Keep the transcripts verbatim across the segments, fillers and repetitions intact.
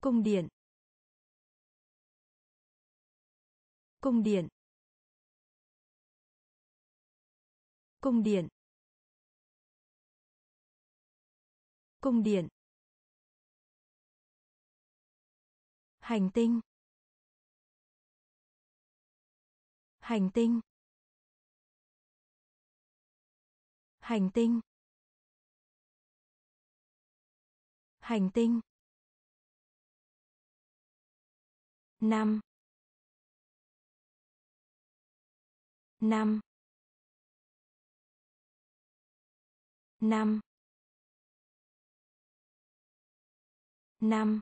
Cung điện. Cung điện. Cung điện. Cung điện. Hành tinh. Hành tinh. Hành tinh. Hành tinh. Năm. Năm. Năm. Năm.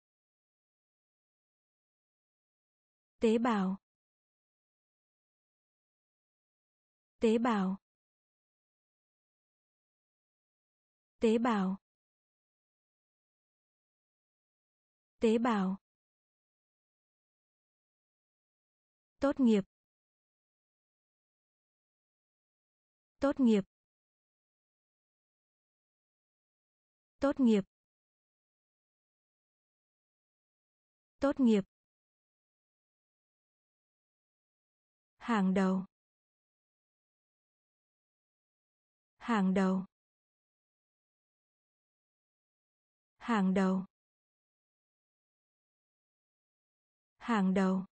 Tế bào. Tế bào. Tế bào. Tế bào. Tốt nghiệp. Tốt nghiệp. Tốt nghiệp. Tốt nghiệp. Hàng đầu. Hàng đầu. Hàng đầu. Hàng đầu.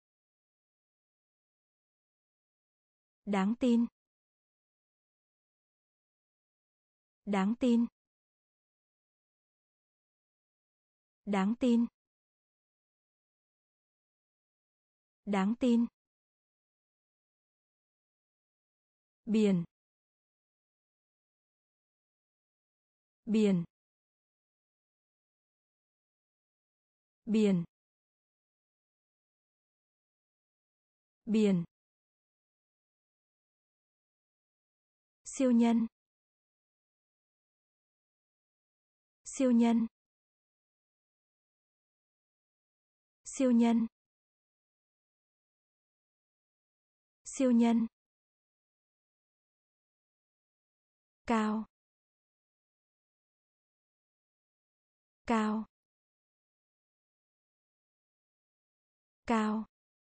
Đáng tin. Đáng tin. Đáng tin. Đáng tin. Biển. Biển. Biển. Biển. Siêu nhân. Siêu nhân. Siêu nhân. Siêu nhân. Cao. Cao. Cao.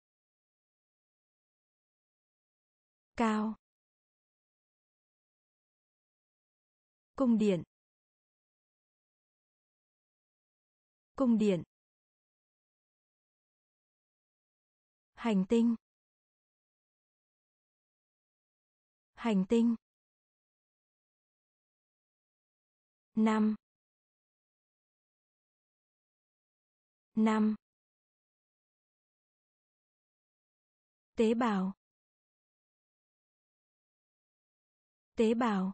Cao. Cung điện. Cung điện. Hành tinh. Hành tinh. Năm. Năm. Tế bào. Tế bào.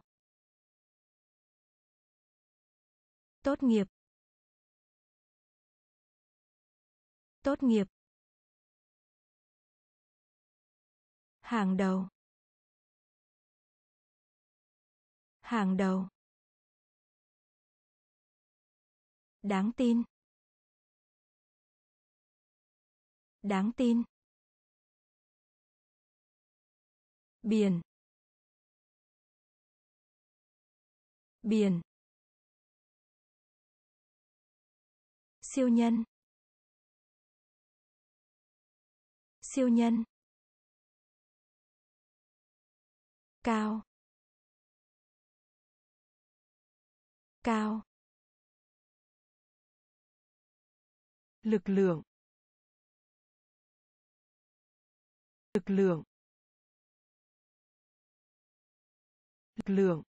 Tốt nghiệp. Tốt nghiệp. Hàng đầu. Hàng đầu. Đáng tin. Đáng tin. Biển. Biển. Siêu nhân. Siêu nhân. Cao. Cao. Lực lượng. Lực lượng. Lực lượng.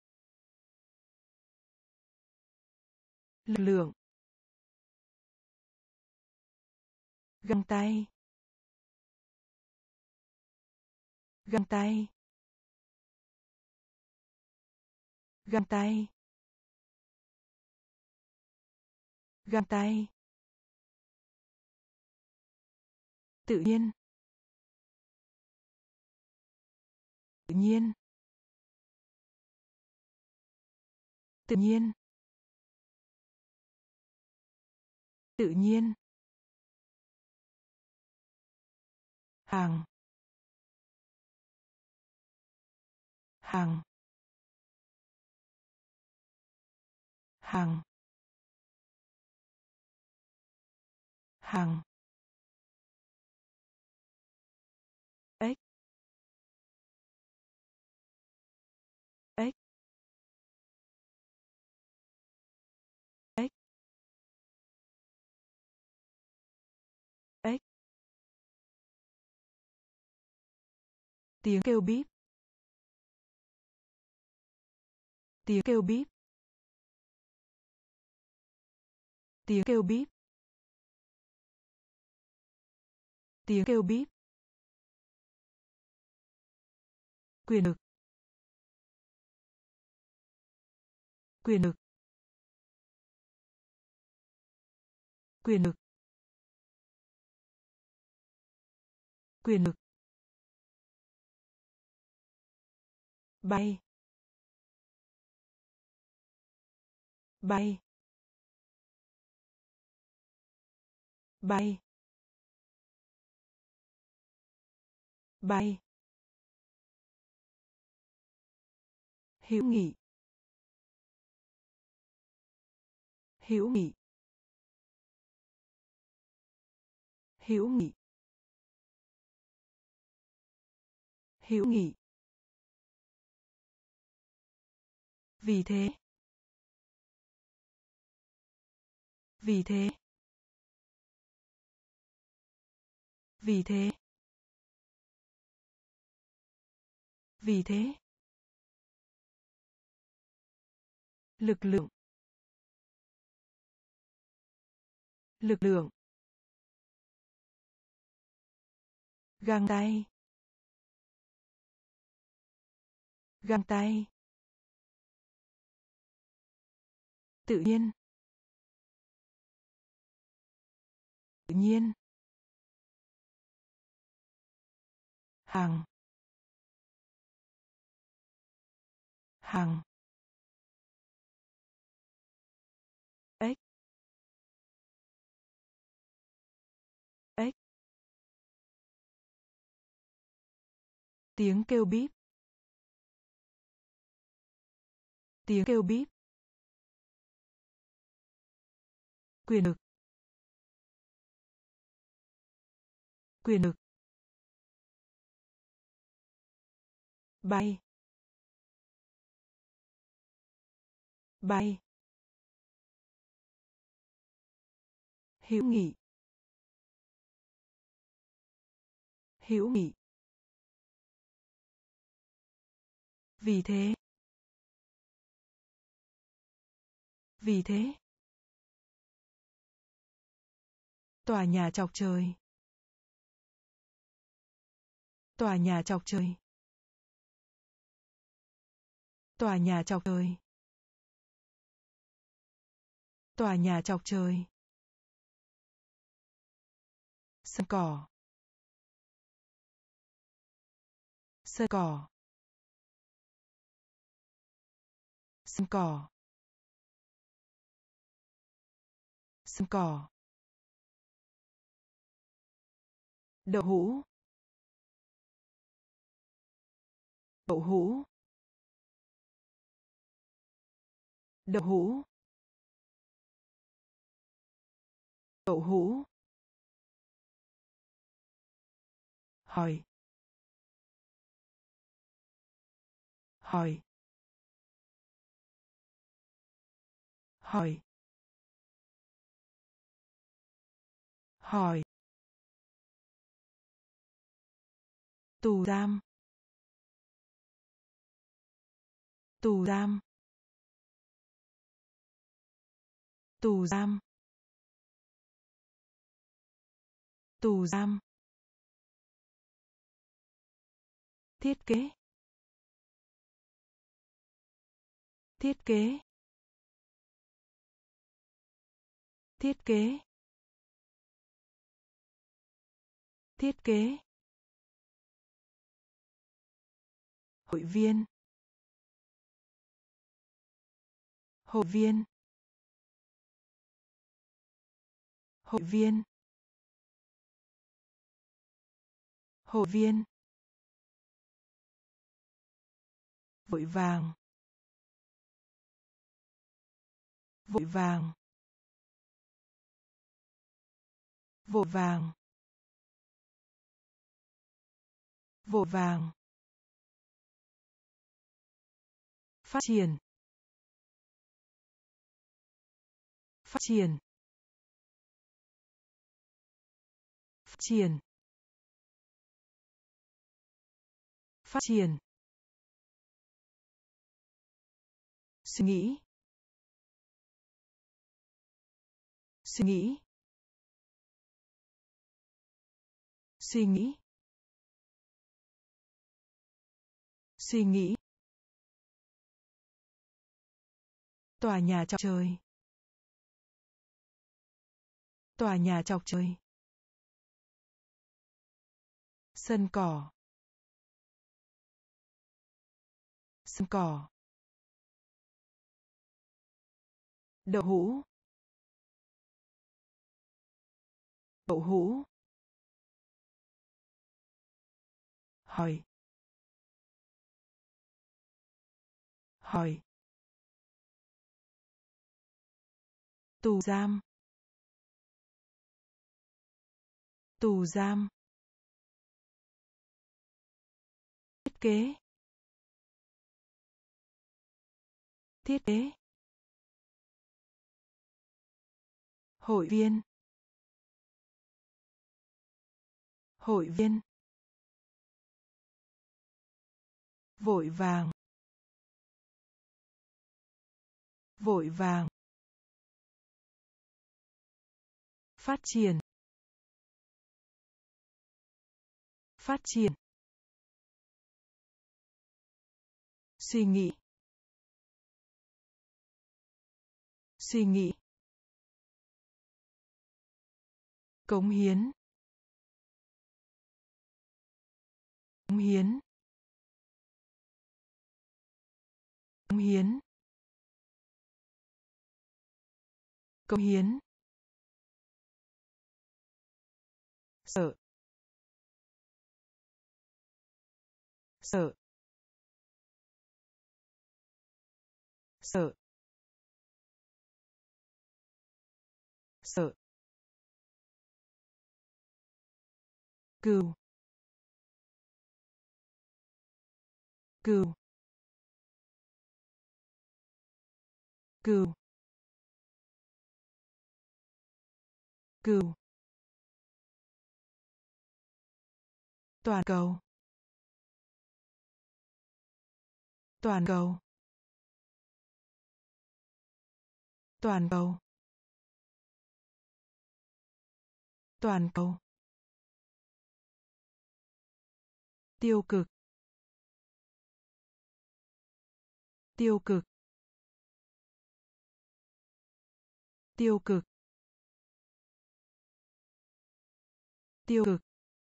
Lực lượng. Găng tay. Găng tay. Găng tay. Găng tay. Tự nhiên. Tự nhiên. Tự nhiên. Tự nhiên. Hàng. Hàng. Hàng. hàng, ếch, ếch, ếch, ếch, tiếng kêu bíp, tiếng kêu bíp, tiếng kêu bíp, tiếng kêu bíp, quyền lực, quyền lực, quyền lực, quyền lực, bay, bay, bay, bay, hữu nghị, hữu nghị, hữu nghị, hữu nghị, vì thế, vì thế, vì thế, vì thế, lực lượng, lực lượng, găng tay, găng tay, tự nhiên, tự nhiên, hàng, hàng, ếch, ếch, tiếng kêu bíp, tiếng kêu bíp, quyền lực, quyền lực, bay, bay, hữu nghị, hữu nghị, vì thế, vì thế, tòa nhà chọc trời, tòa nhà chọc trời, tòa nhà chọc trời, tòa nhà chọc trời, sân cỏ, sân cỏ, sân cỏ, sân cỏ, đậu hũ, đậu hũ, đậu hũ, đậu hũ, hỏi, hỏi, hỏi, hỏi, tù giam, tù giam, tù giam, tù giam, thiết kế, thiết kế, thiết kế, thiết kế, hội viên, hội viên, hội viên, hội viên, vội vàng, vội vàng, vội vàng, vội vàng, phát triển, phát triển, phát triển, phát triển, suy nghĩ, suy nghĩ, suy nghĩ, suy nghĩ, tòa nhà chọc trời, tòa nhà chọc trời, sân cỏ, sân cỏ, đậu hũ, đậu hũ, hỏi, hỏi, tù giam, tù giam, thiết kế, thiết kế, hội viên, hội viên, vội vàng, vội vàng, phát triển, phát triển, suy nghĩ, suy nghĩ, cống hiến, cống hiến, cống hiến, cống hiến, sợ, sợ, sợ, sợ, cừu, cừu, cừu, cừu, toàn cầu, toàn cầu, toàn cầu, toàn cầu, tiêu cực, tiêu cực, tiêu cực, tiêu cực,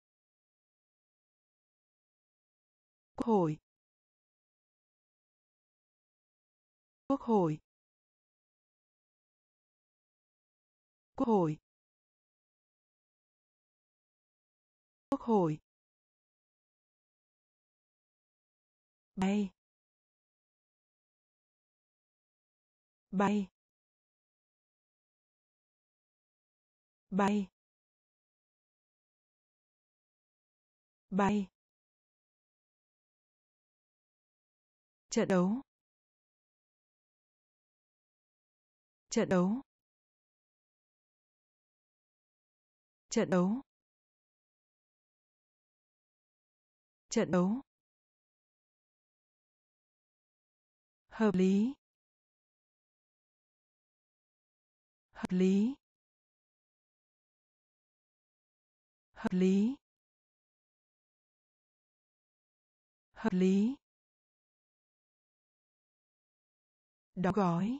quốc hội, quốc hội, quốc hội, quốc hội, bay, bay, bay, bay, trận đấu, trận đấu, trận đấu, trận đấu, hợp lý, hợp lý, hợp lý, hợp lý, đóng gói,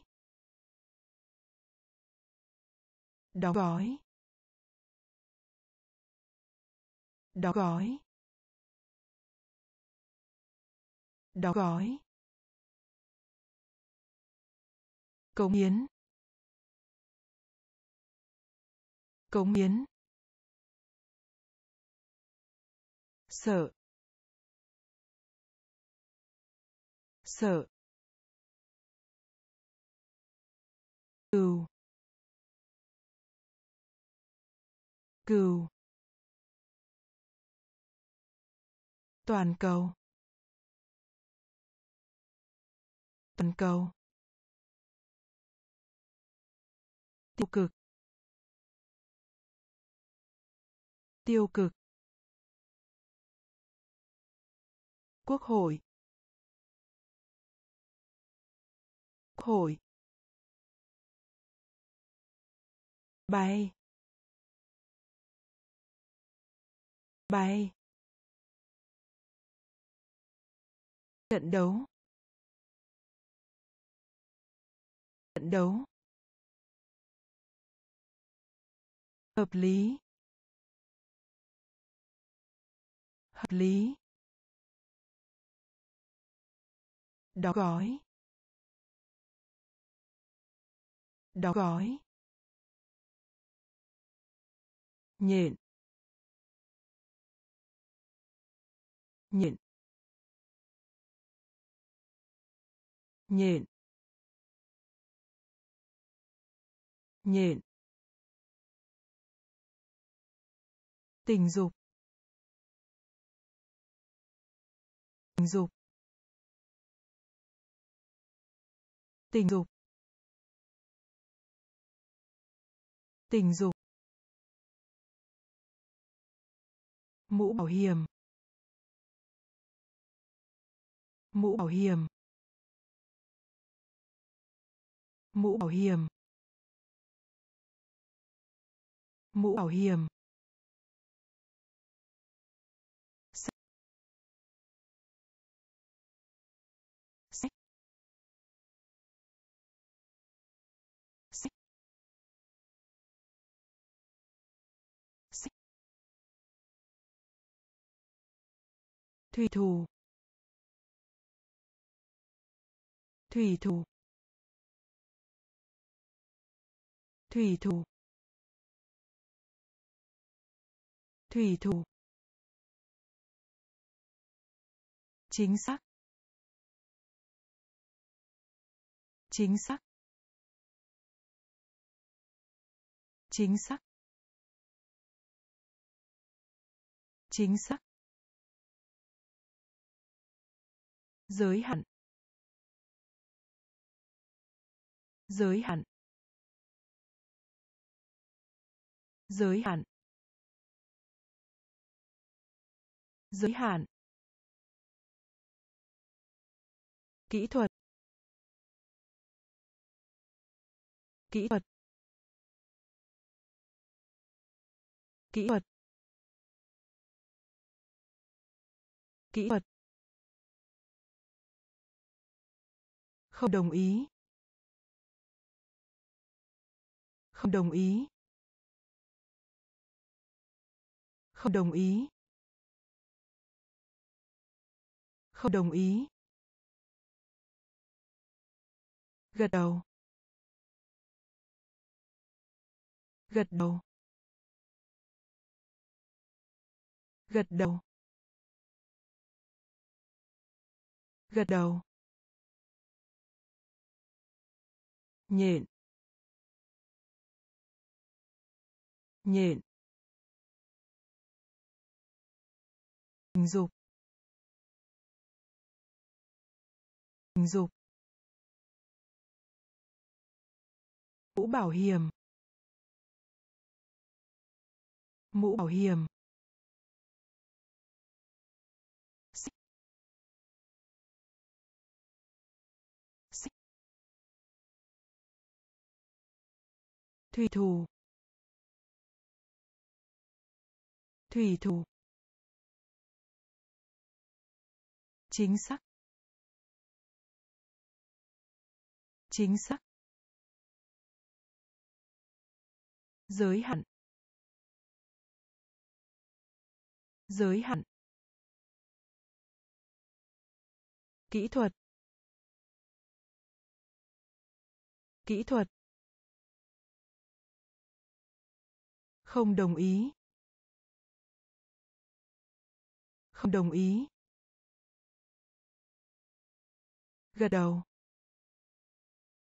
đóng gói, đóng gói, đóng gói, cống hiến, cống hiến, sợ, sợ, cừu, cừu, toàn cầu, toàn cầu, tiêu cực, tiêu cực, quốc hội, quốc hội, bay, bay, trận đấu, trận đấu, hợp lý, hợp lý, đóng gói, đóng gói, nhện, nhện, nhện, nhện, tình dục, tình dục, tình dục, tình dục, mũ bảo hiểm, mũ bảo hiểm, mũ bảo hiểm, mũ bảo hiểm, sách, sách, sách, sách, thủy thủ, thủy thủ, thủy thủ, thủy thủ, chính xác, chính xác, chính xác, chính xác, giới hạn, giới hạn, giới hạn, giới hạn, kỹ thuật, kỹ thuật, kỹ thuật, kỹ thuật, không đồng ý, không đồng ý, không đồng ý, không đồng ý, gật đầu, gật đầu, gật đầu, gật đầu, nhện, nhện, tình dục, tình dục, mũ bảo hiểm, mũ bảo hiểm, sách, sách, thủy thủ, thủy thủ, chính xác, chính xác, giới hạn, giới hạn, kỹ thuật, kỹ thuật, không đồng ý, không đồng ý, gật đầu,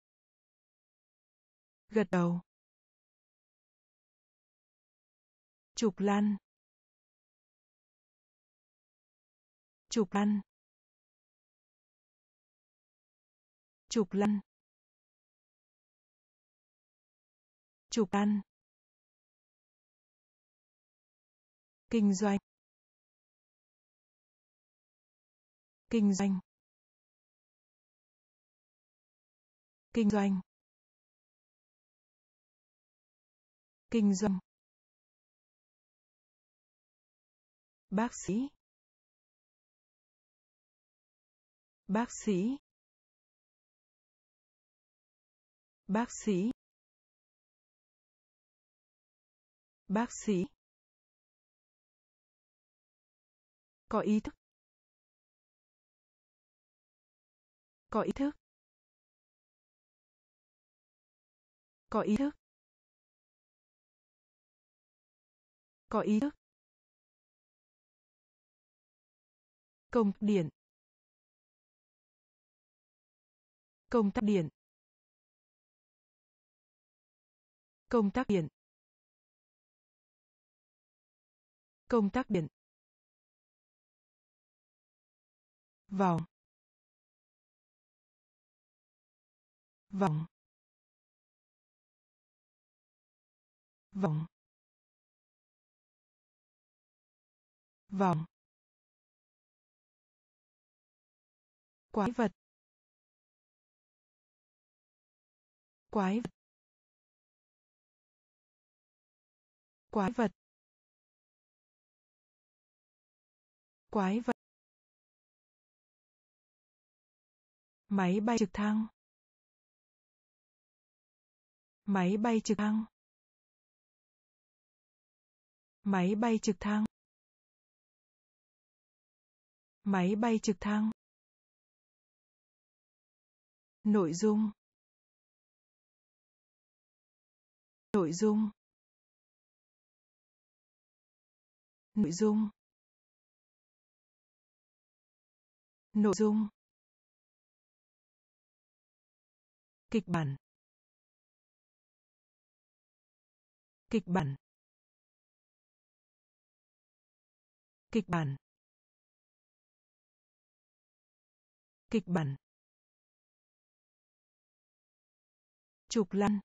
gật đầu, trục lăn, trục lăn, trục lăn, trục lăn, kinh doanh, kinh doanh, kinh doanh, kinh doanh, bác sĩ, bác sĩ, bác sĩ, bác sĩ, có ý thức, có ý thức, có ý thức, có ý thức, công tắc điện, công tắc điện, công tắc điện, công tắc điện, vòng, vòng, vòng, vòng, quái vật, quái vật, quái vật, quái vật, máy bay trực thăng, máy bay trực thăng, máy bay trực thăng, máy bay trực thăng, nội dung, nội dung, nội dung, nội dung, kịch bản, kịch bản, kịch bản, kịch bản, trục lăn,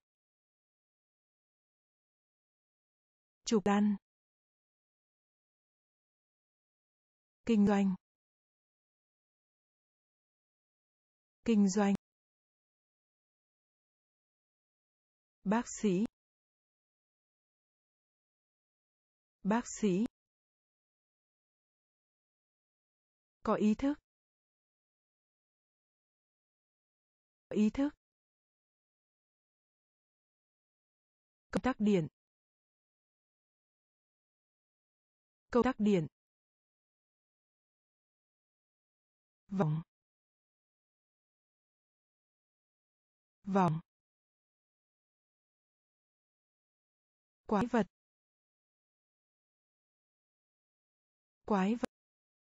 trục lăn, kinh doanh, kinh doanh, bác sĩ, bác sĩ, có ý thức, có ý thức, công tắc điện, công tắc điện, vòng, vòng, quái vật, quái vật,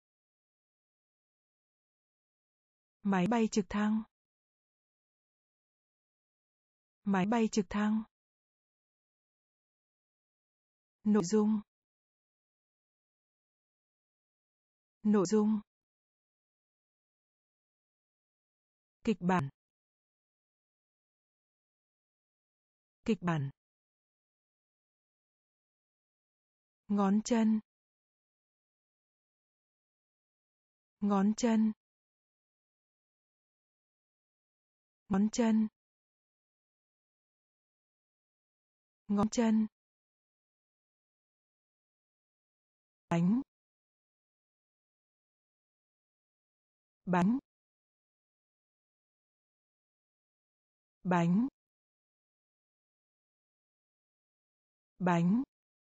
máy bay trực thăng, máy bay trực thăng, nội dung, nội dung, kịch bản, kịch bản, ngón chân, ngón chân, ngón chân, ngón chân, bánh, bánh, bánh, bánh,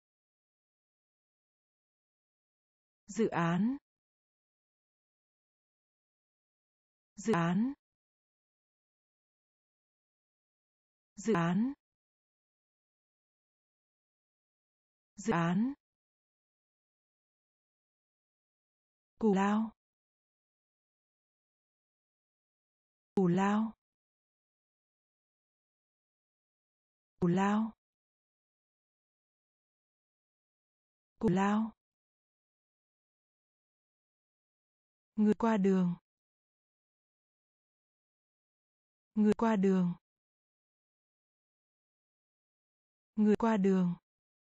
dự án, dự án, dự án, dự án, cù lao, cù lao, cù lao, Cù lao. Người qua đường. Người qua đường. Người qua đường.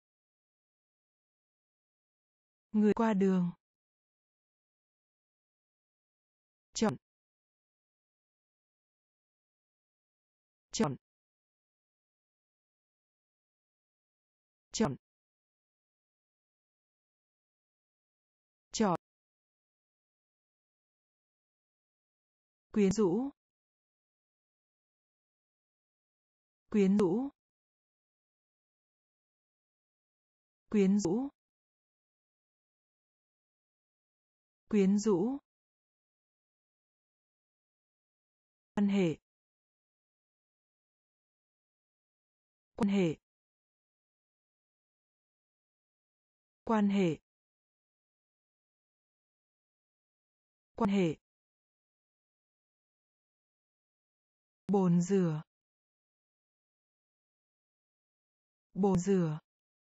Người qua đường. Chọn. Chọn. Chọn. Chọn. Quyến rũ. Quyến rũ. Quyến rũ. Quyến rũ. Quan hệ. Quan hệ. Quan hệ. Quan hệ. Bồn rửa. Bồn rửa.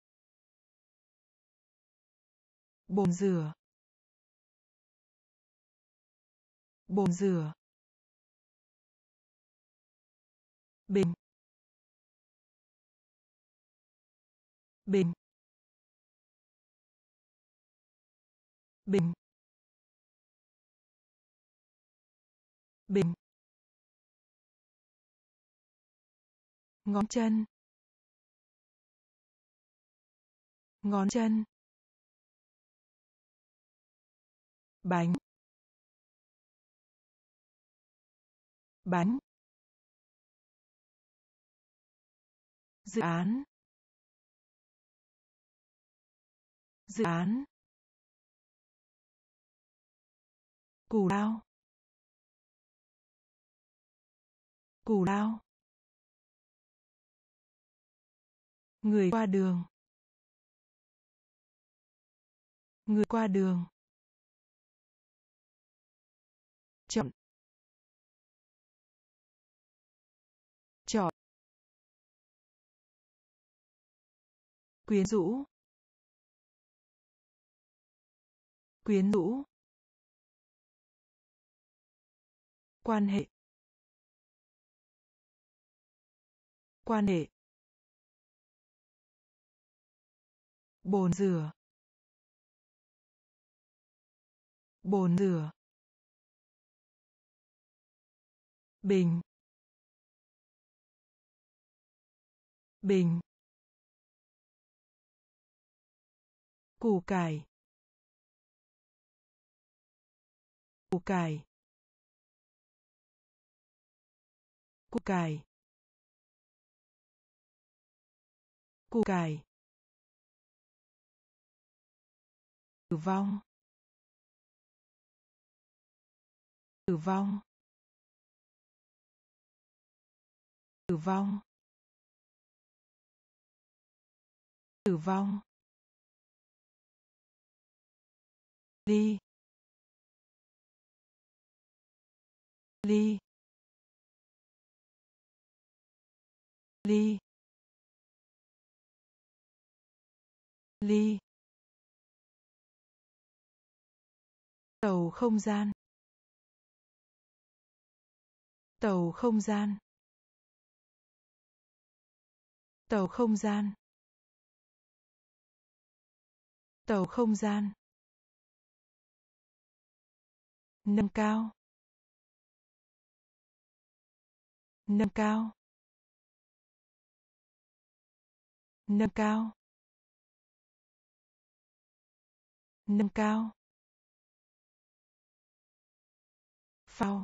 Bồn rửa. Bồn rửa. Bình. Bình. Bình. Bình. Ngón chân. Ngón chân. Bánh. Bánh. Dự án. Dự án. Cù lao. Cù lao. Người qua đường. Người qua đường. Chọn. Chọn. Quyến rũ. Quyến rũ. Quan hệ. Quan hệ. Bồn rửa. Bồn rửa. Bình. Bình. Củ cải. Củ cải. Củ cải. Củ cải. Tử vong. Tử vong. Tử vong. Tử vong. Ly. Ly. Ly. Ly. Tàu không gian. Tàu không gian. Tàu không gian. Tàu không gian. Nâng cao. Nâng cao. Nâng cao. Nâng cao. Phao.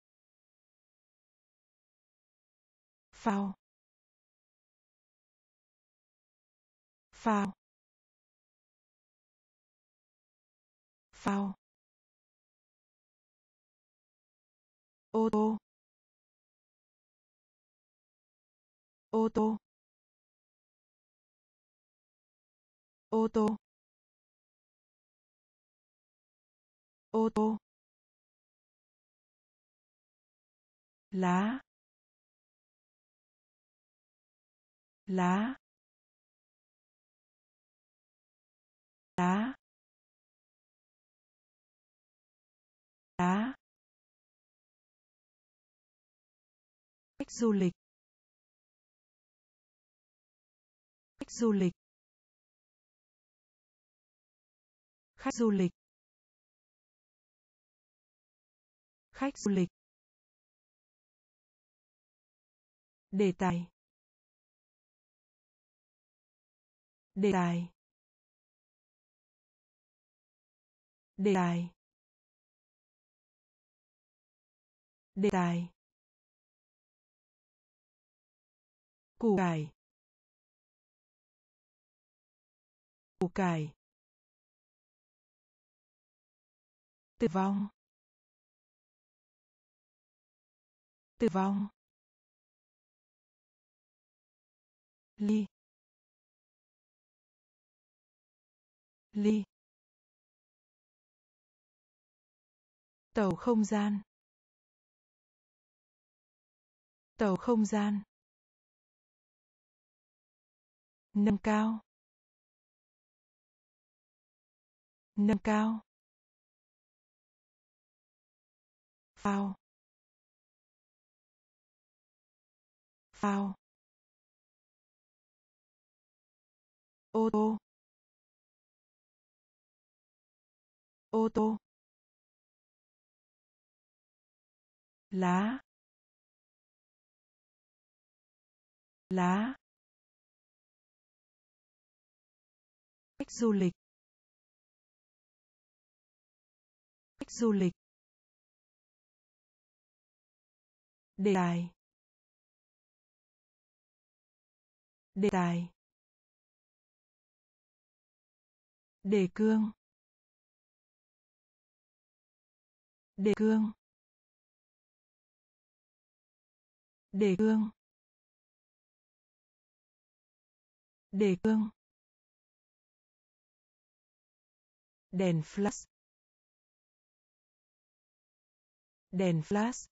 Phao. Phao. Phao. Ô tô. Ô tô. Ô tô. Ô tô. Lá. Lá. Khách du lịch. Khách du lịch. Khách du lịch. Khách du lịch. Đề tài. Đề tài. Đề tài. Đề tài. Củ cải. Củ cải. Tử vong. Tử vong. Ly. Ly. Tàu không gian. Tàu không gian. Nâng cao. Nâng cao. Phao. Phao. Ô tô. Ô tô. Lá. Lá. Khách du lịch. Khách du lịch. Đề tài. Đề tài. Đề cương. Đề cương. Đề cương. Đề cương. Đèn flash. Đèn flash.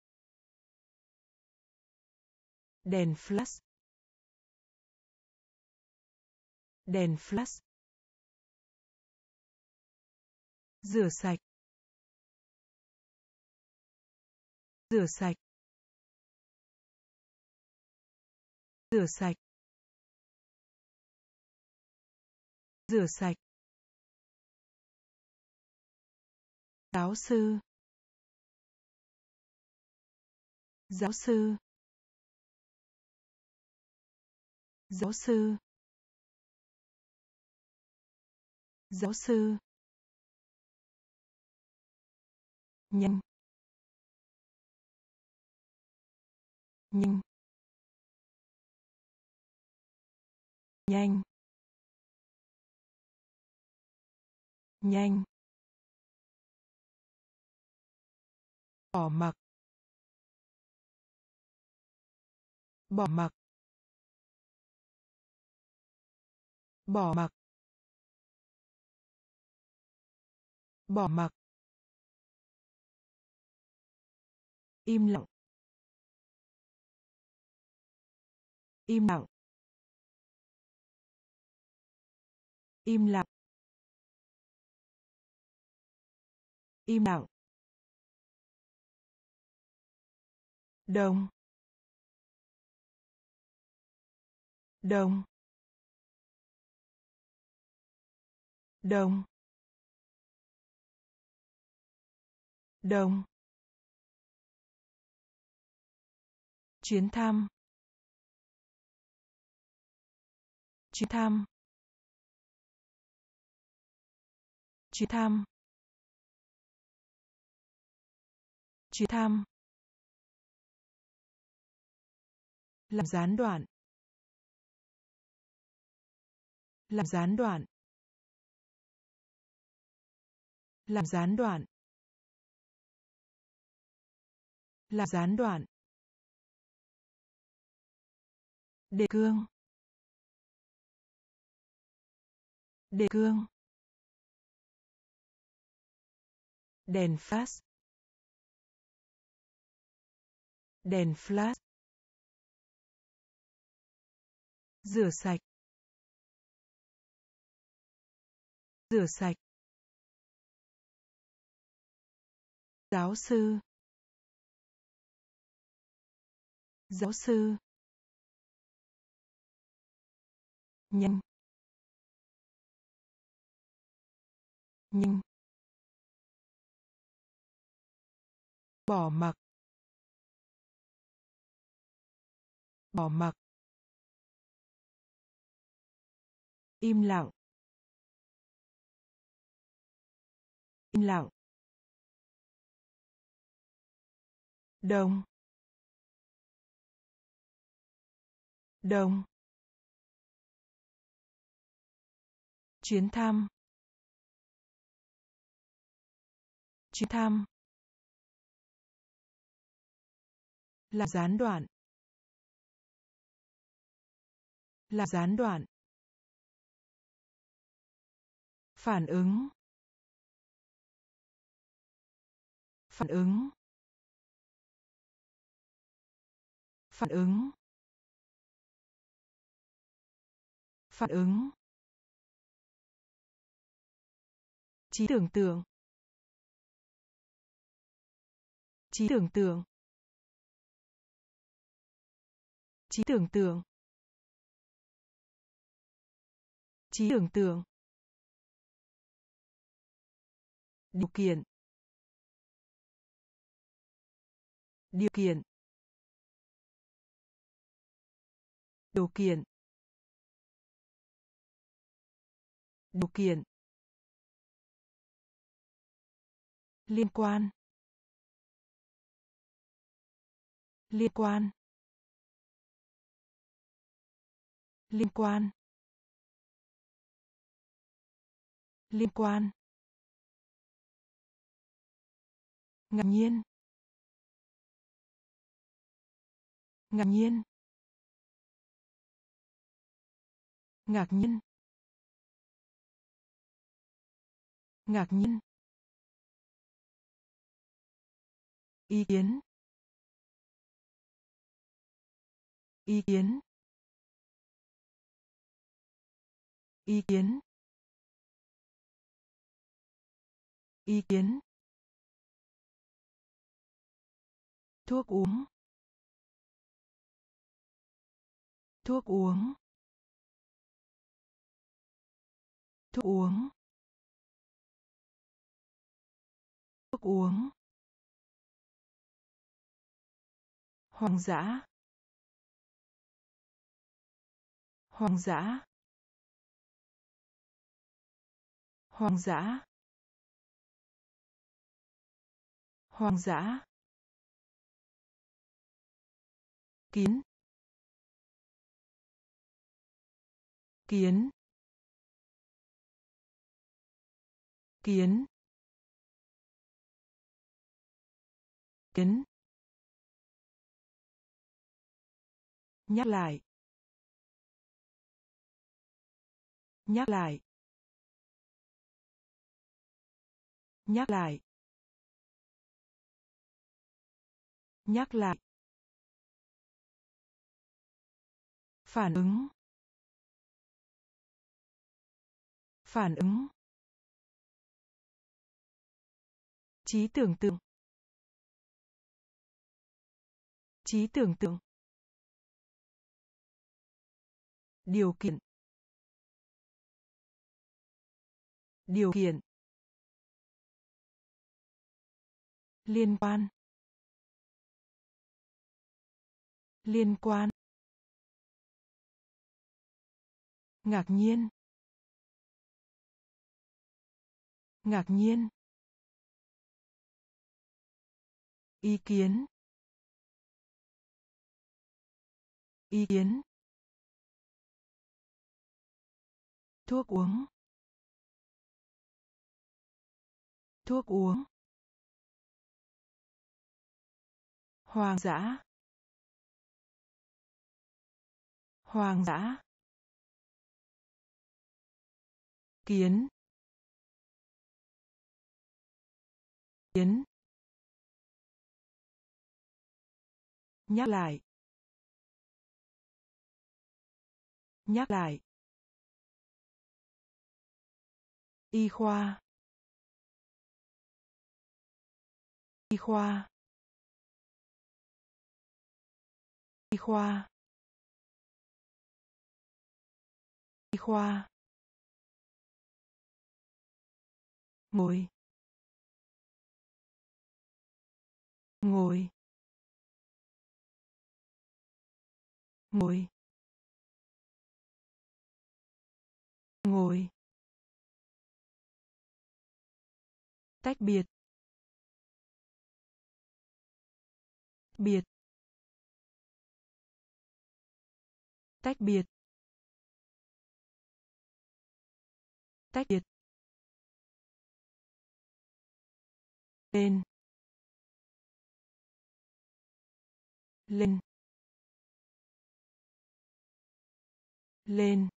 Đèn flash. Đèn flash. Rửa sạch. Rửa sạch. Rửa sạch. Rửa sạch. Giáo sư. Giáo sư. Giáo sư. Giáo sư. Nhanh. Nhanh. Nhanh. Nhanh. Bỏ mặc. Bỏ mặc. Bỏ mặc. Bỏ mặc. Im lặng. Im lặng. Im lặng. Im lặng. Đồng. Đồng. Đồng. Đồng. Chuyến thăm. Chuyến thăm. Chuyến thăm. Chuyến thăm. Làm gián đoạn. Làm gián đoạn. Làm gián đoạn. Làm gián đoạn. Đề cương. Đề cương. Đèn flash. Đèn flash. Rửa sạch. Rửa sạch. Giáo sư. Giáo sư. Nhanh. Nhanh. Bỏ mặc. Bỏ mặc. Im lặng. Im lặng. Đông. Đông. Chuyến thăm. Chuyến thăm. Là gián đoạn. Là gián đoạn. Phản ứng. Phản ứng. Phản ứng. Phản ứng. Trí tưởng tượng. Trí tưởng tượng. Trí tưởng tượng. Trí tưởng tượng. Điều kiện. Điều kiện. Điều kiện. Điều kiện. Liên quan. Liên quan. Liên quan. Liên quan. Ngạc nhiên. Ngạc nhiên. Ngạc nhiên. Ngạc nhiên. Ý kiến. Ý kiến. Ý kiến. Ý kiến. Thuốc uống. Thuốc uống. Thuốc uống. Thuốc uống. Hoang dã. Hoang dã. Hoang dã. Hoang dã. Kiến. Kiến. Kiến. Kiến. Nhắc lại. Nhắc lại. Nhắc lại. Nhắc lại. Phản ứng. Phản ứng. Trí tưởng tượng. Trí tưởng tượng. Điều kiện. Điều kiện. Liên quan. Liên quan. Ngạc nhiên. Ngạc nhiên. Ý kiến. Ý kiến. Thuốc uống. Thuốc uống. Hoang dã. Hoang dã. Kiến. Kiến. Nhắc lại. Nhắc lại. Y khoa. Y khoa. y khoa, y khoa, ngồi, ngồi, ngồi, ngồi, tách biệt, biệt, tách biệt, tách biệt, lên, lên, lên,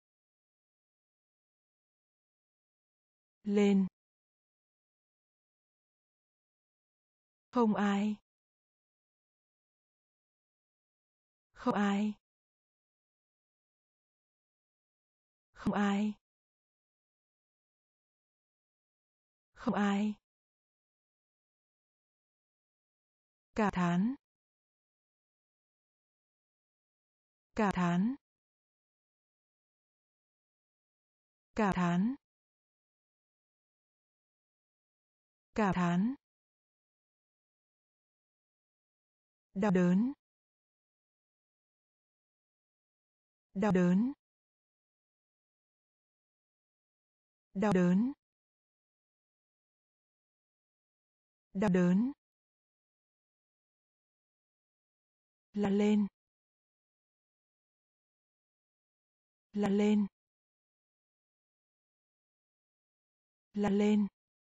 lên, không ai, không ai, không ai, không ai, cảm thán, cảm thán, cảm thán, cảm thán, đau đớn, đau đớn, đau đớn, đau đớn, là lên, là lên, là lên,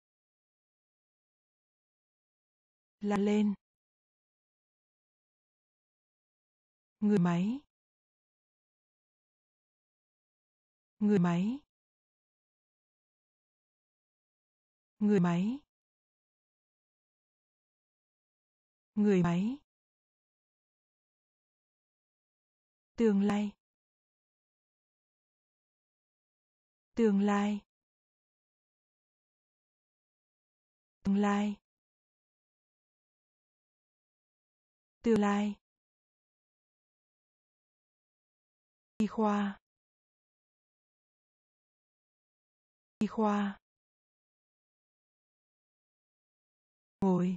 là lên, người máy, người máy, người máy, người máy, tương lai, tương lai, tương lai, tương lai, y khoa, y khoa, ngồi,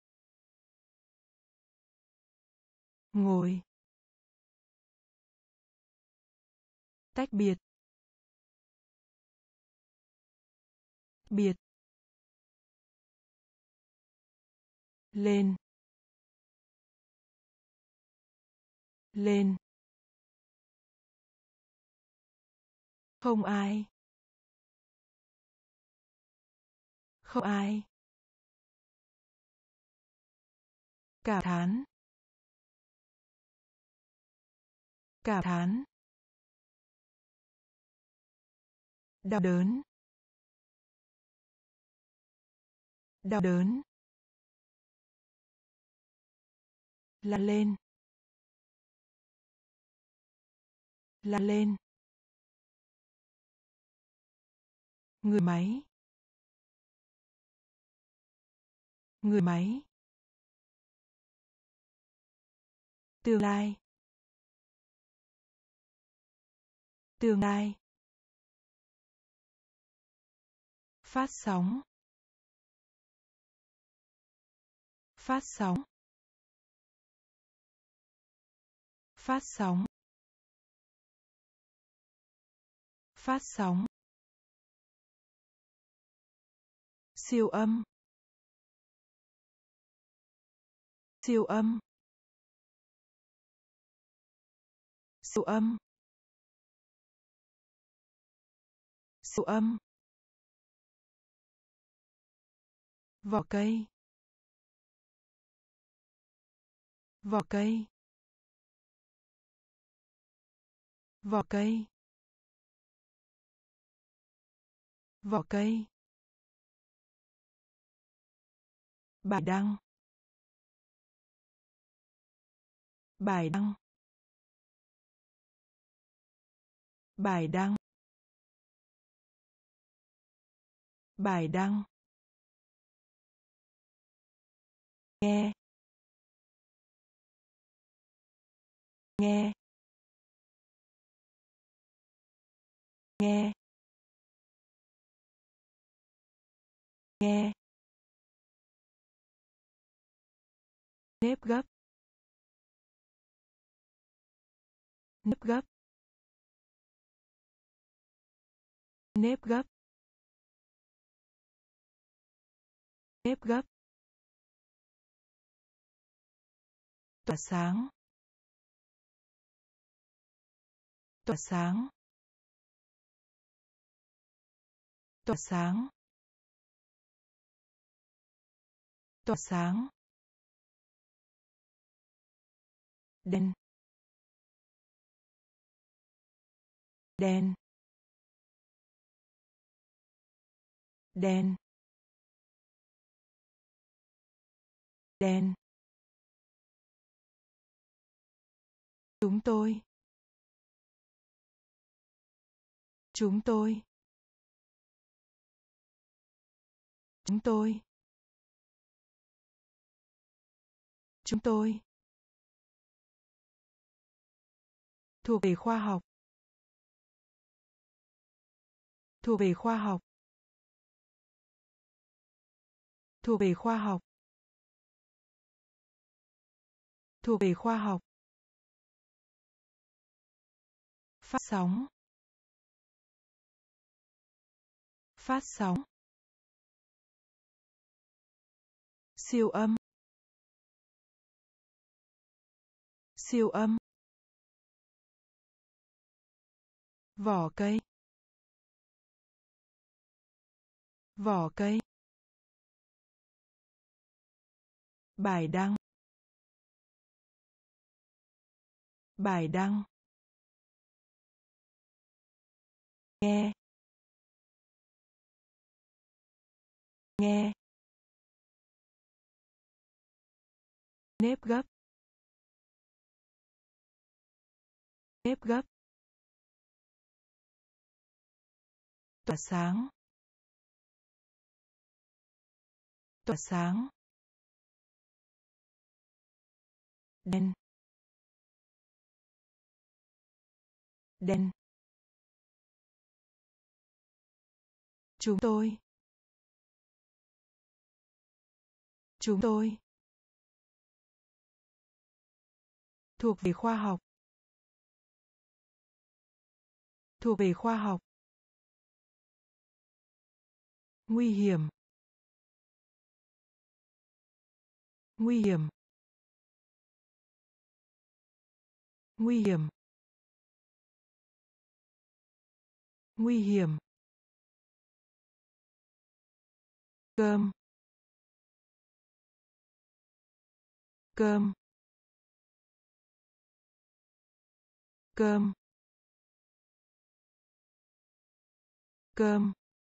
ngồi, tách biệt, biệt, lên, lên, không ai, không ai, cảm thán, cảm thán, đau đớn, đau đớn, là lên, là lên, người máy, người máy, tương lai, tương lai, phát sóng, phát sóng, phát sóng, phát sóng, siêu âm, siêu âm, siêu âm, siêu âm, vỏ cây, vỏ cây, vỏ cây, vỏ cây, bài đăng, bài đăng, bài đăng, bài đăng, nghe, nghe nghe nghe nếp gấp nếp gấp nếp gấp nếp gấp tỏa sáng tỏa sáng tỏa sáng tỏa sáng đen đen đen đen chúng tôi chúng tôi chúng tôi chúng tôi thuộc về khoa học thuộc về khoa học thuộc về khoa học thuộc về khoa học phát sóng phát sóng siêu âm siêu âm vỏ cây vỏ cây bài đăng bài đăng nghe nghe nếp gấp nếp gấp tỏa sáng tỏa sáng đen đen chúng tôi chúng tôi thuộc về khoa học thuộc về khoa học nguy hiểm nguy hiểm nguy hiểm nguy hiểm cơm cơm cơm cơm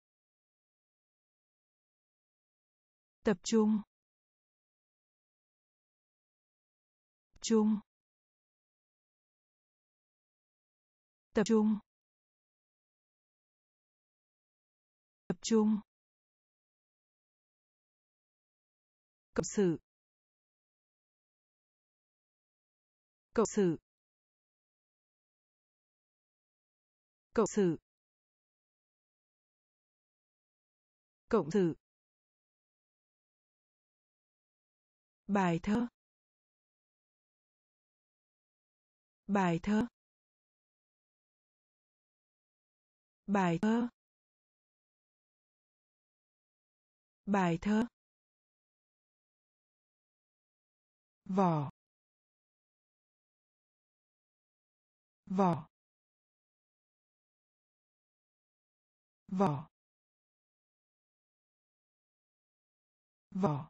tập trung trung tập trung tập trung cộng sự cộng sự cộng sự cộng sự bài thơ bài thơ bài thơ bài thơ vỏ vỏ vỏ vỏ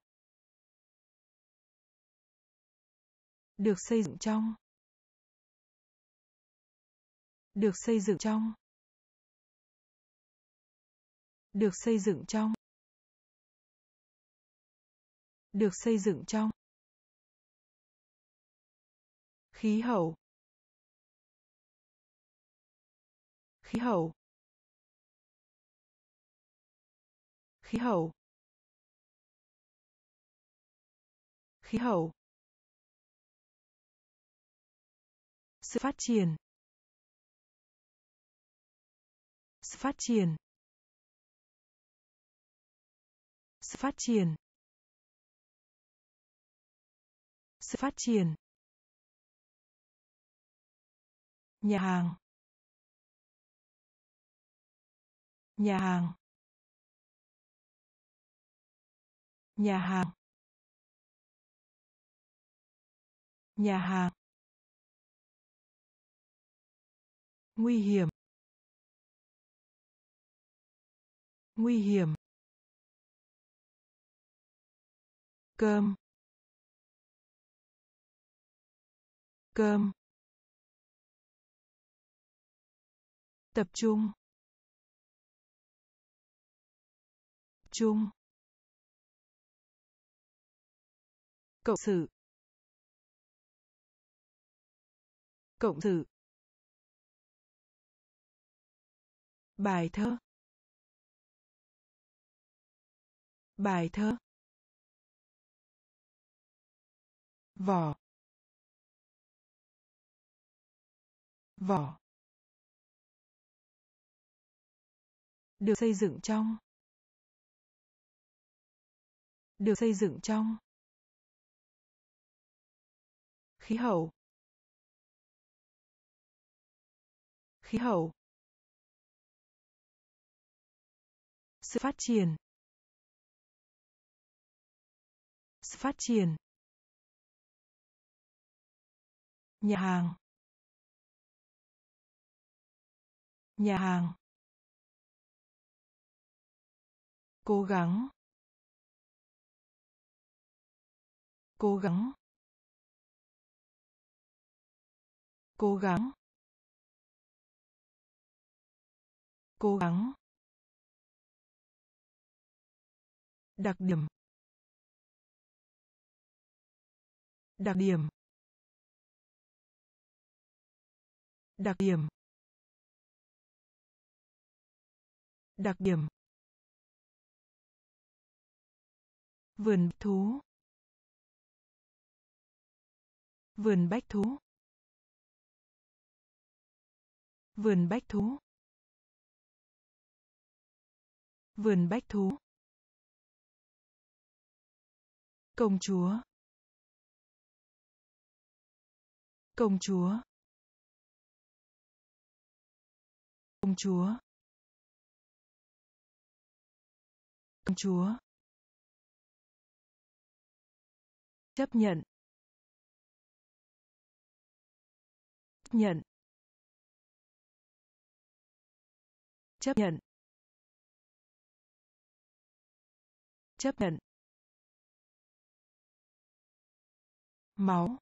được xây dựng trong được xây dựng trong được xây dựng trong được xây dựng trong khí hậu khí hậu khí hậu khí hậu Sự phát triển. Sự phát triển. Sự phát triển. Sự phát triển. Nhà hàng. Nhà hàng. Nhà hàng. Nhà hàng. Nguy hiểm. Nguy hiểm. Cơm. Cơm. Tập trung. Trung. Cộng sự. Cộng sự. Bài thơ. Bài thơ. Vỏ. Vỏ. Được xây dựng trong. Được xây dựng trong. Khí hậu. Khí hậu. Sự phát triển. Sự phát triển. Nhà hàng. Nhà hàng. Cố gắng. Cố gắng. Cố gắng. Cố gắng. Đặc điểm. Đặc điểm. Đặc điểm. Đặc điểm. Vườn bách thú. Vườn bách thú. Vườn bách thú. Vườn bách thú. Công chúa. Công chúa. Công chúa. Công chúa. Chấp nhận. Chấp nhận. Chấp nhận. Chấp nhận. Máu.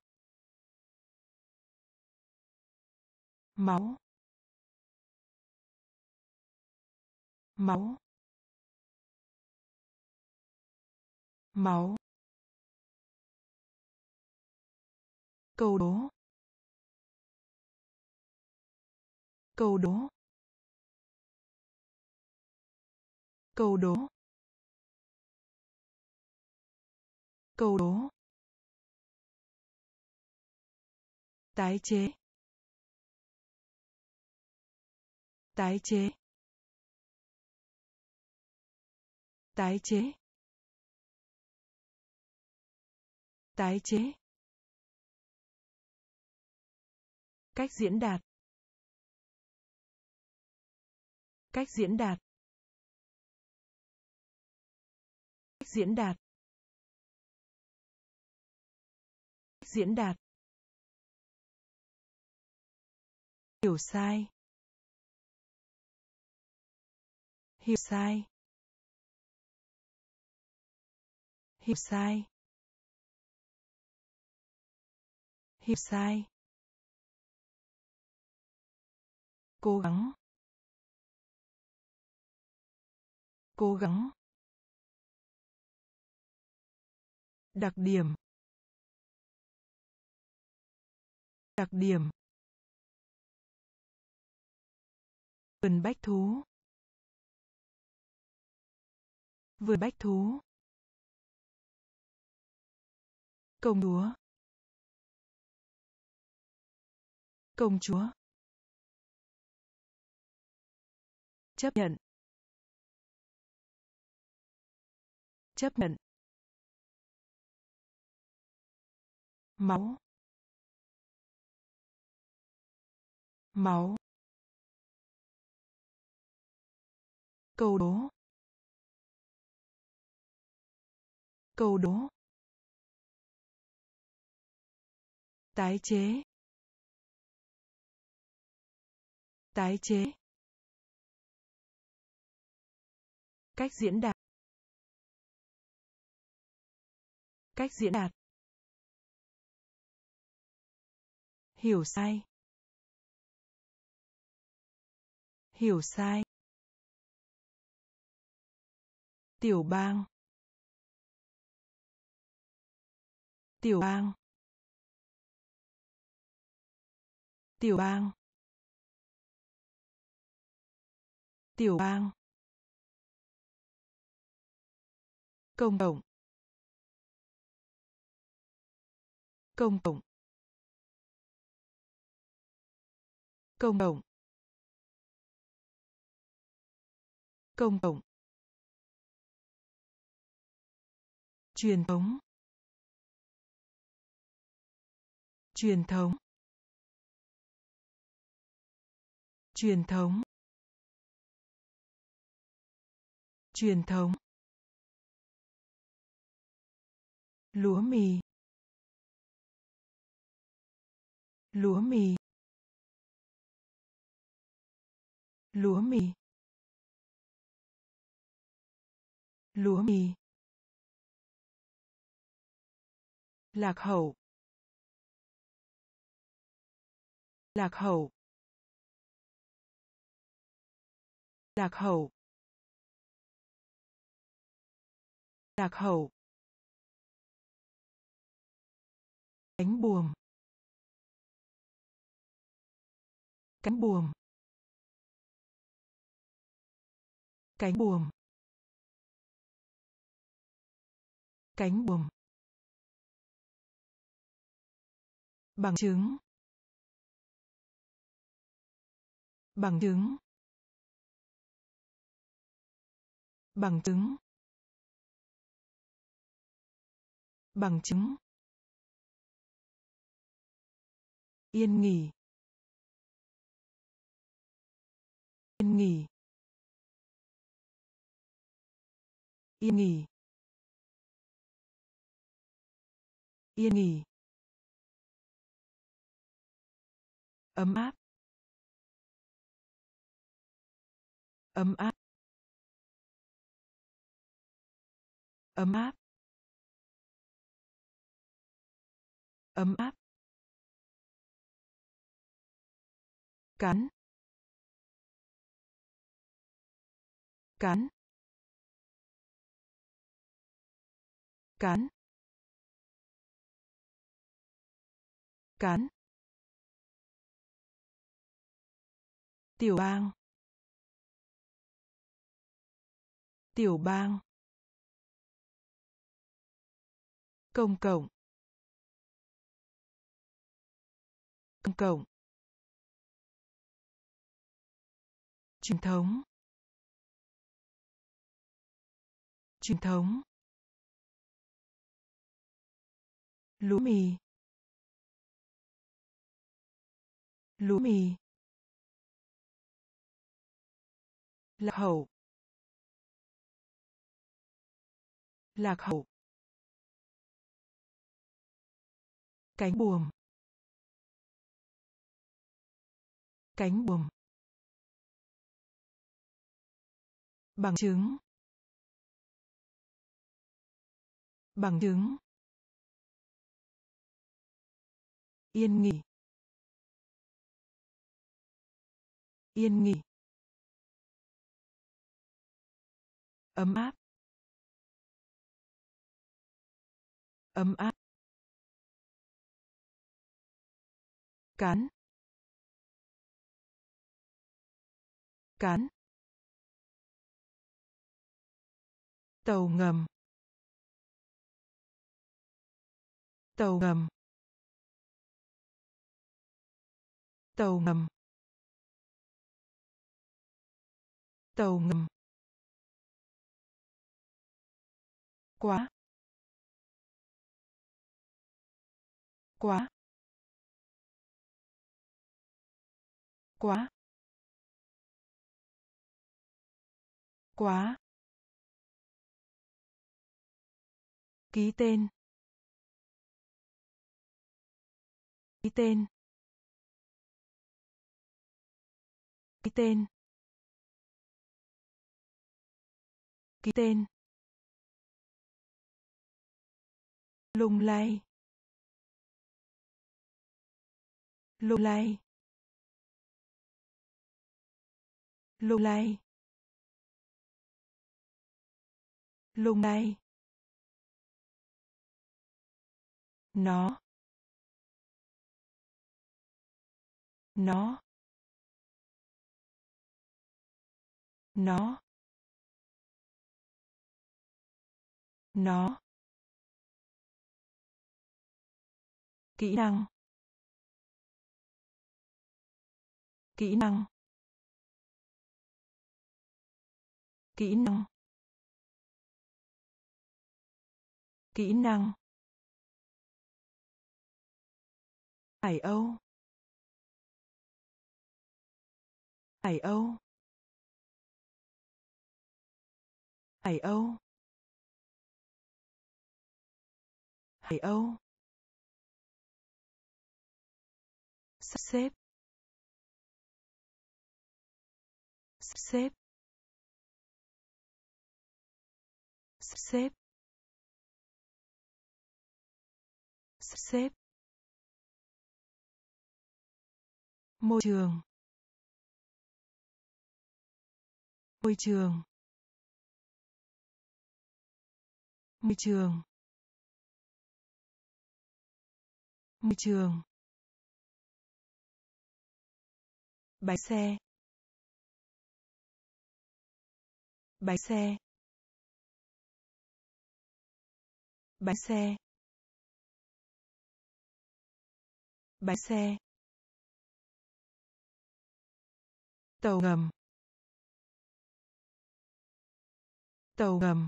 Máu. Máu. Máu. Câu đố. Câu đố. Câu đố. Câu đố. Tái chế. Tái chế. Tái chế. Tái chế. Cách diễn đạt. Cách diễn đạt. Cách diễn đạt. Cách diễn đạt. Hiểu sai. Hiểu sai. Hiểu sai. Hiểu sai. Cố gắng. Cố gắng. Đặc điểm. Đặc điểm. Vườn bách thú. Vườn bách thú. Công chúa. Công chúa. Chấp nhận. Chấp nhận. Máu. Máu. Câu đố. Câu đố. Tái chế. Tái chế. Cách diễn đạt. Cách diễn đạt. Hiểu sai. Hiểu sai. Tiểu bang. Tiểu bang. Tiểu bang. Tiểu bang. Công cộng. Công cộng. Công cộng. Công cộng. Truyền thống. Truyền thống. Truyền thống. Truyền thống. Lúa mì. Lúa mì. Lúa mì. Lúa mì. Lạc hậu. Lạc hậu. Lạc hậu. Lạc hậu. Cánh buồm. Cánh buồm. Cánh buồm. Cánh buồm. Bằng chứng. Bằng chứng. Bằng chứng. Bằng chứng. Yên nghỉ. Yên nghỉ. Yên nghỉ. Yên nghỉ. Ấm áp. Ấm áp. Ấm áp. Ấm áp. Cắn. Cắn. Cắn. Cắn. Tiểu bang. Tiểu bang. Công cộng. Công cộng. Truyền thống. Truyền thống. Lúa mì. Lúa mì. Lạc hậu. Lạc hậu. Cánh buồm. Cánh buồm. Bằng chứng. Bằng chứng. Yên nghỉ. Yên nghỉ. Ấm áp. Ấm áp. Cắn. Cắn. Tàu ngầm. Tàu ngầm. Tàu ngầm. Tàu ngầm. Quá. Quá. Quá. Quá. Ký tên. Ký tên. Ký tên. Ký tên. Lung lay. Lung lay. Lung lay. Lung lay. Nó. Nó. Nó. Nó. Kỹ năng. Kỹ năng. Kỹ năng. Kỹ năng. Hải Âu. Hải Âu. Hải Âu. Hải Âu. Sắp xếp. Sắp xếp. Sắp xếp. Sắp xếp. Môi trường. Môi trường. Môi trường. Môi trường. Bánh xe. Bánh xe. Bánh xe. Bánh xe. Tàu ngầm. Tàu ngầm.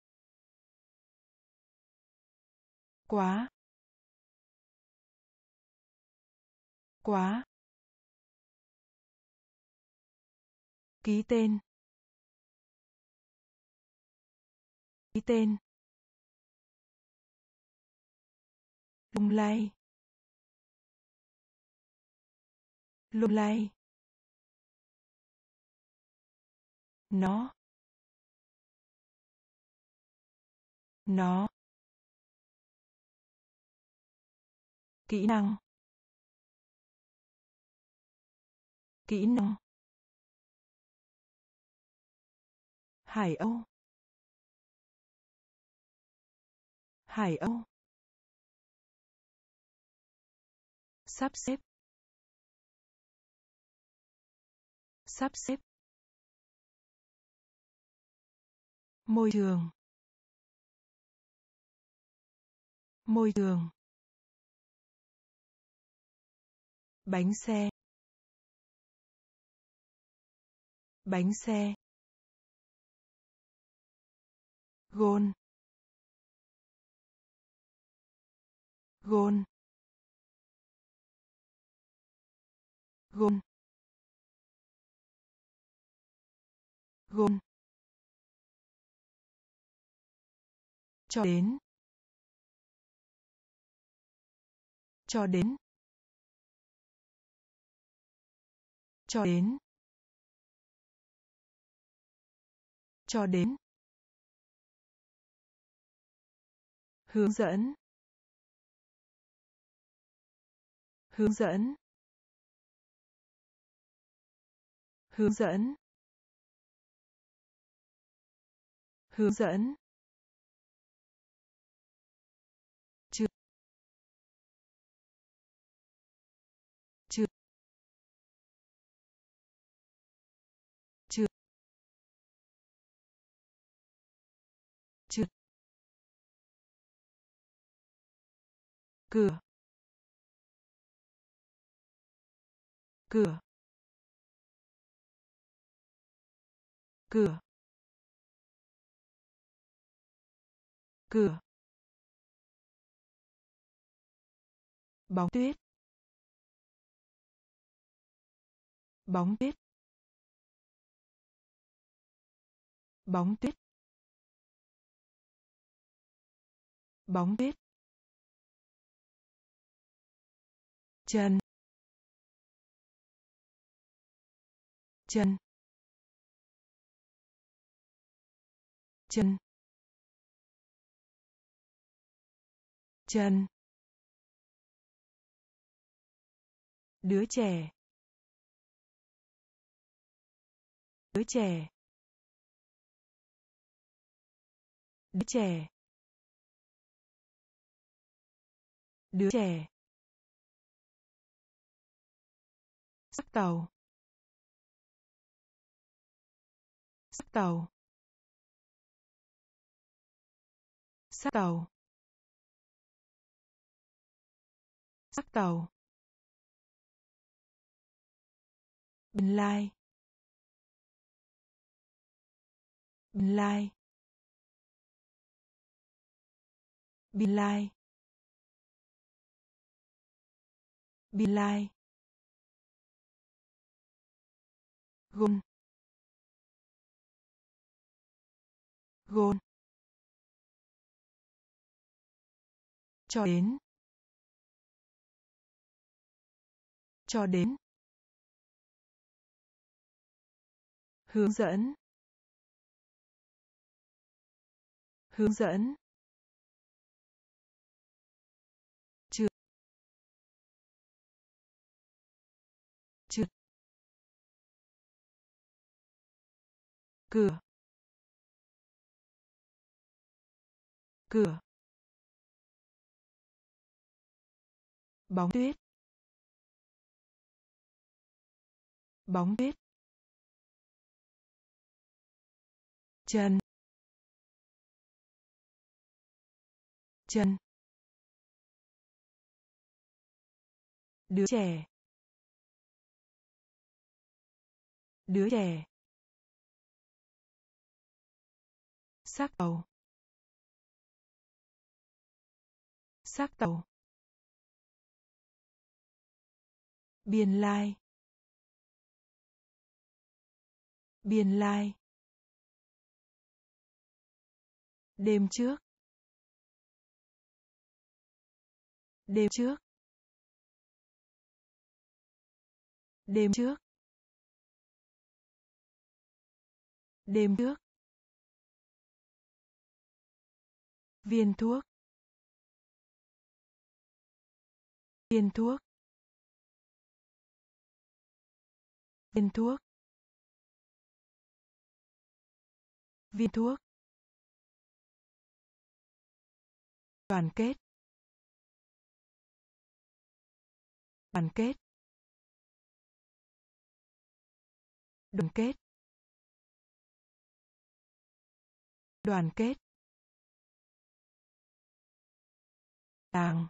Quá. Quá. Ký tên. Ký tên. Lung lay. Lung lay. Nó. Nó. Kỹ năng. Kỹ năng. Hải Âu. Hải Âu. Sắp xếp. Sắp xếp. Môi trường. Môi trường. Bánh xe. Bánh xe. Gôn. Gôn. Gôn. Gôn. Cho đến. Cho đến. Cho đến. Cho đến. Hướng dẫn. Hướng dẫn. Hướng dẫn. Hướng dẫn. Chưa. Chưa. Chưa. Chưa. Cửa. cửa cửa cửa bóng tuyết bóng tuyết bóng tuyết bóng tuyết chân chân chân chân đứa trẻ đứa trẻ đứa trẻ đứa trẻ xác tàu xác tàu xác tàu xác tàu biên lai biên lai biên lai biên lai gôn gôn cho đến cho đến hướng dẫn hướng dẫn trượt trượt cửa cửa bóng tuyết bóng tuyết chân chân đứa trẻ đứa trẻ xác tàu xác tàu biên lai biên lai đêm trước đêm trước đêm trước đêm trước viên thuốc viên thuốc viên thuốc viên thuốc đoàn kết đoàn kết đoàn kết đoàn kết làng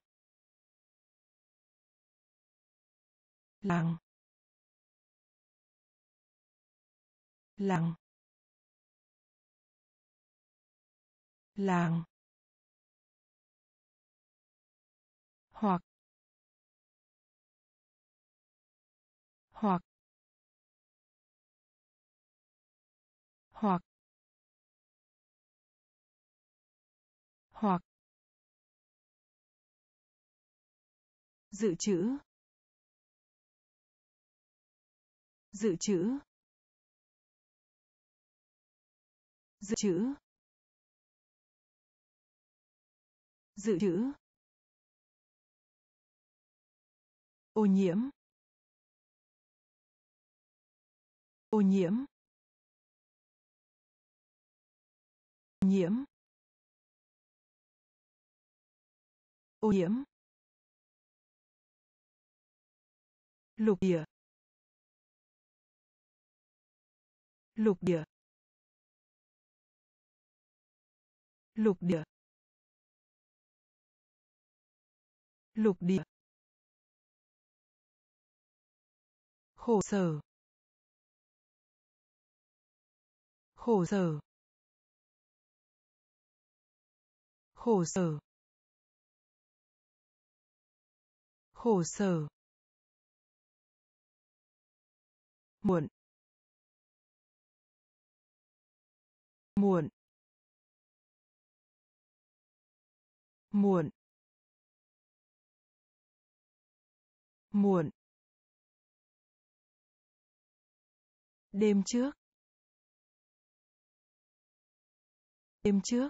làng làng làng hoặc hoặc hoặc hoặc dự trữ dự trữ dự trữ dự trữ ô nhiễm ô nhiễm ô nhiễm ô nhiễm lục địa lục địa lục địa lục địa khổ sở, khổ sở, khổ sở, khổ sở, muộn, muộn, muộn, muộn, đêm trước, đêm trước,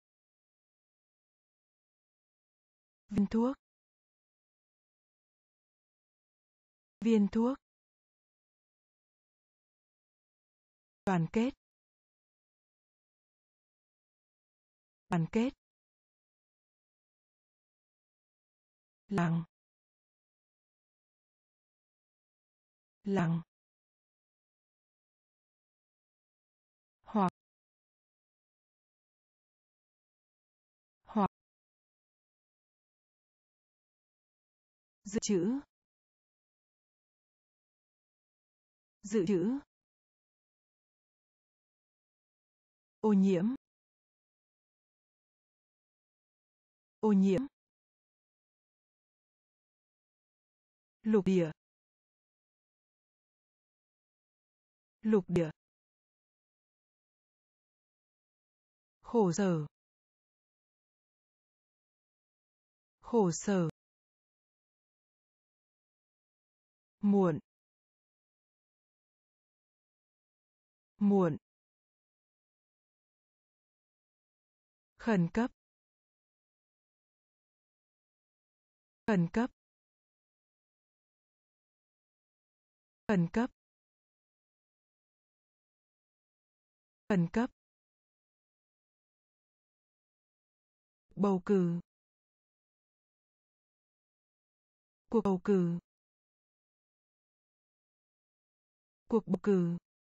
viên thuốc, viên thuốc, đoàn kết, đoàn kết, lặng, lặng, hoặc, hoặc, dự trữ, dự trữ, ô nhiễm, ô nhiễm, lục địa, lục địa, khổ sở, khổ sở, muộn, muộn, khẩn cấp, khẩn cấp, khẩn cấp, khẩn cấp, bầu cử, cuộc bầu cử, cuộc bầu cử,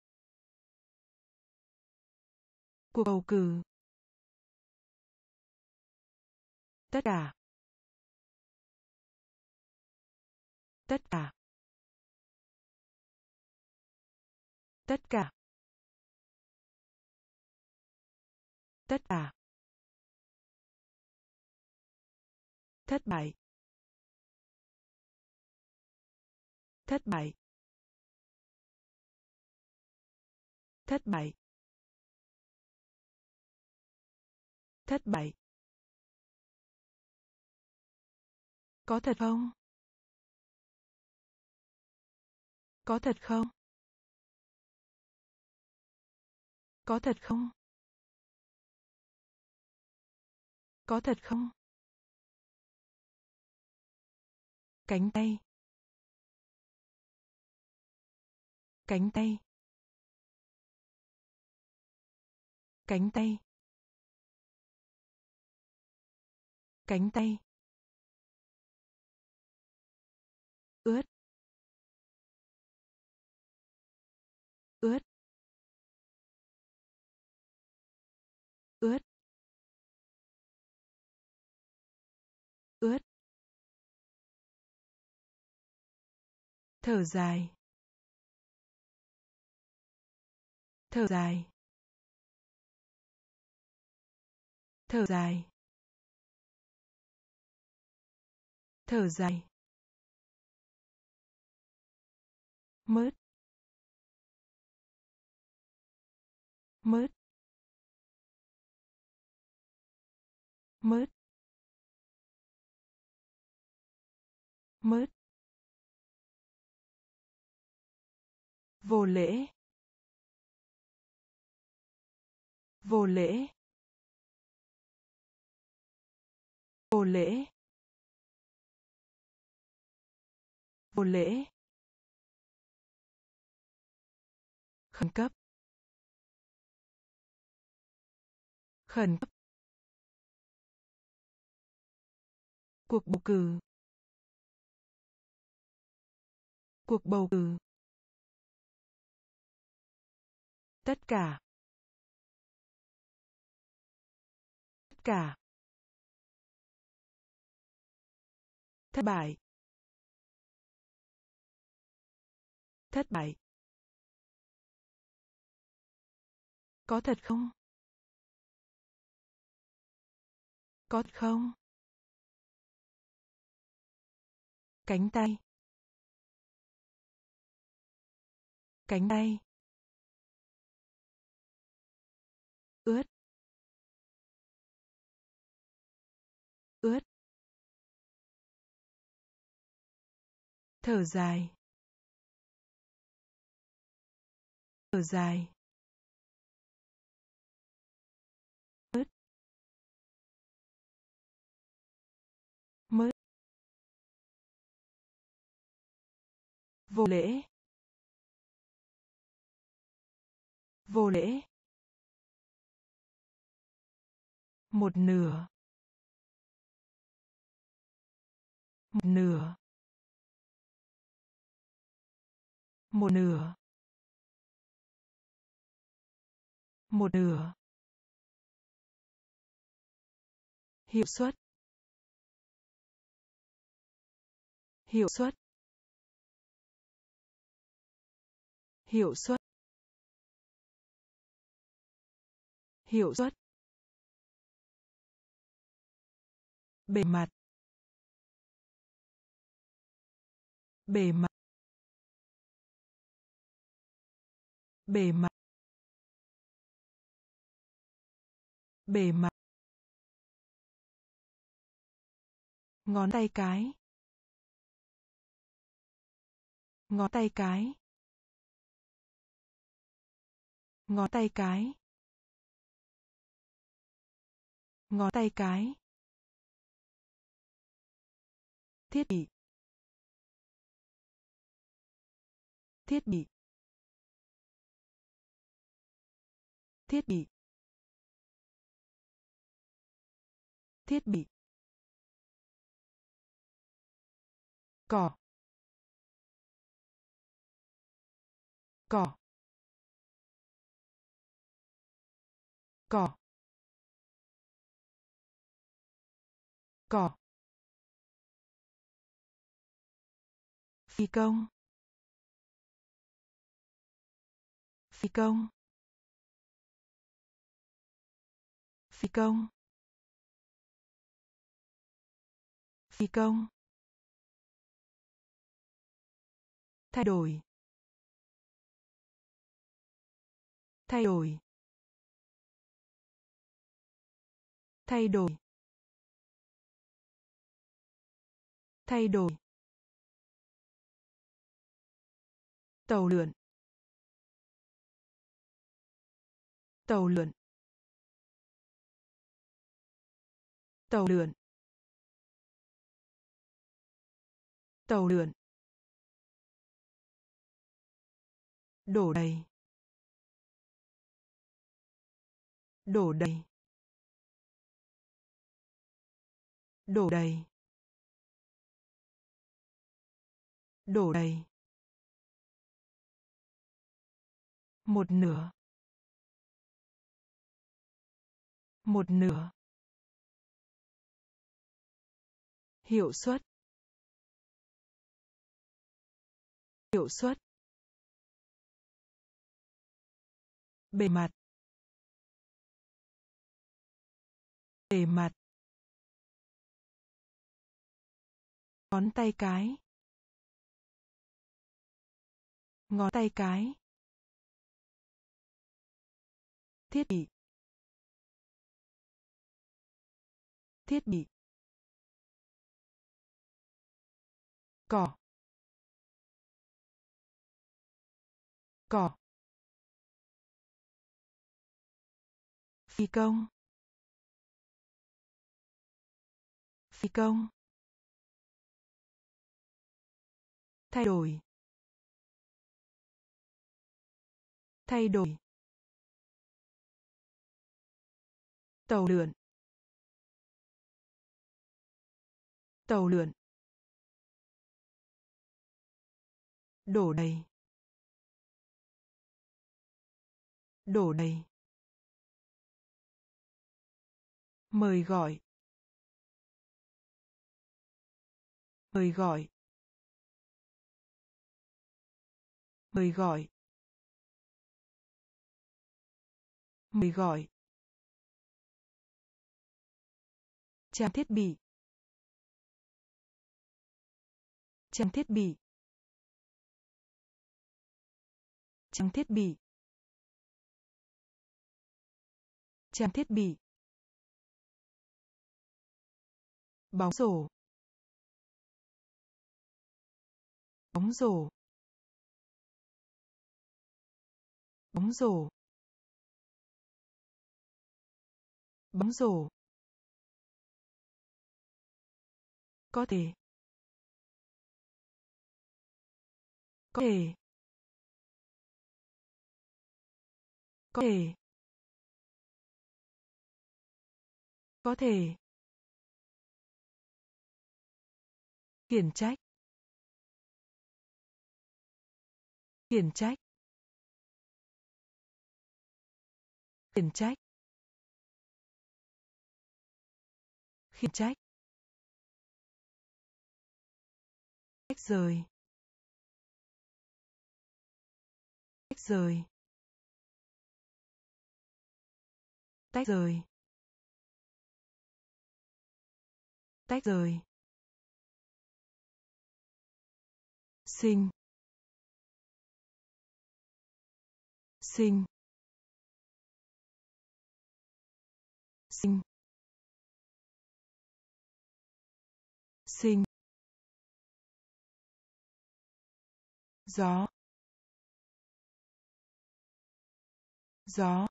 cuộc bầu cử, tất cả, tất cả, tất cả, tất cả, thất bại, thất bại, thất bại, thất bại, có thật không, có thật không, có thật không, có thật không, cánh tay, cánh tay, cánh tay, cánh tay, ướt, ướt, ướt, ướt, thở dài, thở dài, thở dài, thở dài, mớt, mớt, mớt, mớt, vô lễ, vô lễ, vô lễ, vô lễ, khẩn cấp, khẩn cấp, cuộc bầu cử, cuộc bầu cử, tất cả, tất cả, thất bại, Thất bại. Có thật không? Có thật không? Cánh tay. Cánh tay. Ướt. Ướt. Thở dài. Thở dài. Mứt. Mứt. Vô lễ. Vô lễ. Một nửa. Một nửa. Một nửa. Một nửa. Hiệu suất. Hiệu suất. Hiệu suất. Hiệu suất. Bề mặt. Bề mặt. Bề mặt. Bề mặt. Ngón tay cái. Ngón tay cái. Ngón tay cái. Ngón tay cái. Thiết bị. Thiết bị. Thiết bị. Thiết bị. Cỏ. Cỏ. Cỏ. Cỏ. Phi công. Phi công. Phi công. Phi công. Thay đổi. Thay đổi. Thay đổi. Thay đổi. Tàu lượn. Tàu lượn. Tàu lượn. Tàu lượn. Đổ đầy. Đổ đầy. Đổ đầy. Đổ đầy. Một nửa. Một nửa. Hiệu suất. Hiệu suất. Bề mặt. Bề mặt. Ngón tay cái. Ngón tay cái. Thiết bị. Thiết bị. Cỏ. Cỏ. Phi công. Phi công. Thay đổi. Thay đổi. Tàu lượn. Tàu lượn. Đổ đầy. Đổ đầy. Mời gọi. Mời gọi. Mời gọi. Mời gọi. Trang thiết bị. Trang thiết bị. Trang thiết bị. Trang thiết bị. Bóng rổ. Bóng rổ. Bóng rổ. Bóng rổ. Có thể. Có thể. Có thể. Có thể. Khiển trách. Khiển trách. Khiển trách. Khiển trách. Tách rời. Tách rời. Tách rời. Tách rời. Sinh. Sinh. Sinh. Sinh. Gió. Gió.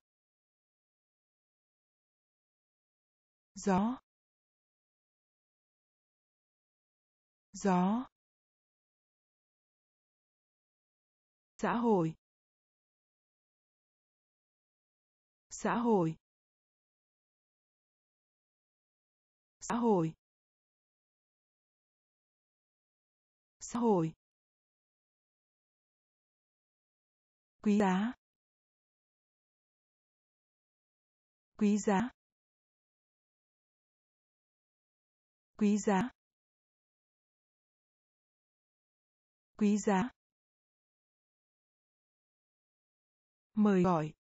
Gió. Gió. Xã hội. Xã hội. Xã hội. Xã hội. Quý giá. Quý giá. Quý giá. Quý giá. Mời gọi.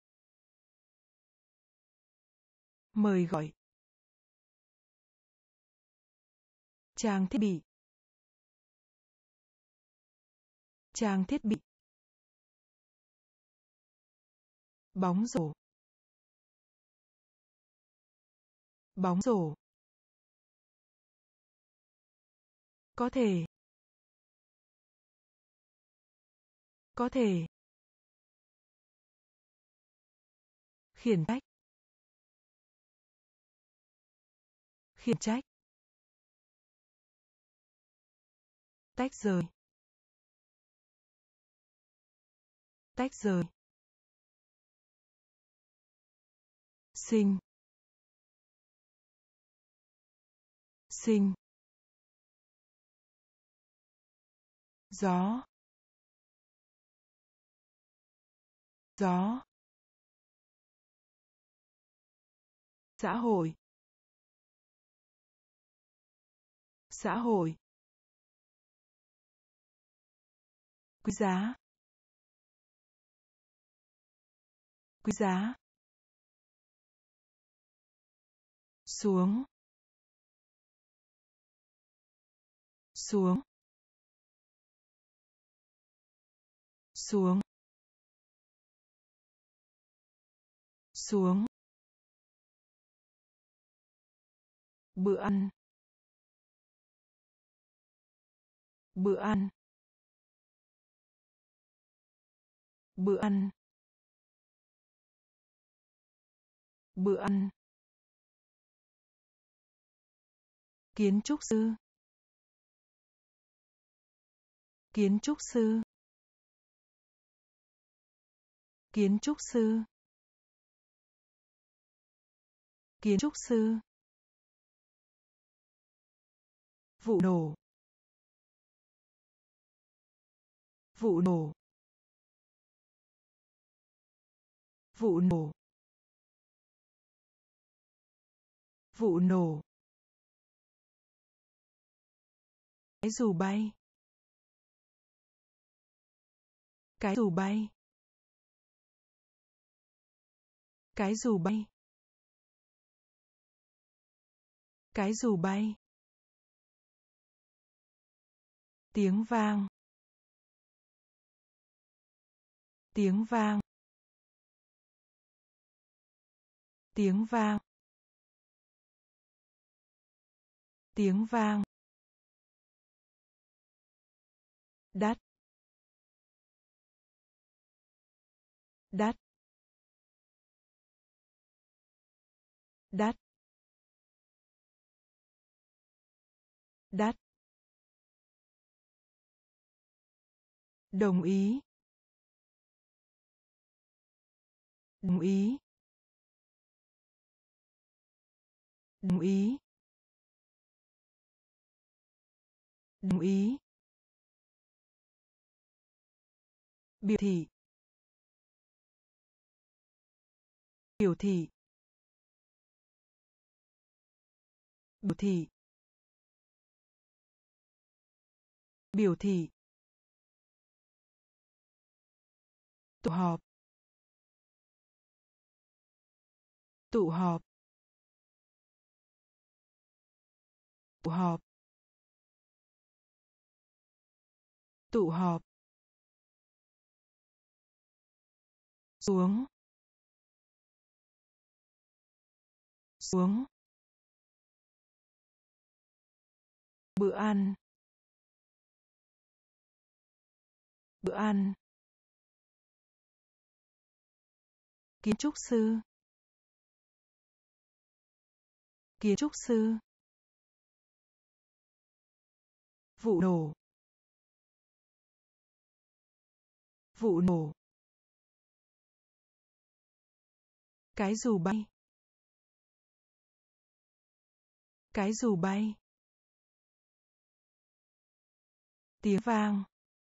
Mời gọi. Trang thiết bị. Trang thiết bị. Bóng rổ. Bóng rổ. Có thể. Có thể. Khiển trách. Khiển trách. Tách rời. Tách rời. Sinh. Sinh. Gió. Gió. Xã hội. Xã hội. Quý giá. Quý giá. Xuống. Xuống. Xuống. Xuống. Bữa ăn. Bữa ăn. Bữa ăn. Bữa ăn. Kiến trúc sư. Kiến trúc sư. Kiến trúc sư. Kiến trúc sư. Vụ nổ. Vụ nổ. Vụ nổ. Vụ nổ. Cái dù bay. Cái dù bay. Cái dù bay. Cái dù bay. Tiếng vang. Tiếng vang. Tiếng vang. Tiếng vang. Đắt. Đắt. Đắt. Đắt. Đồng ý. Đồng ý. Đồng ý. Đồng ý. Biểu thị. Biểu thị. Biểu thị. Biểu thị. Tụ họp. Tụ họp. Tụ họp. Tụ họp. Xuống. Xuống. Bữa ăn. Bữa ăn. Kiến trúc sư. Kiến trúc sư. Vụ nổ. Vụ nổ. Cái dù bay. Cái dù bay. Tiếng vang.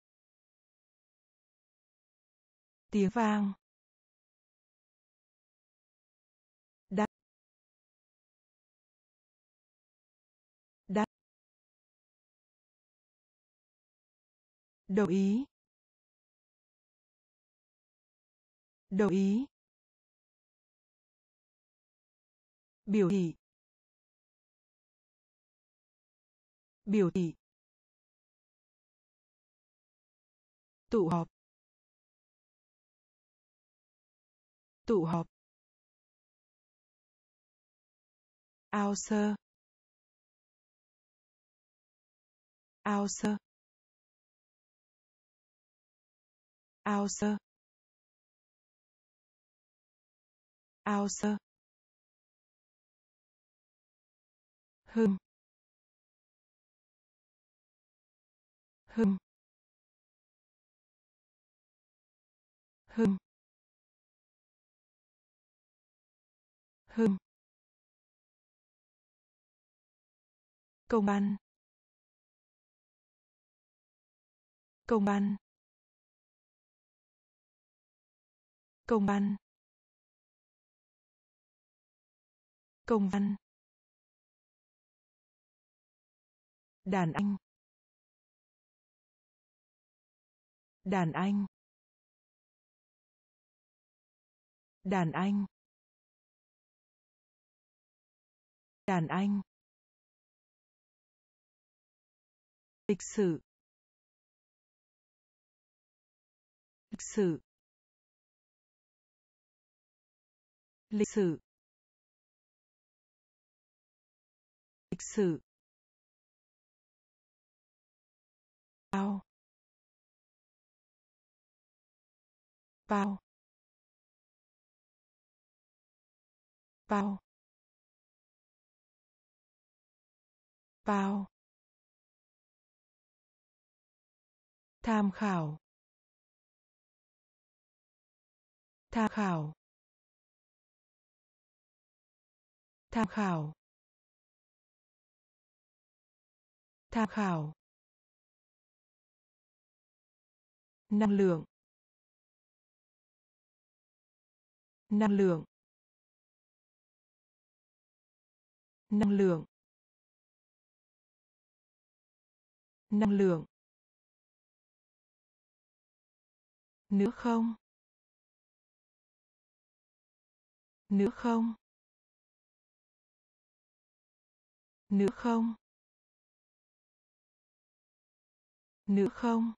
Tiếng vang. Đắt. Đắt. Đồng ý. Đồng ý. Biểu thị. Biểu thị. Tụ họp. Tụ họp. Ao sơ. Ao sơ. Ao sơ. Ao sơ. Hưng. Hưng. Hưng. Hưng. Công văn. Công văn. Công văn. Công văn. Đàn anh. Đàn anh. Đàn anh. Đàn anh. Lịch sử. Lịch sử. Lịch sử. Lịch sử. Bao. Bao. Bao. Bao. Tham khảo. Tham khảo. Tham khảo. Tham khảo. Năng lượng. Năng lượng. Năng lượng. Năng lượng. Nữa không? Nữa không? Nữa không? Nữa không?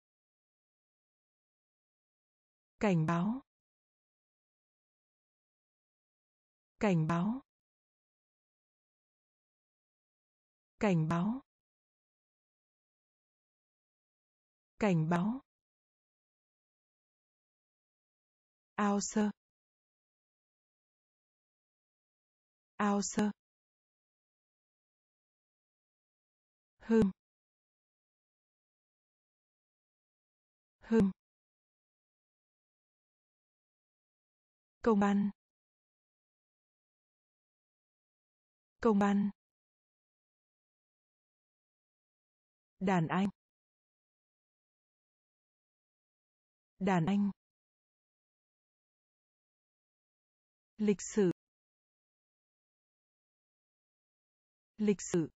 Cảnh báo. Cảnh báo. Cảnh báo. Cảnh báo. Ao sơ. Ao sơ. Hương. Hương. Công ăn. Công ăn. Đàn anh. Đàn anh. Lịch sử. Lịch sử.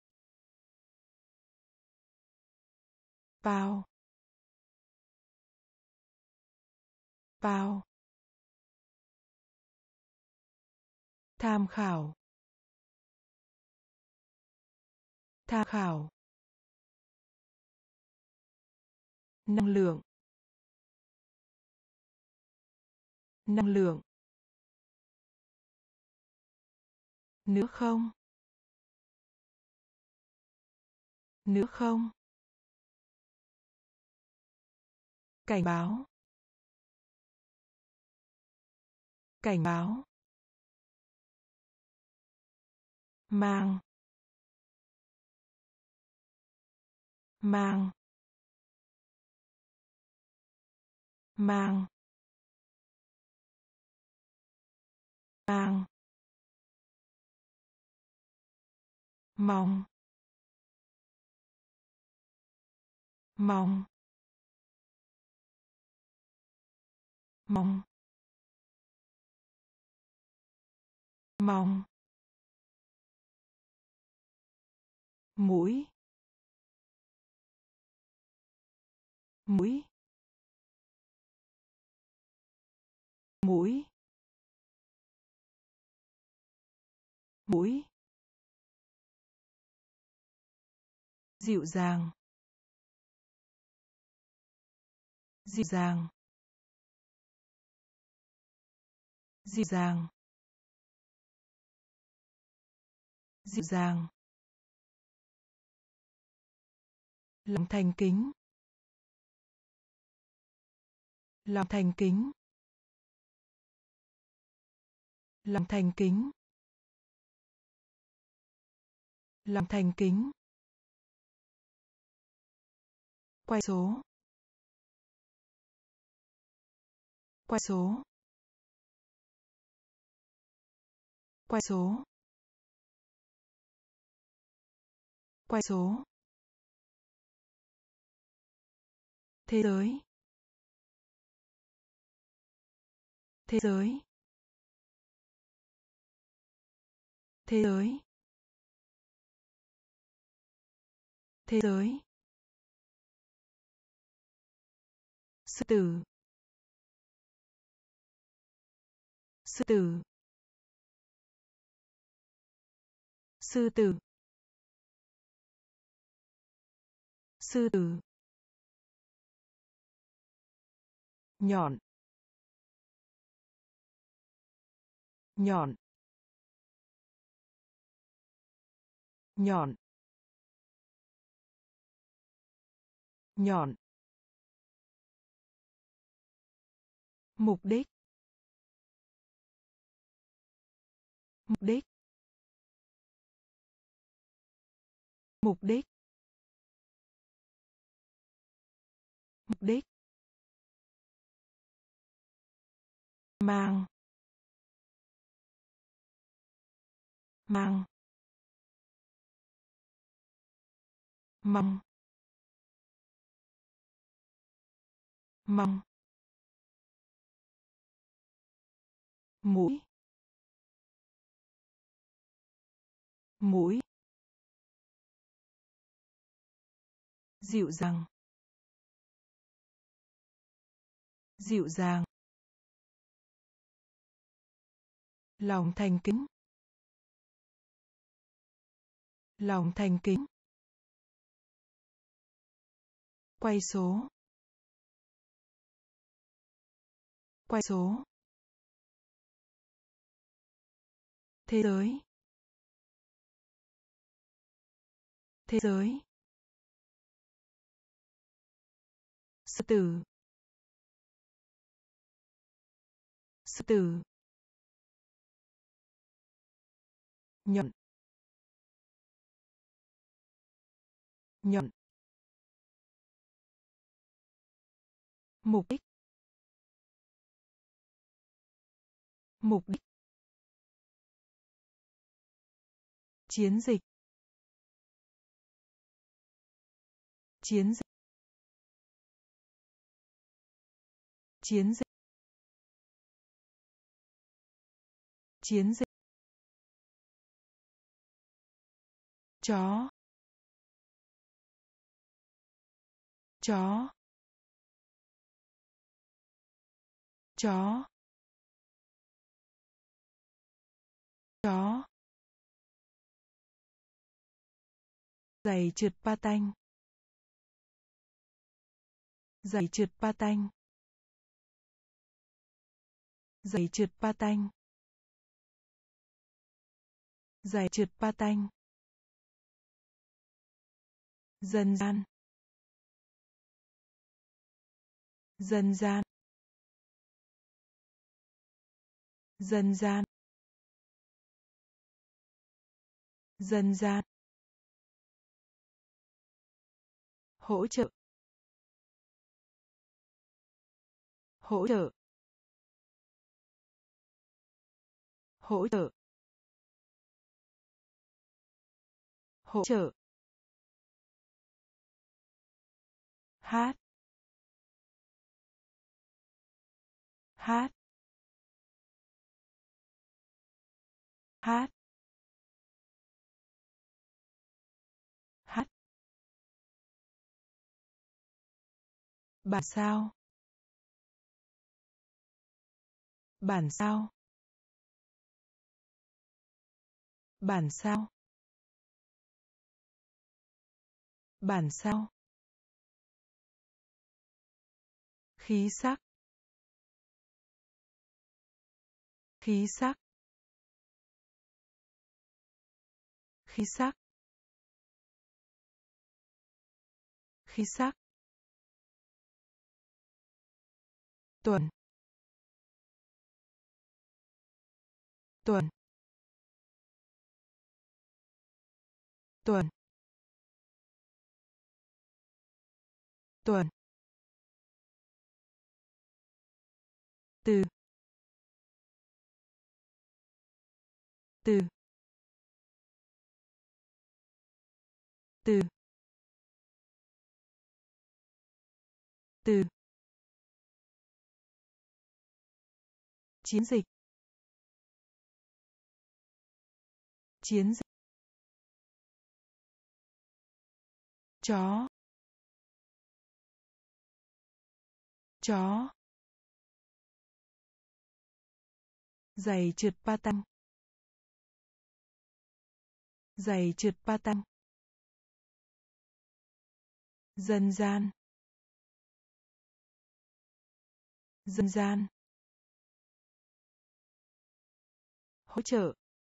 Bao. Bao. Tham khảo. Tham khảo. Năng lượng. Năng lượng. Nữa không? Nữa không? Cảnh báo. Cảnh báo. Mang. Mang. Mang. Mang. Mong. Mong. Mong. Mong. Mũi. Mũi. Mũi. Mũi. Dịu dàng. Dịu dàng. Dịu dàng. Dịu dàng. Lòng thành kính. Lòng thành kính. Lòng thành kính. Lòng thành kính. Quay số. Quay số. Quay số. Quay số. Thế giới. Thế giới. Thế giới. Thế giới. Sư tử. Sư tử. Sư tử. Sư tử. Nhọn. Nhọn. Nhọn. Nhọn. Mục đích. Mục đích. Mục đích. Mục đích. Mang. Mang. Mong. Mong. Mũi. Mũi. Dịu dàng. dịu dàng, lòng thành kính, lòng thành kính, quay số, quay số, thế giới, thế giới, sư tử, sư tử, nhận, nhận, mục đích, mục đích, chiến dịch, chiến dịch, chiến dịch, chiến dịch, chó, chó, chó, chó, giày trượt patin, giày trượt patin, giày trượt patin, giày trượt patin, dân gian, dân gian, dân gian, dân gian, hỗ trợ, hỗ trợ, hỗ trợ, hỗ trợ, hát, hát, hát, hát, bản sao, bản sao, bản sao, bản sao, khí sắc, khí sắc, khí sắc, khí sắc, tuần, tuần, tuần, tuần, từ, từ, từ, từ, chiến dịch, chiến dịch, chó, chó, giày trượt patin, giày trượt patin, dân gian, dân gian, hỗ trợ,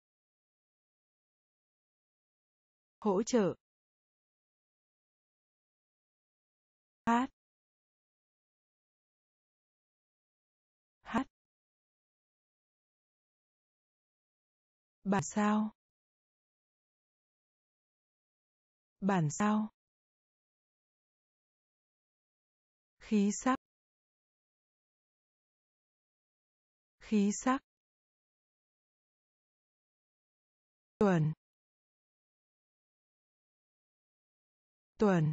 hỗ trợ, hát, hát, bản sao, bản sao, khí sắc, khí sắc, tuần, tuần,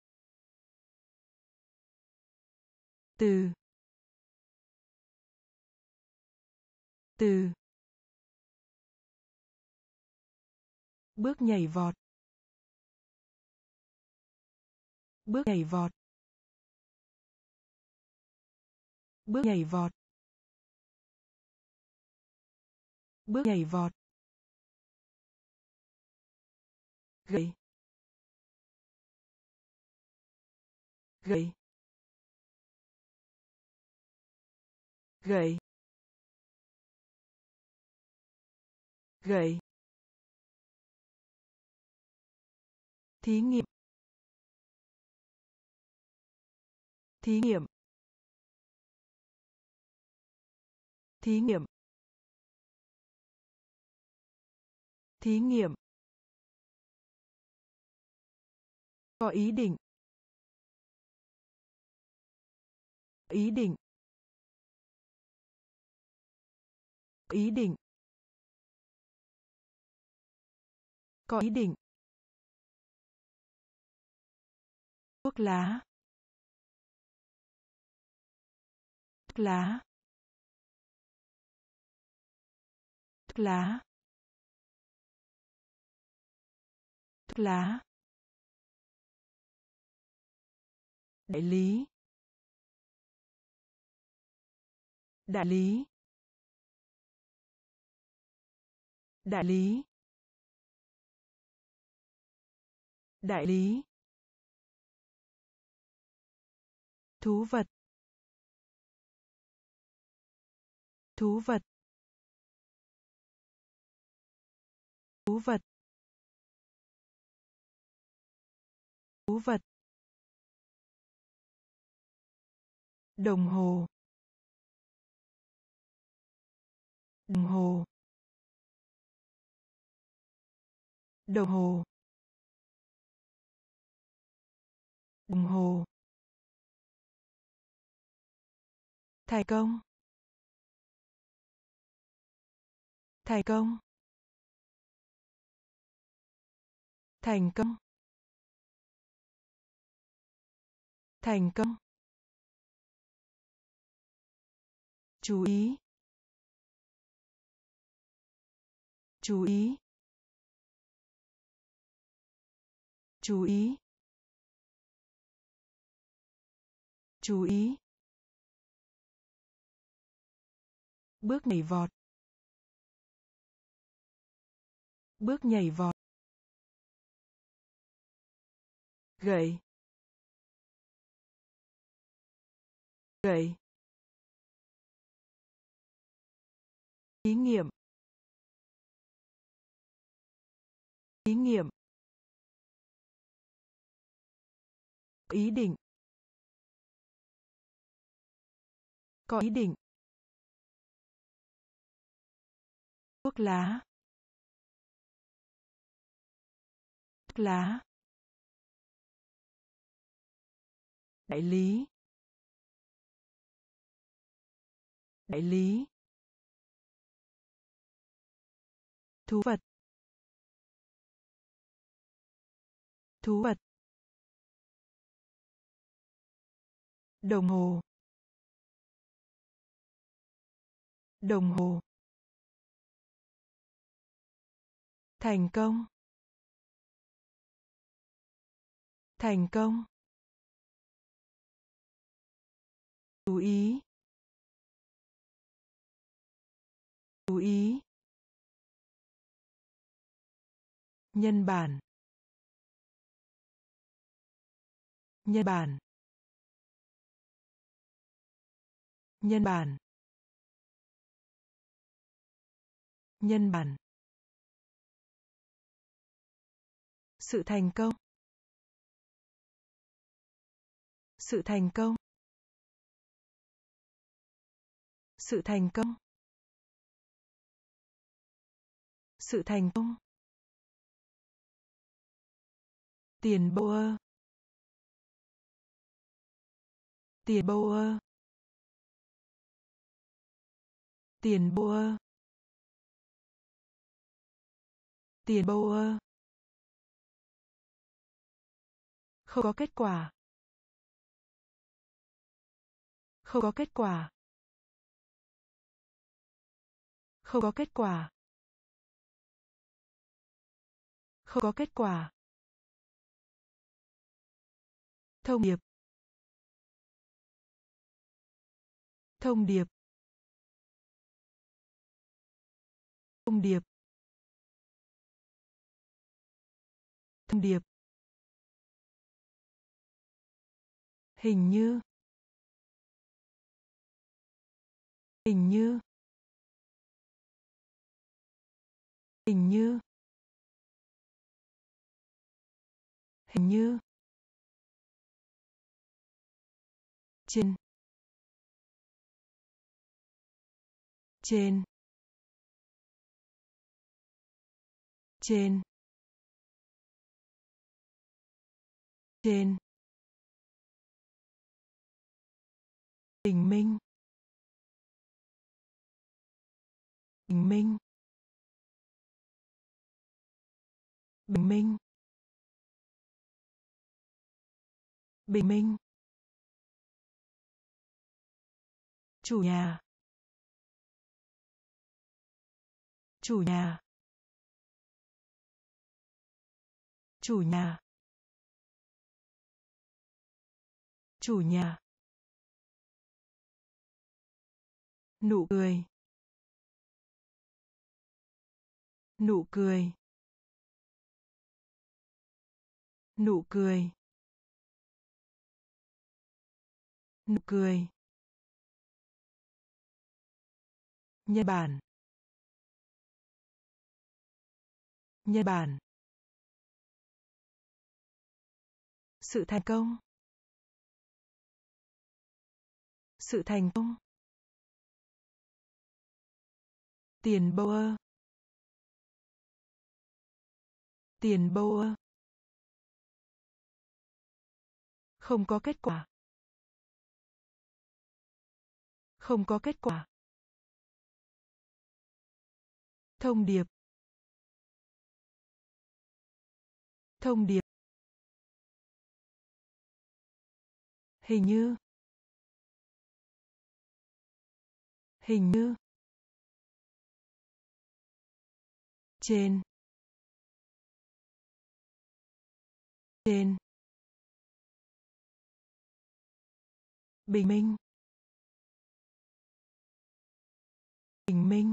từ, từ, bước nhảy vọt, bước nhảy vọt, Bước nhảy vọt. Bước nhảy vọt. Gầy. Gầy. Gầy. Gầy. Thí nghiệm. Thí nghiệm. Thí nghiệm. Thí nghiệm. Có ý định. Ý định. Ý định. Có ý định. Thuốc lá. Thuốc lá. Thuốc lá. Thuốc lá. Đại lý. Đại lý. Đại lý. Đại lý. Thú vật. Thú vật. Thú vật. Thú vật. Đồng hồ. Đồng hồ. Đồng hồ. Đồng hồ. Thành công. Thành công. Thành công. Thành công. Chú ý. Chú ý. Chú ý. Chú ý. Bước nhảy vọt. Bước nhảy vọt. Gầy. Gầy. Thí nghiệm. Thí nghiệm. Ý định. Có ý định. Thuốc lá. Thuốc lá. Đại lý. Đại lý. Thú vật. Thú vật. Đồng hồ. Đồng hồ. Thành công. Thành công. Chú ý. Chú ý. Nhân bản. Nhân bản. Nhân bản. Nhân bản. Sự thành công. Sự thành công. Sự thành công. Sự thành công. Tiền bô ơ. Tiền bô ơ. Tiền bô ơ. Tiền bô ơ. Không có kết quả. Không có kết quả. Không có kết quả. Không có kết quả. Thông điệp. thông điệp, thông điệp, thông điệp, hình như, hình như, hình như, hình như, trên, trên, trên, trên, bình minh, bình minh, bình minh, bình minh, chủ nhà, chủ nhà, chủ nhà, chủ nhà, nụ cười, nụ cười, nụ cười, nụ cười, Nhật Bản, Nhật Bản, sự thành công, sự thành công, tiền Boer, tiền Boer, không có kết quả, không có kết quả, thông điệp, thông điệp, hình như, hình như, trên, trên, bình minh, bình minh,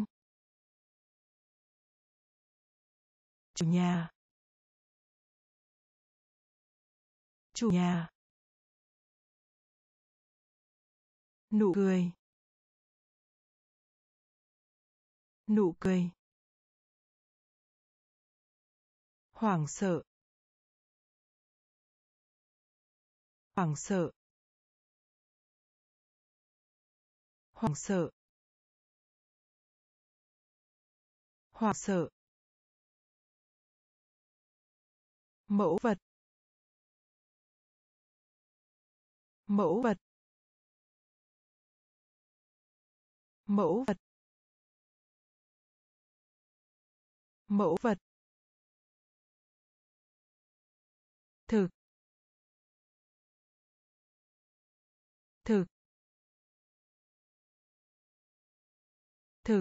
chủ nhà, chủ nhà, nụ cười, nụ cười, hoảng sợ, hoảng sợ, hoảng sợ, hoảng sợ, mẫu vật, mẫu vật, mẫu vật, mẫu vật, thực, thực, thực,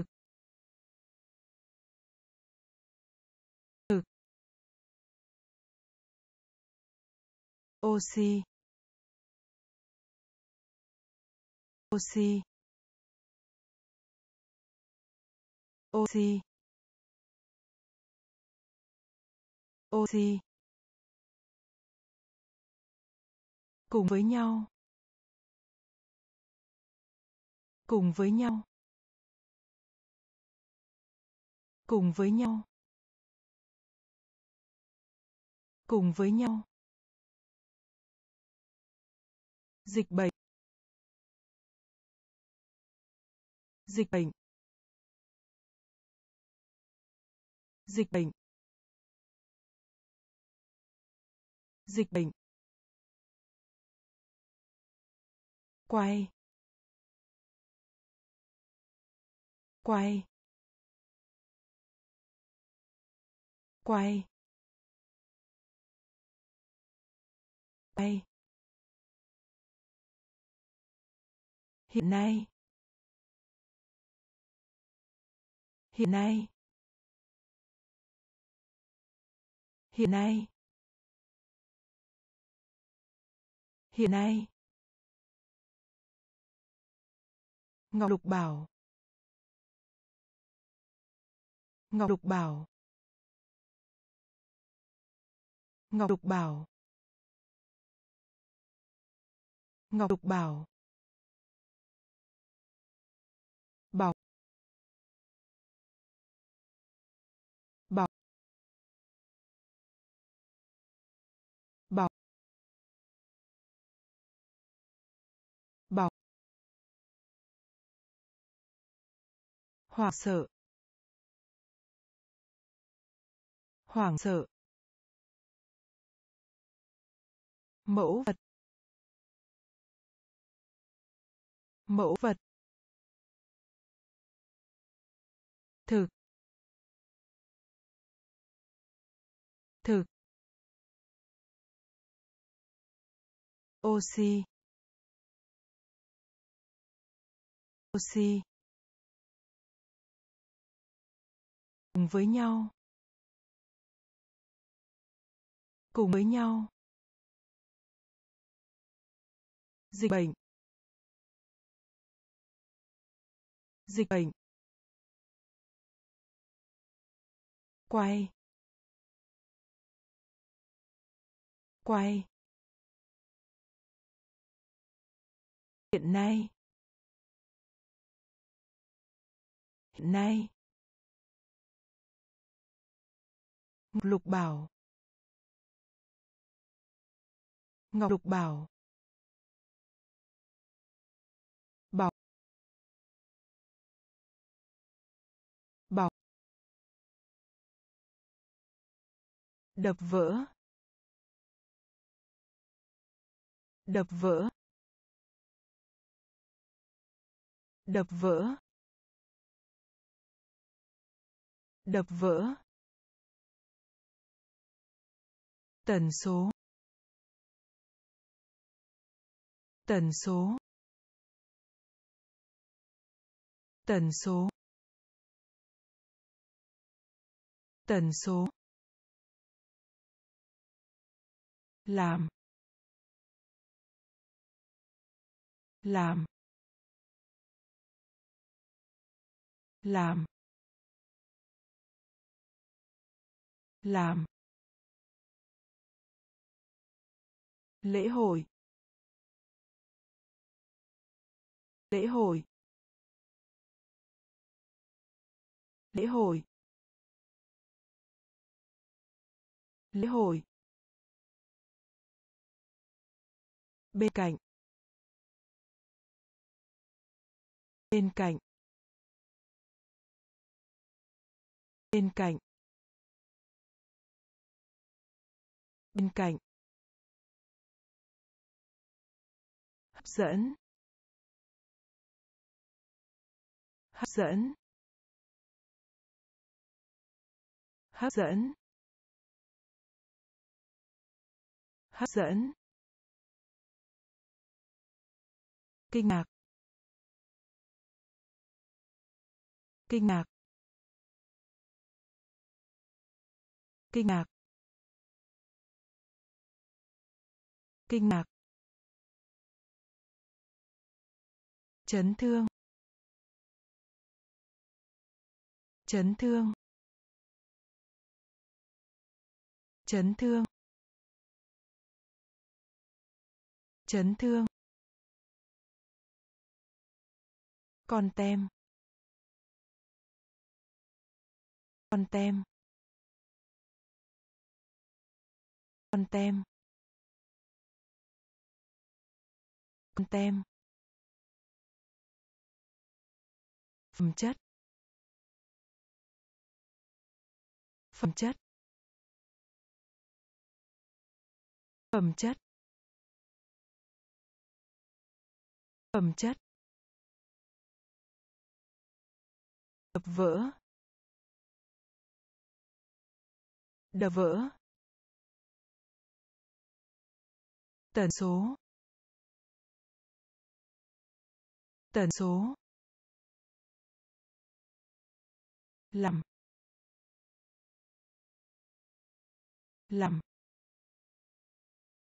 thực, oxy, oxy, oxy, oxy, cùng với nhau, cùng với nhau, cùng với nhau, cùng với nhau, dịch bệnh, dịch bệnh, dịch bệnh, dịch bệnh, quay, quay, quay, quay, hiện nay, hiện nay, hiện nay, hiện nay, Ngọc Lục Bảo. Ngọc Lục Bảo. Ngọc Lục Bảo. Ngọc Lục Bảo. Bọc. Bọc. Bọc. Bọc. Hoảng sợ. Hoảng sợ. Mẫu vật. Mẫu vật. Thực. Thực. Oxy. Oxy. Cùng với nhau. Cùng với nhau. Dịch bệnh. Dịch bệnh. Quay. Quay. Hiện nay. Hiện nay. Ngọc Lục Bảo. Ngọc Lục Bảo. Bọc. Bọc. Đập vỡ. Đập vỡ. Đập vỡ. Đập vỡ. Tần số. Tần số. Tần số. Tần số. Làm. Làm. Làm. Làm. Lễ hội. Lễ hội. Lễ hội. Lễ hội. Bên cạnh. Bên cạnh. Bên cạnh. Bên cạnh. Hấp dẫn. Hấp dẫn. Hấp dẫn. Hấp dẫn. Kinh ngạc. Kinh ngạc. Kinh ngạc. Kinh ngạc. Chấn thương. Chấn thương. Chấn thương. Chấn thương. Con tem. Con tem. Con tem. Con tem. Phẩm chất. Phẩm chất. Phẩm chất. Phẩm chất. Đập vỡ. Đập vỡ. Tần số. Tần số. Làm. Làm.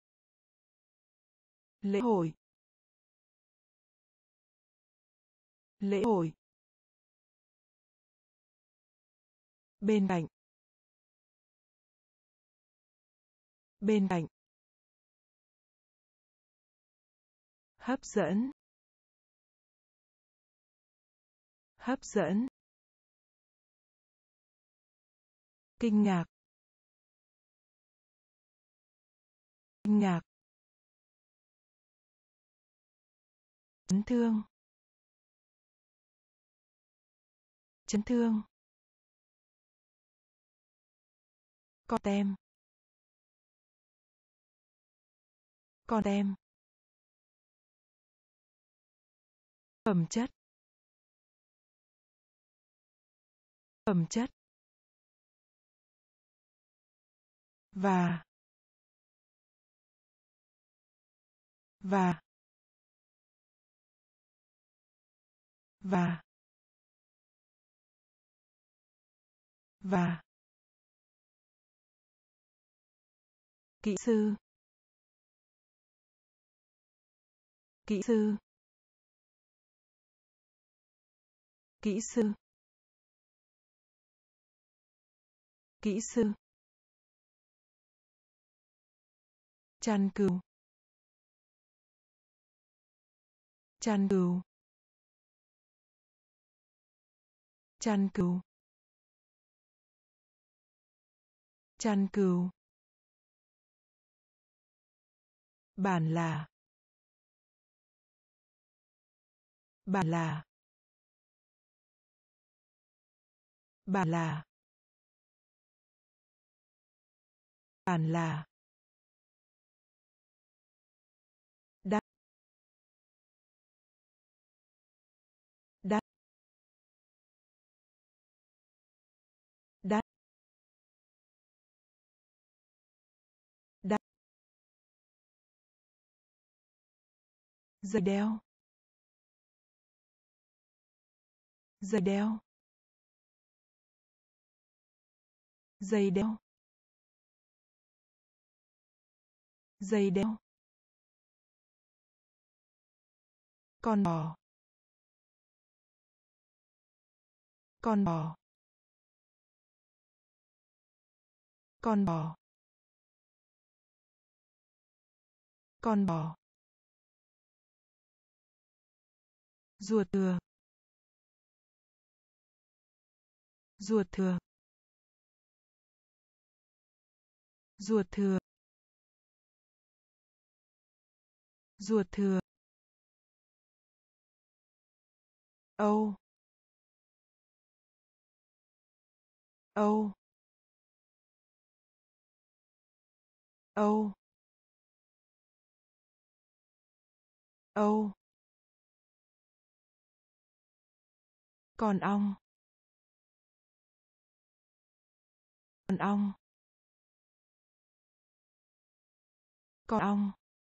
Lễ hội. Lễ hội. Bên cạnh. Bên cạnh. Hấp dẫn. Hấp dẫn. Kinh ngạc. Kinh ngạc. Chấn thương. Chấn thương. Con tem. Con tem. Phẩm chất. Phẩm chất. Và. Và. Và. Và. Kỹ sư. Kỹ sư. Kỹ sư. Kỹ sư. Chăn cừu. Chăn cừu. Chăn cừu. Chăn cừu. Bản là. Bản là. Bản là. Bản là. Đắt. Đắt. Đắt. Đắt. Dây đeo. Dây đeo. Dây đeo. Dây đeo. Con bò. Con bò. Con bò. Con bò. Ruột thừa. Ruột thừa. Ruột thừa. Ruột thừa. Âu. Âu. Âu. Âu. Con ong. Con ong. Con ong.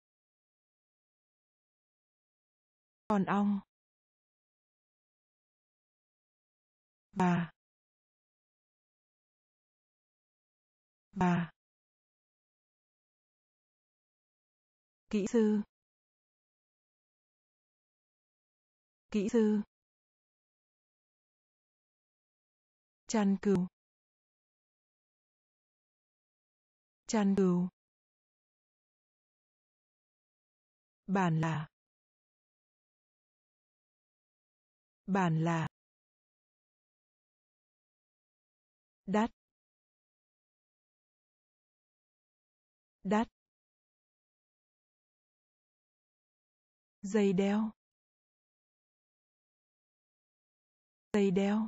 Con ong. Và. Và. Kỹ sư. Kỹ sư. Chăn cừu. Chăn cừu. Bản là. Bản là. Đắt. Đắt. Dây đeo. Dây đeo.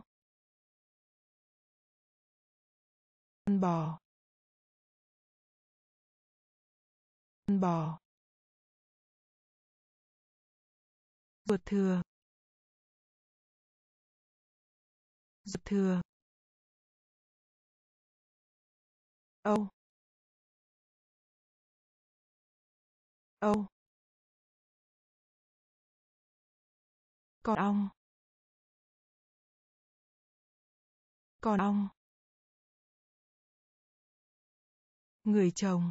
Con bò. Con bò. Ruột thừa. Ruột thừa. Âu. Âu. Con ong. Con ong. Người chồng.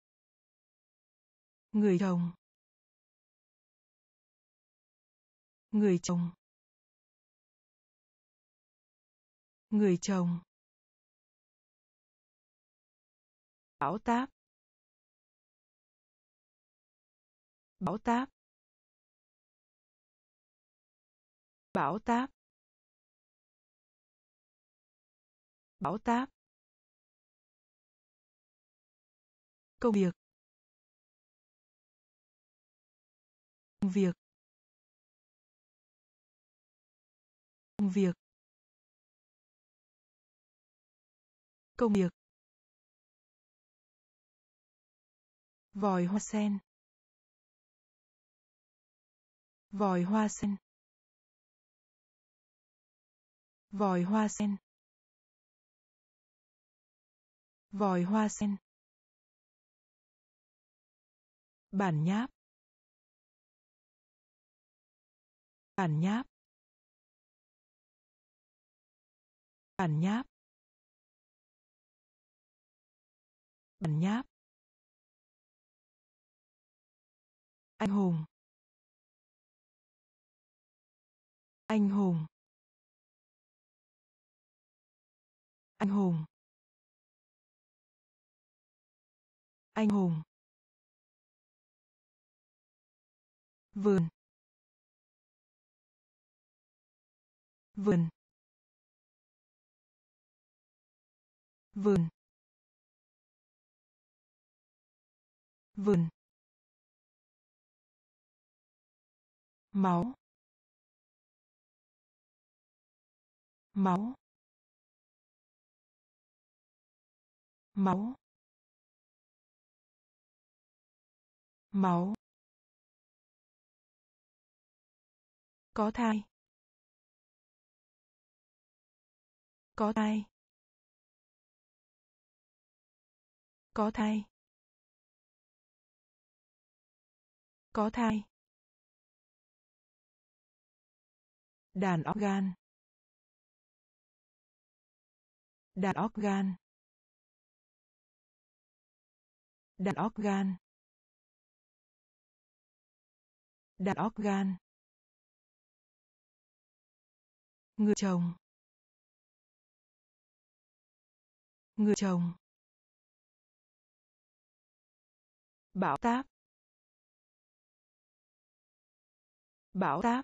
Người chồng. Người chồng. Người chồng. Bão táp. Bão táp. Bão táp. Bão táp. Công việc. Công việc. Công việc. Công việc. Vòi hoa sen. Vòi hoa sen. Vòi hoa sen. Vòi hoa sen. Bản nháp. Bản nháp. Bản nháp. Bản nháp. Anh hùng. Anh hùng. Anh hùng. Anh hùng. Vườn. Vườn. Vườn. Vườn. Máu. Máu. Máu. Máu. Có thai. Có thai. Có thai. Có thai. Đàn organ. Đàn organ. Đàn organ. Đàn organ. Người chồng. Người chồng. Bão táp. Bão táp.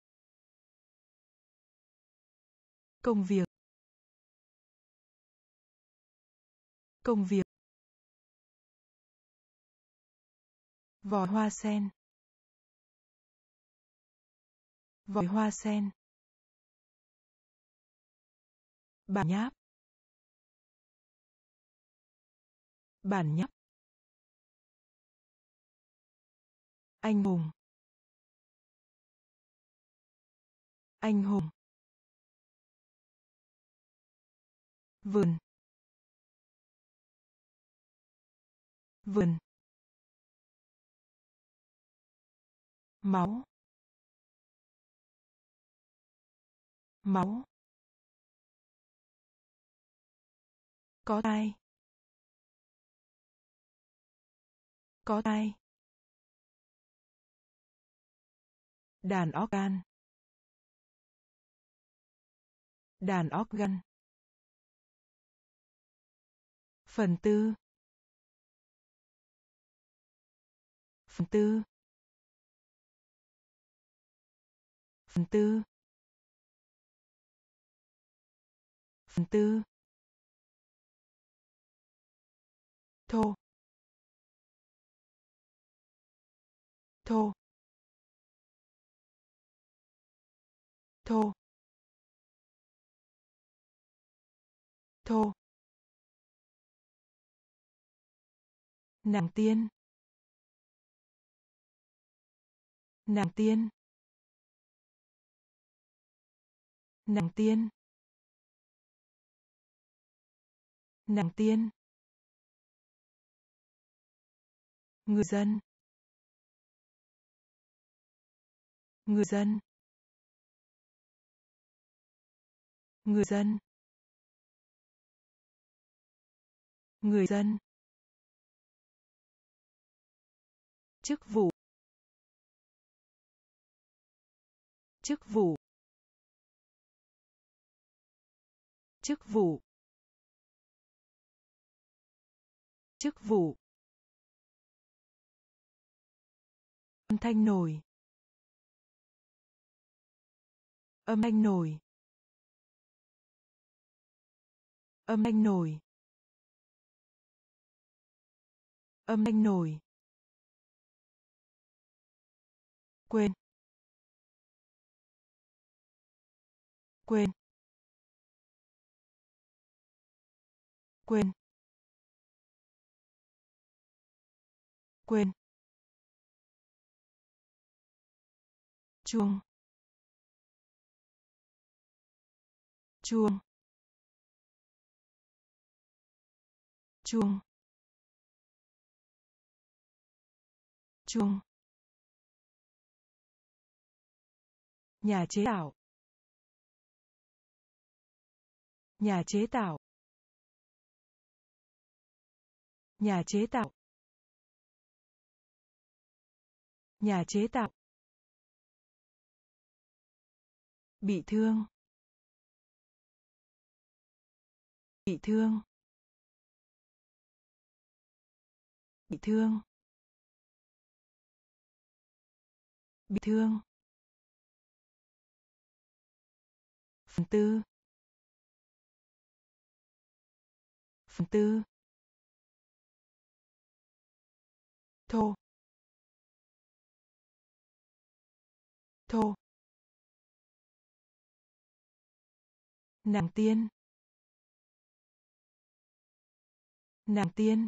Công việc. Công việc. Vòi hoa sen. Vòi hoa sen. Bản nháp. Bản nháp. Anh hùng. Anh hùng. Vườn. Vườn. Máu. Máu. Có thai. Có thai. Đàn organ. Đàn organ. Phần tư. Phần tư. Phần tư. Phần tư. Thô. Thô. Thô. Thô. Nàng tiên. Nàng tiên. Nàng tiên. Nàng tiên. Người dân. Người dân. Người dân. Người dân. Chức vụ. Chức vụ. Chức vụ. Chức vụ. Âm thanh nổi. Âm thanh nổi. Âm thanh nổi. Âm thanh nổi. Quên. Quên. Quên. Quên. Chuông. Chuông. Chuông. Chuông. Nhà chế tạo. Nhà chế tạo. Nhà chế tạo. Nhà chế tạo. Bị thương. Bị thương. Bị thương. Bị thương. Phần tư. Phần tư. Thô. Thô. Nàng tiên. Nàng tiên.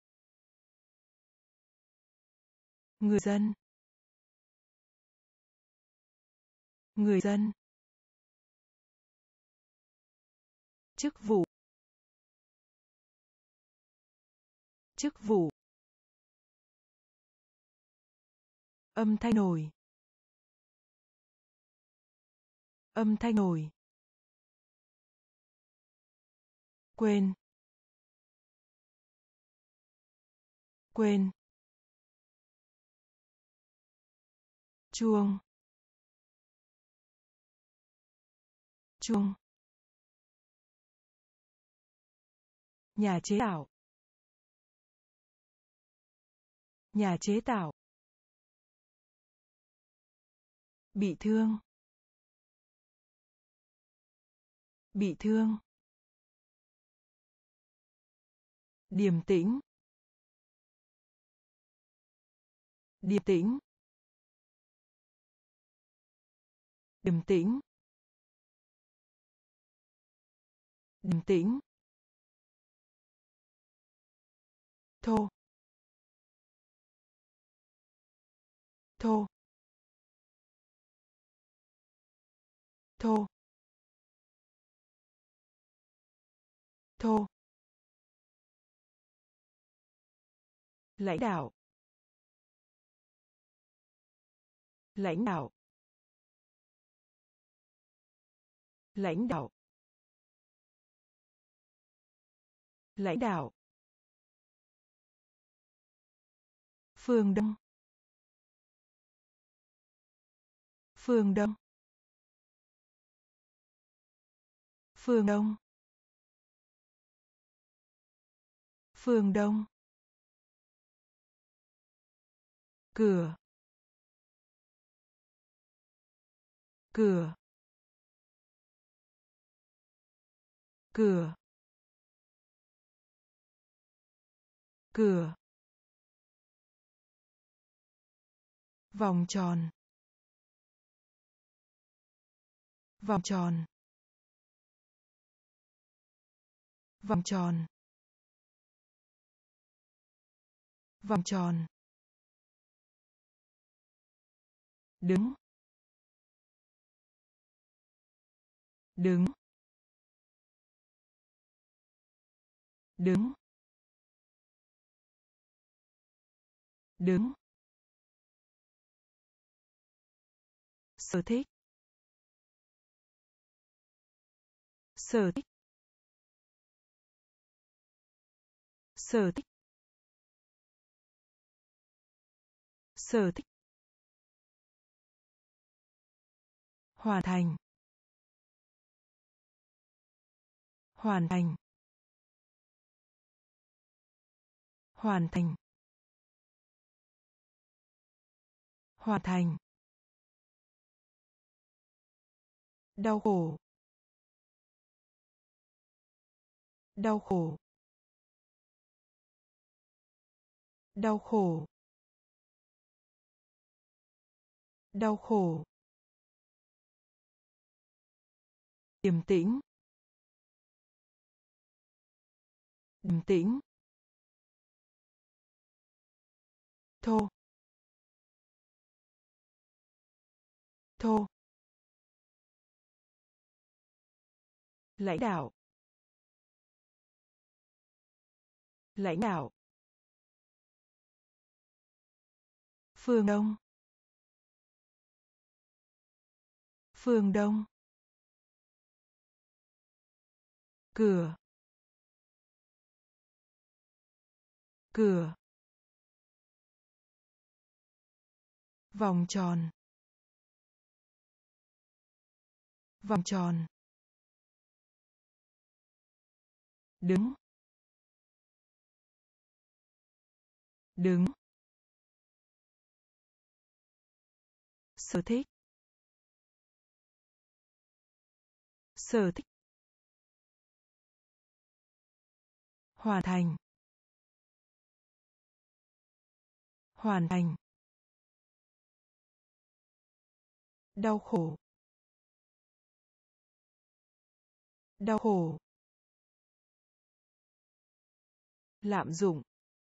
Người dân. Người dân. Chức vụ. Chức vụ. Âm thanh nổi. Âm thanh nổi. Quên. Quên. Chuông. Chuông. Nhà chế tạo. Nhà chế tạo. Bị thương. Bị thương. Điềm tĩnh. Điềm tĩnh. Điềm tĩnh. Điềm tĩnh. Thô. Thô. Thô. Thô. Lãnh đạo. Lãnh đạo. Lãnh đạo. Lãnh đạo. Phương Đông. Phương Đông. Phương Đông. Phương Đông. Cửa. Cửa. Cửa. Cửa. Vòng tròn. Vòng tròn. Vòng tròn. Vòng tròn. Đứng. Đứng. Đứng. Đứng. Sở thích. Sở thích. Sở thích. Sở thích. hoàn thành, hoàn thành, hoàn thành, hoàn thành, đau khổ, đau khổ, đau khổ, đau khổ, điềm tĩnh, điềm tĩnh, thô, thô, lãnh đạo, lãnh đạo, phương đông, phương đông, cửa, cửa, vòng tròn, vòng tròn, đứng, đứng, sở thích, sở thích, hoàn thành, hoàn thành, đau khổ, đau khổ, lạm dụng,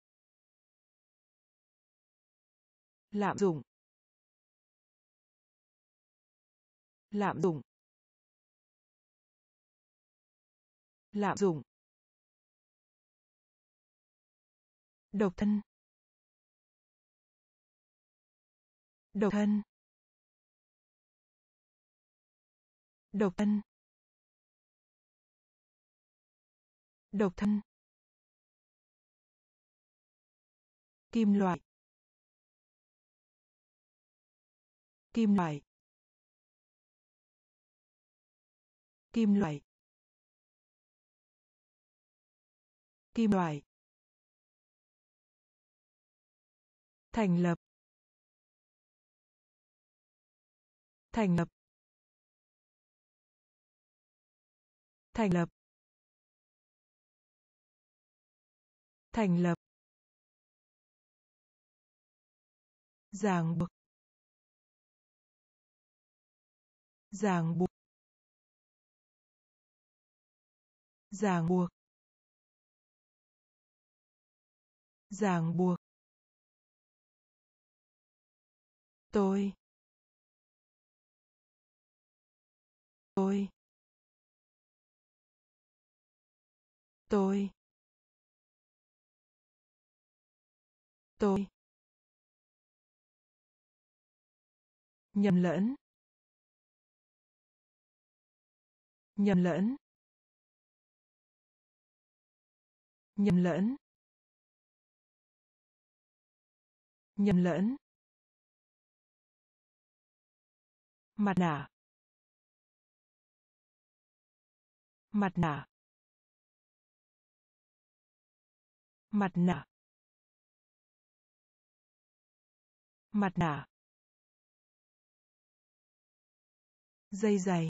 lạm dụng, lạm dụng, lạm dụng, độc thân, độc thân, độc thân, độc thân, kim loại, kim loại, kim loại, kim loại, thành lập, thành lập, thành lập, thành lập, ràng buộc, ràng buộc, ràng buộc, ràng buộc, tôi, tôi, tôi, tôi, nhầm lẫn, nhầm lẫn, nhầm lẫn, nhầm lẫn, mặt nạ, mặt nạ, mặt nạ, mặt nạ, dây giày,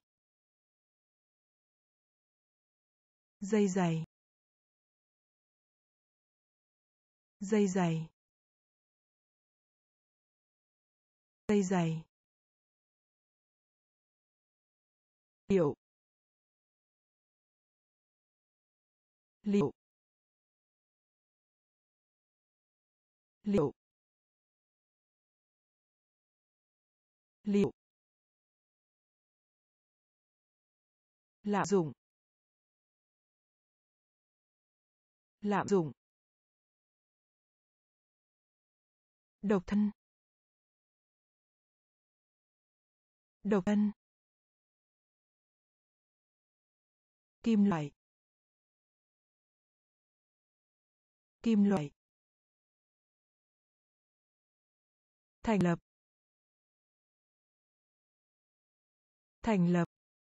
dây giày, dây giày, dây giày, liệu, liệu, liệu, liệu, lạm dụng, lạm dụng, độc thân, độc thân, kim loại, kim loại, thành lập, thành lập,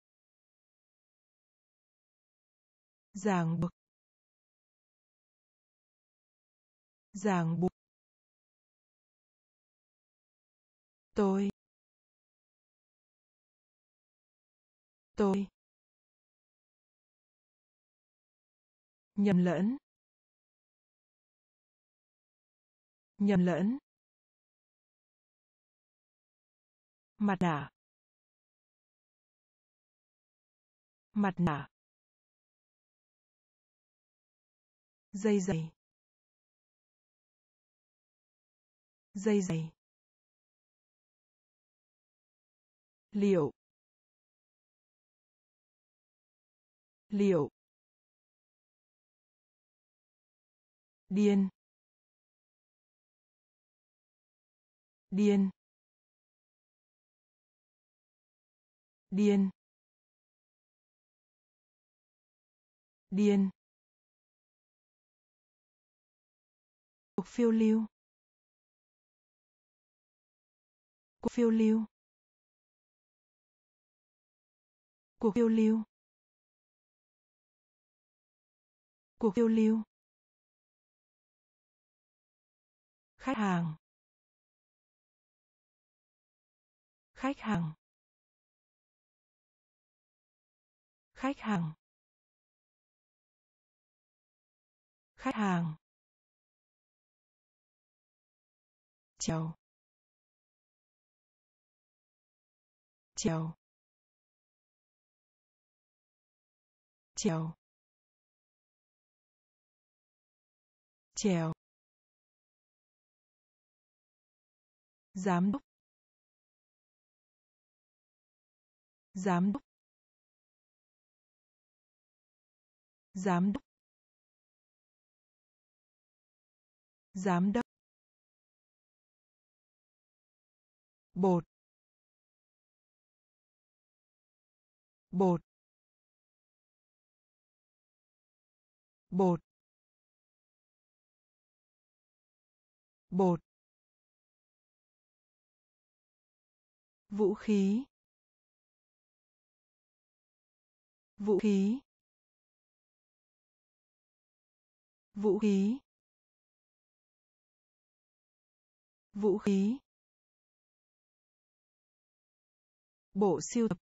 ràng buộc, ràng buộc, tôi, tôi, nhầm lẫn, nhầm lẫn, mặt nạ, mặt nạ, dây giày, dây giày, liệu, liệu, điên, điên, điên, điên, cuộc phiêu lưu, cuộc phiêu lưu, cuộc phiêu lưu, cuộc phiêu lưu, khách hàng, khách hàng, khách hàng, khách hàng, chào, chào, chào, chèo, giám đốc, giám đốc, giám đốc, giám đốc, bột, bột, bột, bột, vũ khí, vũ khí, vũ khí, vũ khí, bộ sưu tập,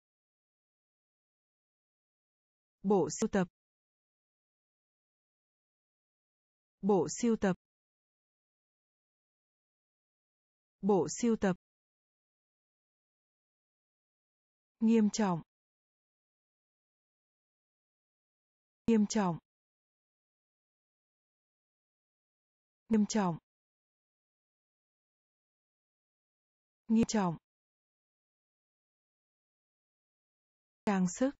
bộ sưu tập, bộ sưu tập, bộ sưu tập, nghiêm trọng, nghiêm trọng, nghiêm trọng, nghiêm trọng, trang sức,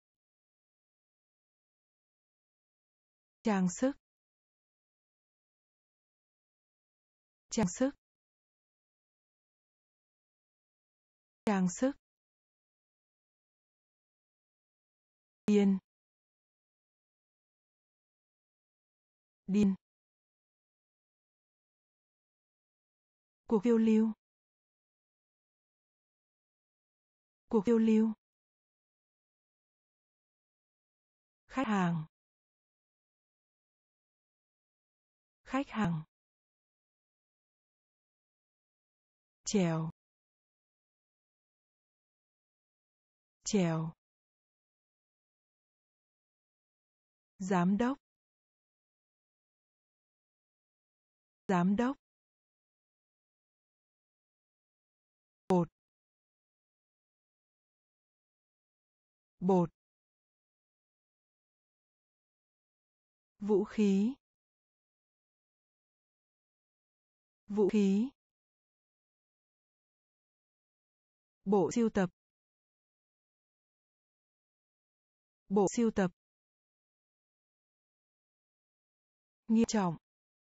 trang sức, trang sức, trang sức, điên, điên, cuộc phiêu lưu, cuộc phiêu lưu, khách hàng, khách hàng, chèo, chèo, giám đốc, giám đốc, bột, bột, vũ khí, vũ khí, bộ sưu tập, bộ sưu tập, nghiêm trọng,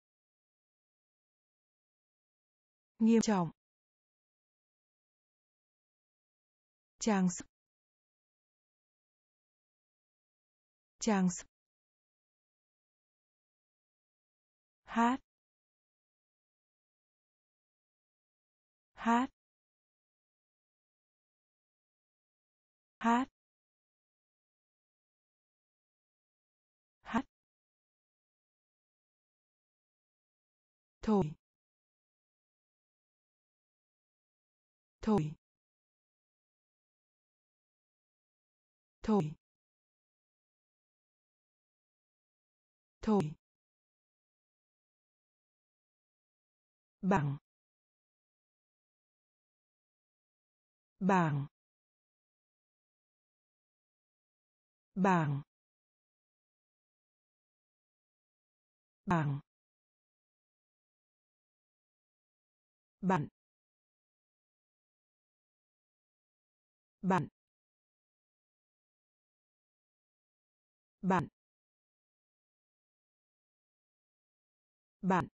nghiêm trọng, trang sức, trang sức, hát, hát, hát, hát, thổi, thổi, thổi, thổi, bảng, bảng, bảng, bảng, bạn, bạn, bạn, bạn,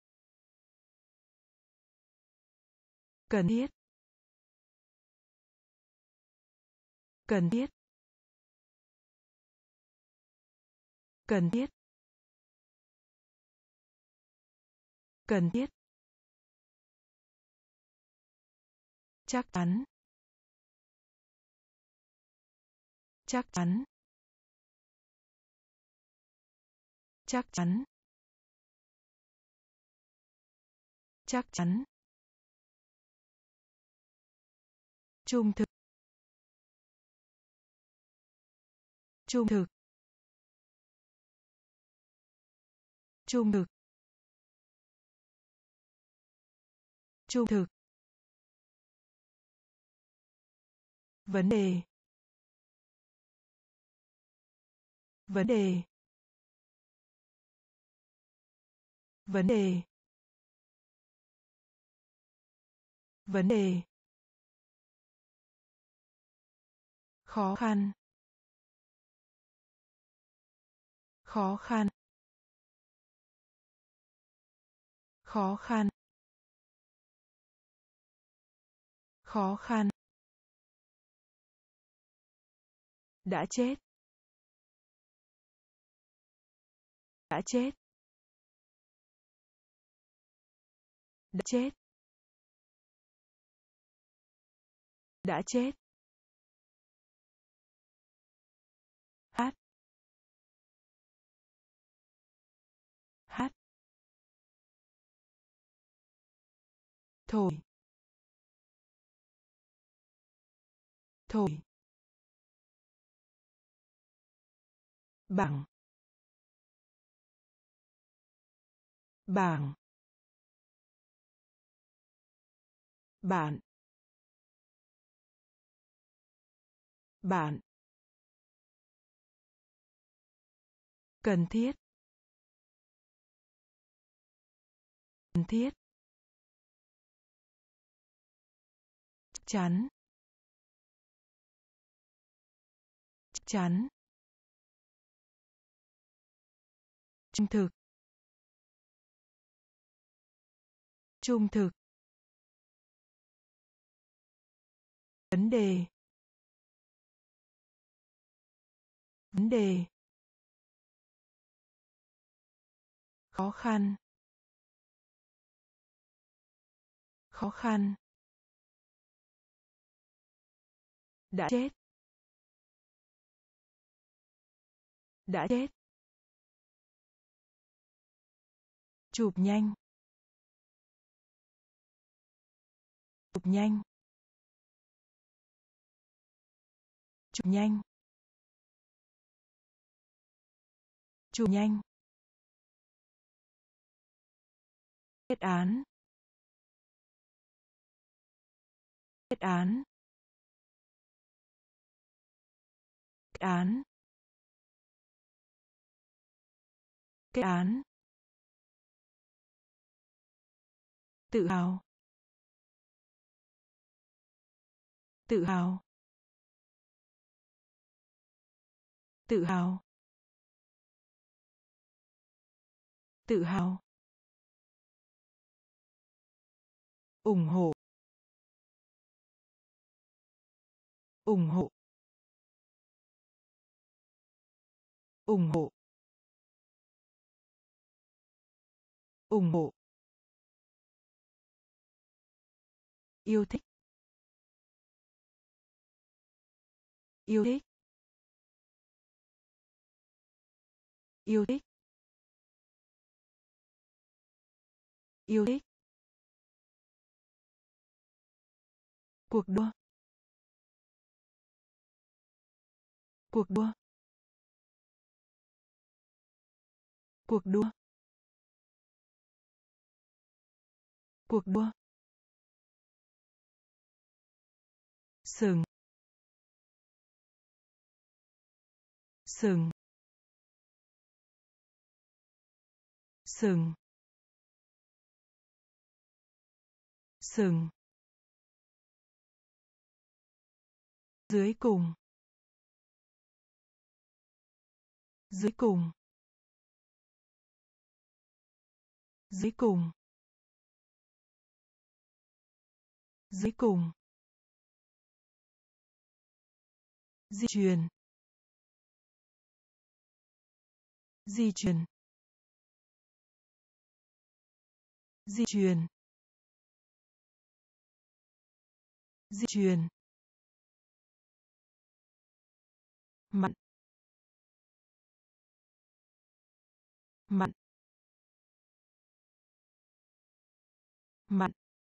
cần thiết, cần thiết, cần thiết, cần thiết, chắc chắn, chắc chắn, chắc chắn, chắc chắn, trung thực, trung thực, trung thực, trung thực, vấn đề, vấn đề, vấn đề, vấn đề, khó khăn, khó khăn, khó khăn, khó khăn, đã chết, đã chết, đã chết, đã chết, hát, hát, thổi, thổi, bảng, bảng, bạn, bạn, cần thiết, cần thiết, chắc chắn, chắc chắn, trung thực, trung thực, vấn đề, vấn đề, khó khăn, khó khăn, đã chết, đã chết, chụp nhanh, chụp nhanh, chụp nhanh, chụp nhanh, kết án, kết án, kết án, kết án, tự hào, tự hào, tự hào, tự hào, ủng hộ, ủng hộ, ủng hộ, ủng hộ, yêu thích, Yêu thích. Yêu thích. Yêu thích. Cuộc đua. Cuộc đua. Cuộc đua. Cuộc đua. Sừng. Sừng. Sừng. Sừng. Dưới cùng. Dưới cùng. Dưới cùng. Dưới cùng. Di truyền. Di truyền. Di truyền. Di truyền. Mặn. Mặn. Mặn.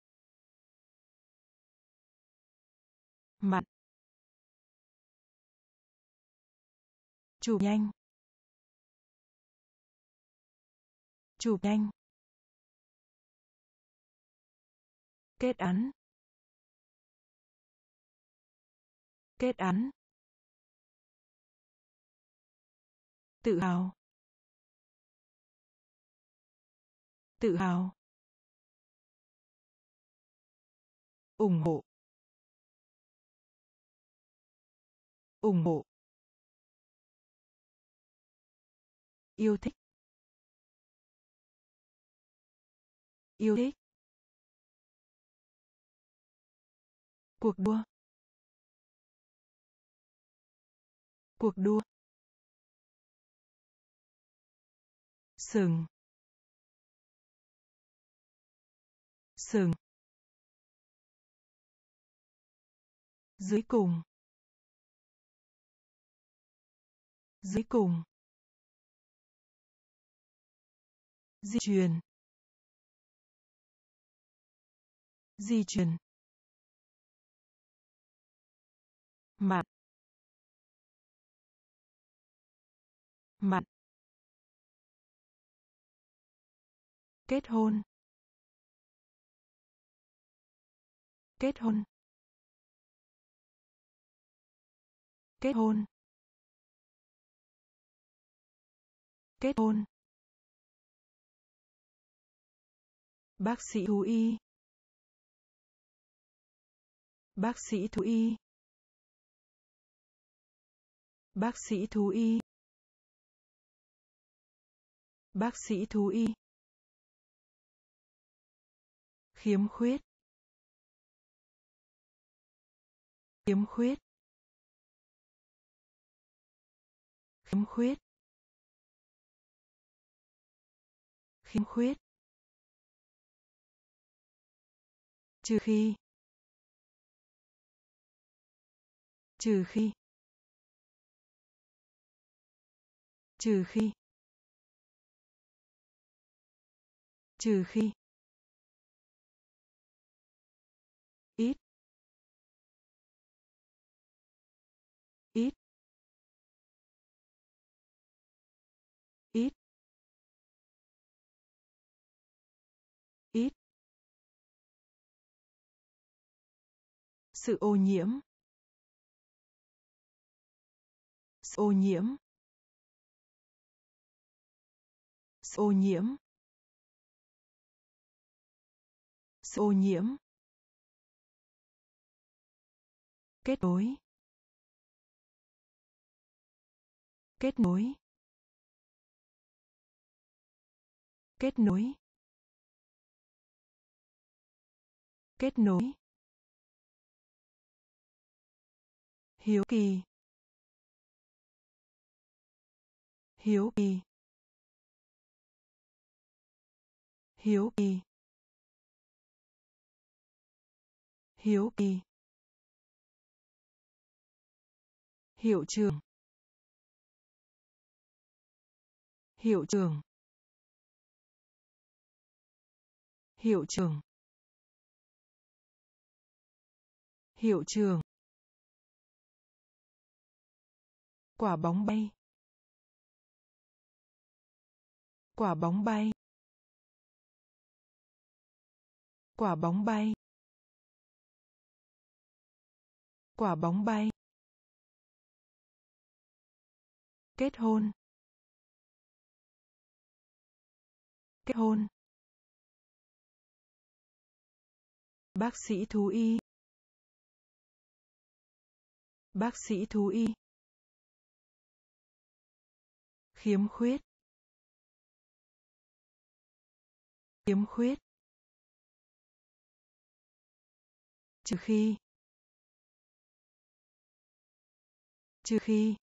Mặn. Chụp nhanh. Chụp nhanh. Kết án. Kết án. Tự hào. Tự hào. Ủng hộ. Ủng hộ. Yêu thích. Yêu thích. Cuộc đua. Cuộc đua. Sừng. Sừng. Dưới cùng. Dưới cùng. Di truyền. Di truyền. Mặn. Mặn. Kết hôn. Kết hôn. Kết hôn. Kết hôn. Bác sĩ thú y. Bác sĩ thú y. Bác sĩ thú y. Bác sĩ thú y. Khiếm khuyết. Khiếm khuyết. Khiếm khuyết. Khiếm khuyết. Trừ khi. Trừ khi. Trừ khi. Trừ khi. Ít. Ít. Ít. Ít. Sự ô nhiễm. Sự ô nhiễm. Sự ô nhiễm. Sự ô nhiễm. Kết nối. Kết nối. Kết nối. Kết nối. Hiếu kỳ. Hiếu kỳ. Hiếu kỳ. Hiếu kỳ. Hiệu trưởng. Hiệu trưởng. Hiệu trưởng. Hiệu trưởng. Quả bóng bay. Quả bóng bay. Quả bóng bay. Quả bóng bay. Kết hôn. Kết hôn. Bác sĩ thú y. Bác sĩ thú y. Khiếm khuyết. Khiếm khuyết. Trừ khi. Trừ khi.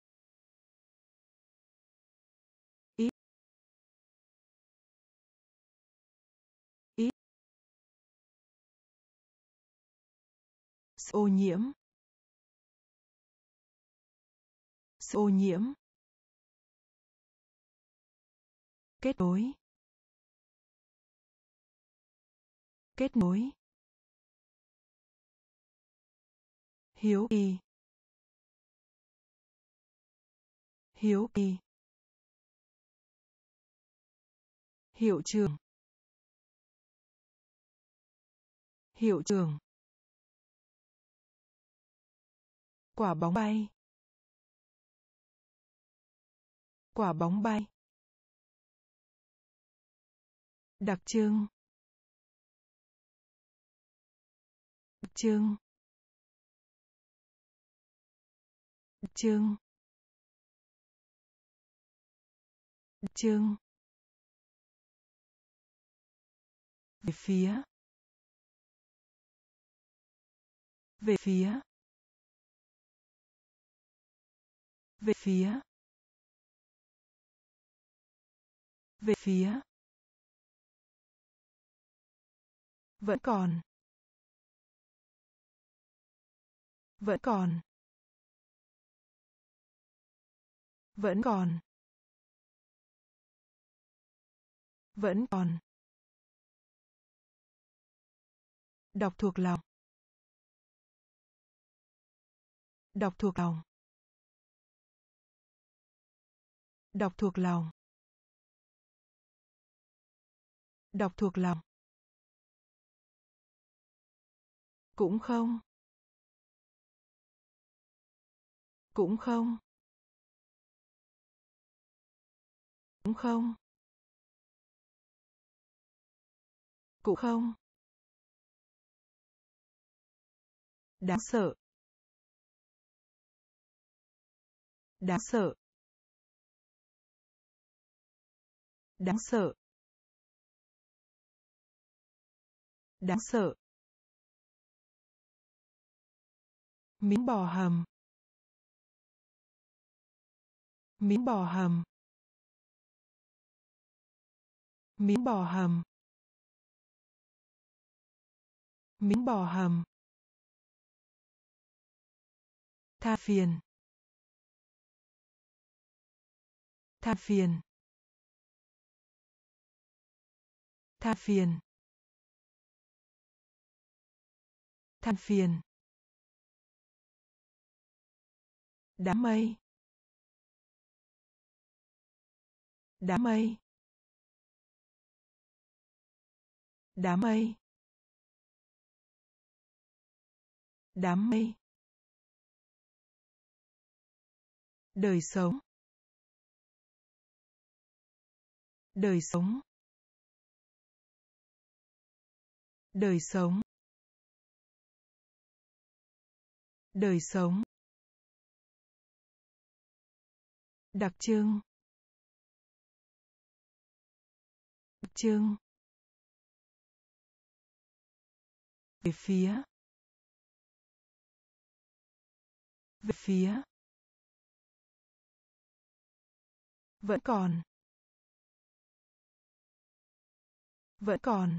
Ít. Ít. Ô nhiễm. Ô nhiễm. Kết nối. Kết nối. Hiếu kỳ. Hiếu kỳ. Hiệu trưởng. Hiệu trưởng. Quả bóng bay. Quả bóng bay. Đặc trưng. Đặc trưng. Đặc trưng. Đặc trưng. Về phía. Về phía. Về phía. Về phía. Vẫn còn. Vẫn còn. Vẫn còn. Vẫn còn. Đọc thuộc lòng. Đọc thuộc lòng. Đọc thuộc lòng. Đọc thuộc lòng. Cũng không. Cũng không. Cũng không. Cũng không. Đáng sợ. Đáng sợ. Đáng sợ. Đáng sợ. Miếng bò hầm. Miếng bò hầm. Miếng bò hầm. Miếng bò hầm. Tha phiền. Tha phiền. Tha phiền. Than phiền. Đám mây. Đám mây. Đám mây. Đám mây. Đời sống. Đời sống. Đời sống. Đời sống. Đặc trưng. Đặc trưng. Về phía. Về phía. Vẫn còn. Vẫn còn.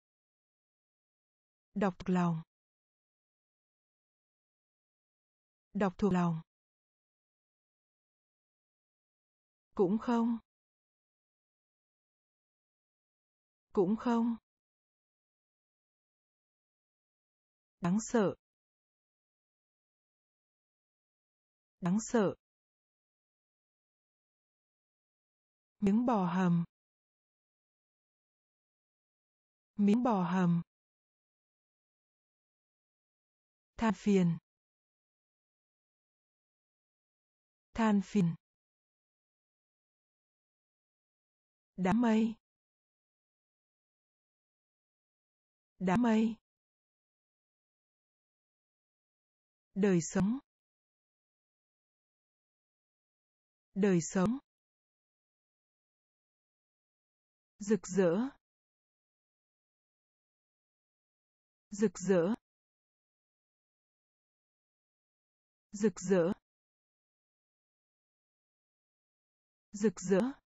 Đọc thuộc lòng. Đọc thuộc lòng. Cũng không. Cũng không. Đáng sợ. Đáng sợ. Miếng bò hầm. Miếng bò hầm. Than phiền. Than phiền. Đám mây. Đám mây. Đời sống. Đời sống. Rực rỡ. Rực rỡ. Rực rỡ. Rực rỡ.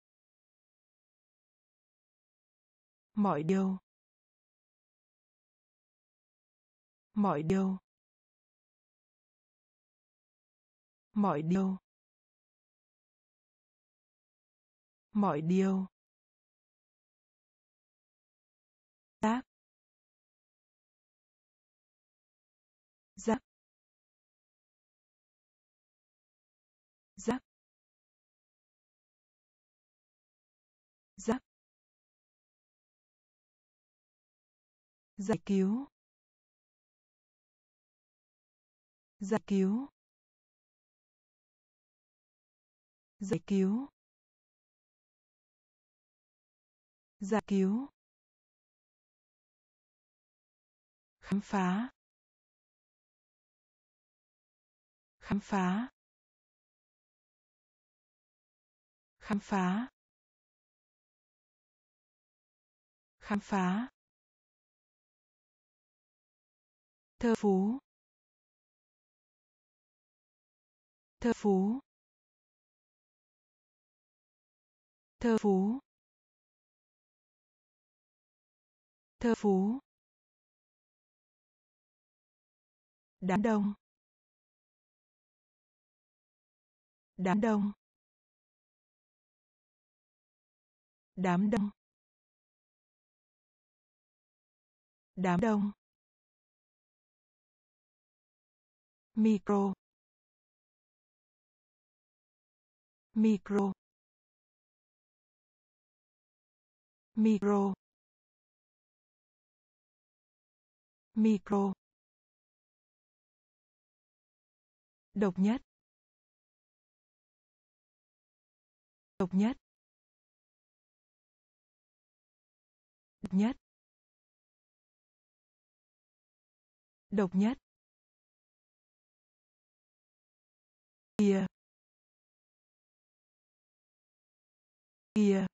Mọi điều. Mọi điều. Mọi điều. Mọi điều. Giác. Giác. Giác. Giác. Giải cứu. Giải cứu. Giải cứu. Giải cứu. Khám phá. Khám phá. Khám phá. Khám phá. Thơ phú. Thơ phú. Thơ phú. Thơ phú. Đám đông. Đám đông. Đám đông. Đám đông. Micro. Micro. Micro. Micro. Độc nhất. Độc nhất. Độc nhất. Độc nhất. Kia. Kia.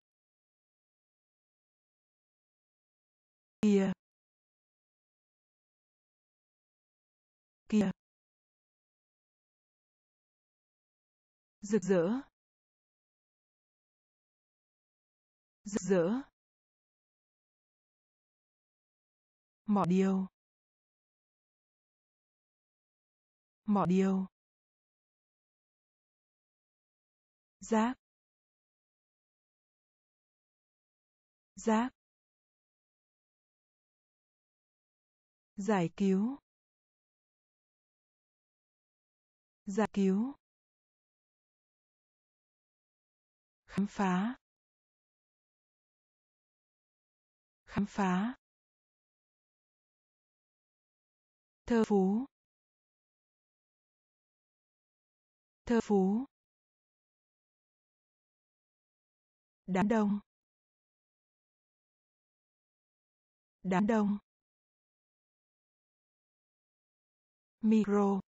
Kia. Kia. Rực rỡ. Rực rỡ. Mọi điều. Mọi điều. Giác. Giác. Giải cứu. Giải cứu. Khám phá. Khám phá. Thơ phú. Thơ phú. Đám đông. Đám đông. Micro.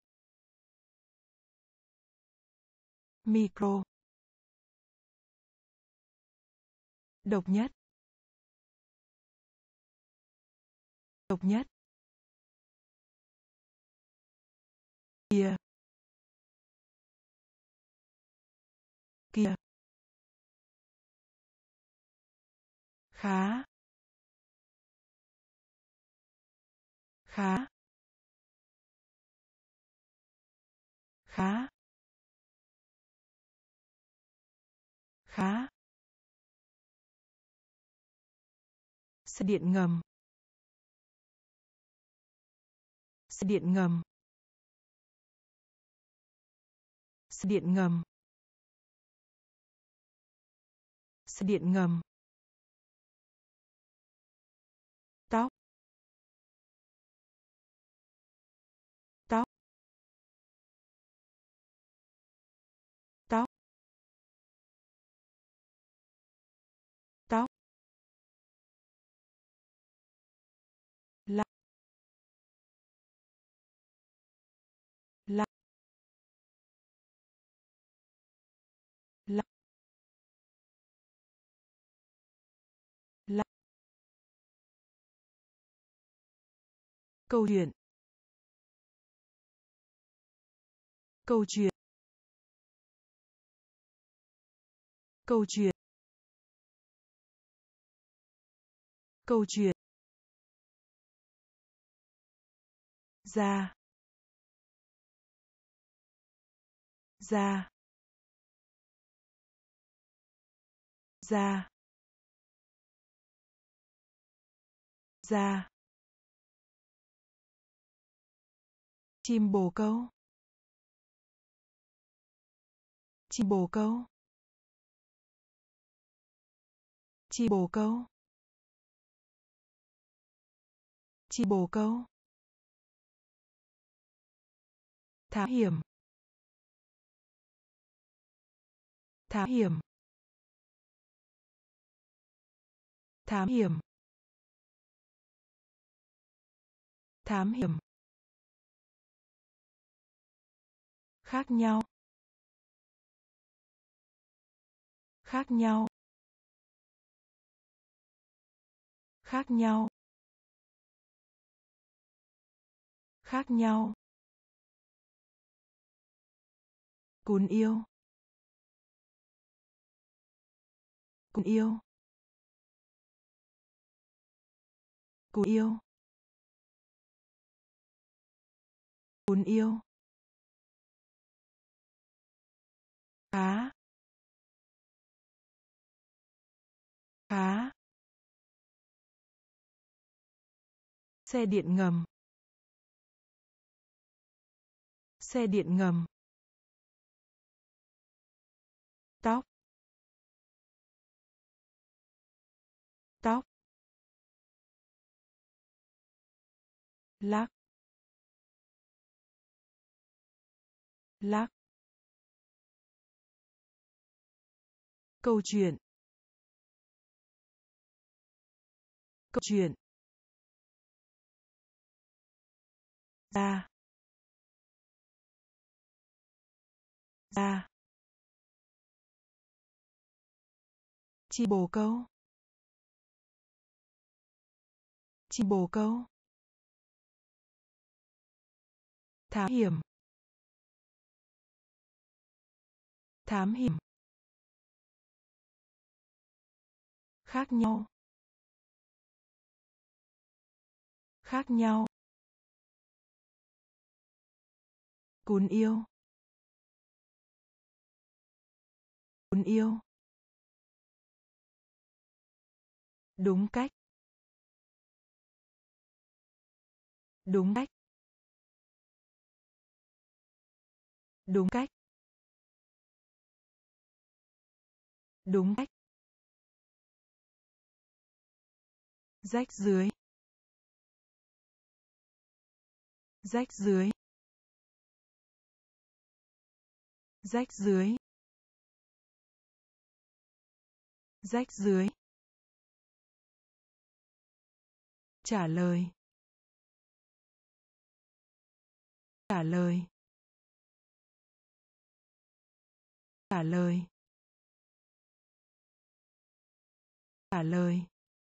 Micro. Độc nhất. Độc nhất. Kia. Kia. Khá. Khá. khá, khá. Xe điện ngầm, xe điện ngầm, xe điện ngầm, xe điện ngầm. Tóc, tóc, tóc, tóc. Lắc, lắc, lắc, lắc. Câu chuyện, câu chuyện, câu chuyện, câu chuyện. Ra, ra, ra, ra. Chim bồ câu, chim bồ câu, chim bồ câu, chim bồ câu. Thám hiểm, thám hiểm, thám hiểm, thám hiểm. Khác nhau, khác nhau, khác nhau, khác nhau. Cún yêu, cún yêu, cún yêu, cún yêu. Khá, khá. Xe điện ngầm, xe điện ngầm. Tóc, tóc. Lắc, lắc. Câu chuyện, câu chuyện. Ra, ra. Chim bồ câu, chim bồ câu. Thám hiểm, thám hiểm. Khác nhau, khác nhau. Cún yêu, cún yêu. Đúng cách, đúng cách, đúng cách, đúng cách. Rách dưới, rách dưới, rách dưới, rách dưới. Trả lời, trả lời, trả lời, trả lời.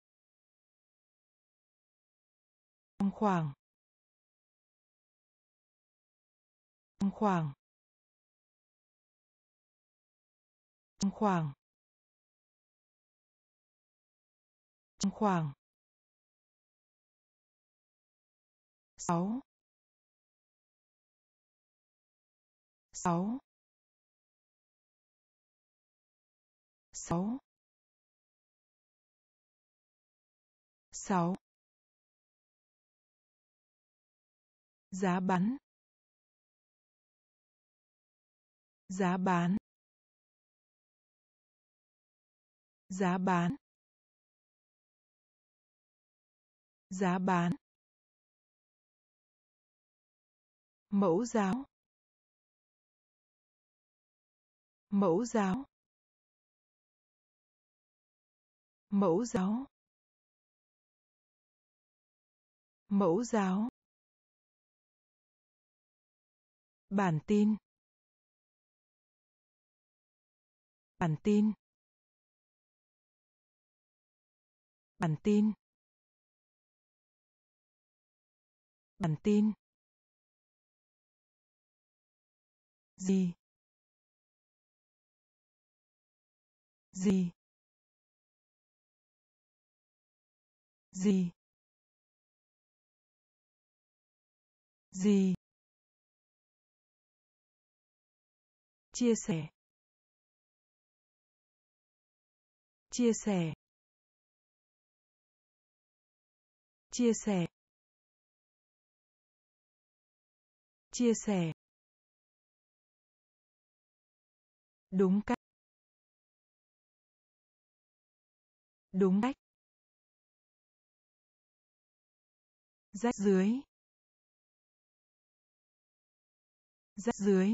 Trong khoảng, trong khoảng, trong khoảng, trong khoảng. Sáu, sáu sáu sáu giá bán giá bán giá bán giá bán mẫu giáo mẫu giáo mẫu giáo mẫu giáo bản tin bản tin bản tin bản tin gì gì gì gì chia sẻ chia sẻ chia sẻ chia sẻ đúng cách đúng cách rách dưới rách dưới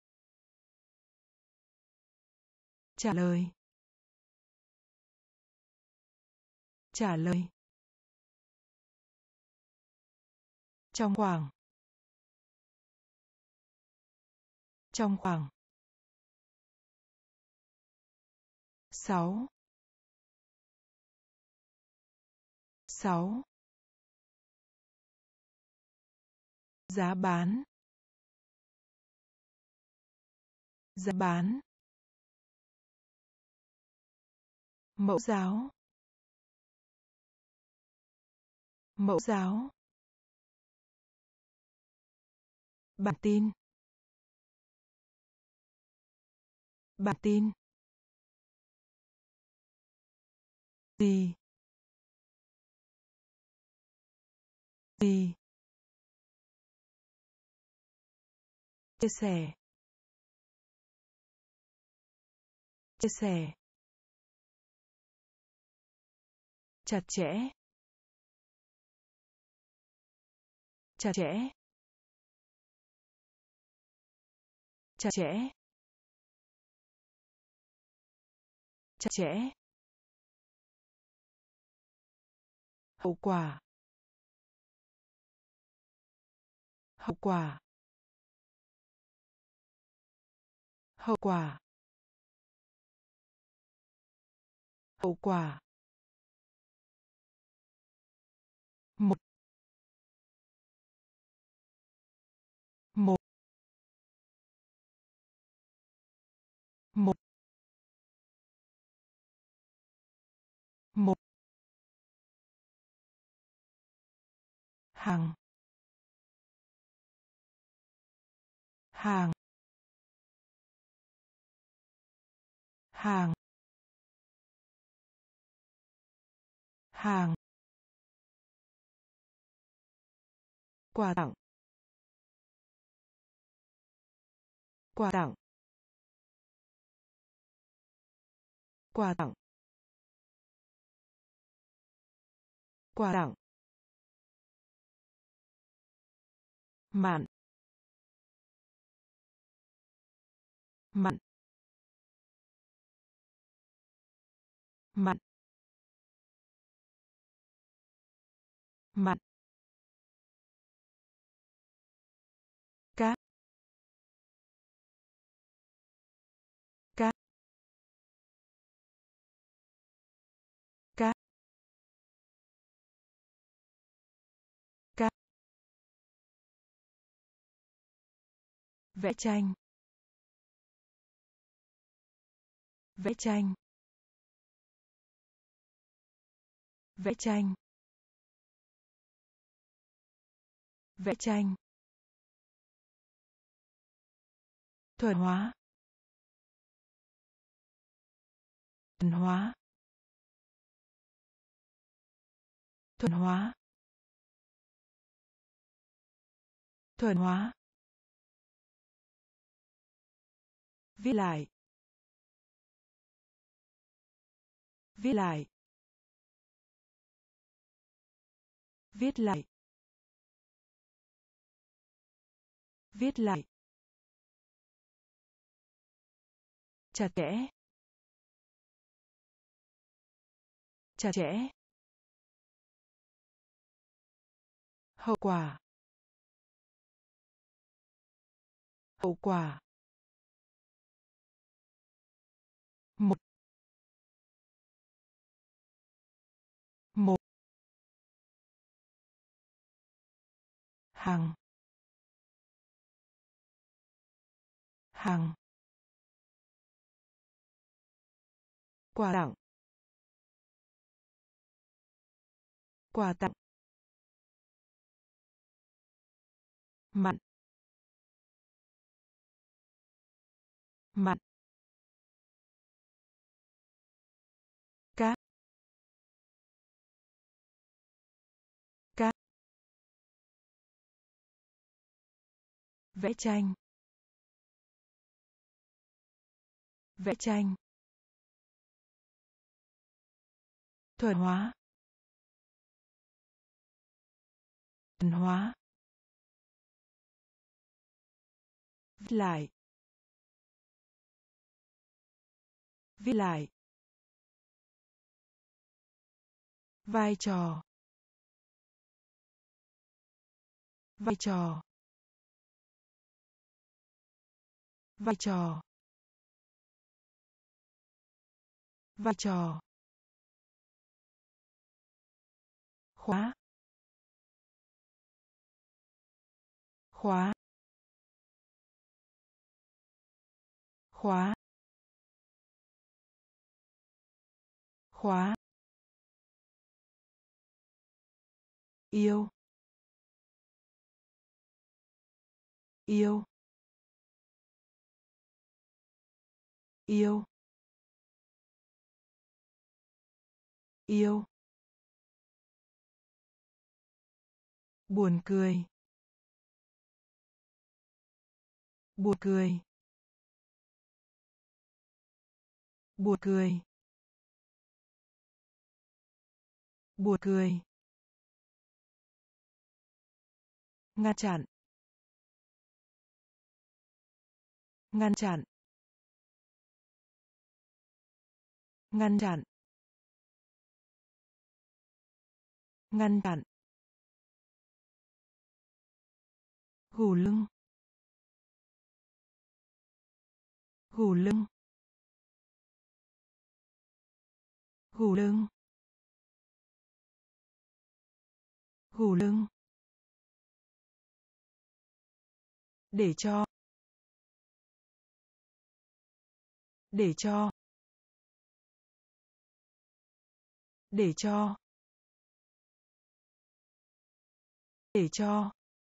trả lời trả lời trong khoảng trong khoảng sáu sáu giá bán giá bán mẫu giáo mẫu giáo bản tin bản tin gì gì chia sẻ chia sẻ chặt chẽ chặt chẽ chặt chẽ chặt chẽ hậu quả hậu quả hậu quả hậu quả một một một một hàng hàng hàng hàng quà tặng quà tặng quà tặng quà tặng mạn mạn mạn mạn cá cá cá cá vẽ tranh vẽ tranh vẽ tranh vẽ tranh thuần hóa, thuần hóa, thuần hóa, thuần hóa, viết lại, viết lại, viết lại, viết lại, chặt chẽ, chặt chẽ, hậu quả, hậu quả, một, một, hàng, hàng, quà tặng, quà tặng, mặn, mặn, cá, cá, vẽ tranh, vẽ tranh, thuần hóa, thuần hóa, viết lại, viết lại, vai trò, vai trò, vai trò, vai trò, khóa, khóa, khóa, khóa, yêu, yêu, yêu, yêu, buồn cười, buồn cười, buồn cười, buồn cười, ngăn chặn, ngăn chặn, ngăn chặn, ngăn chặn, gù lưng, gù lưng, gù lưng, gù lưng, để cho, để cho, để cho, để cho,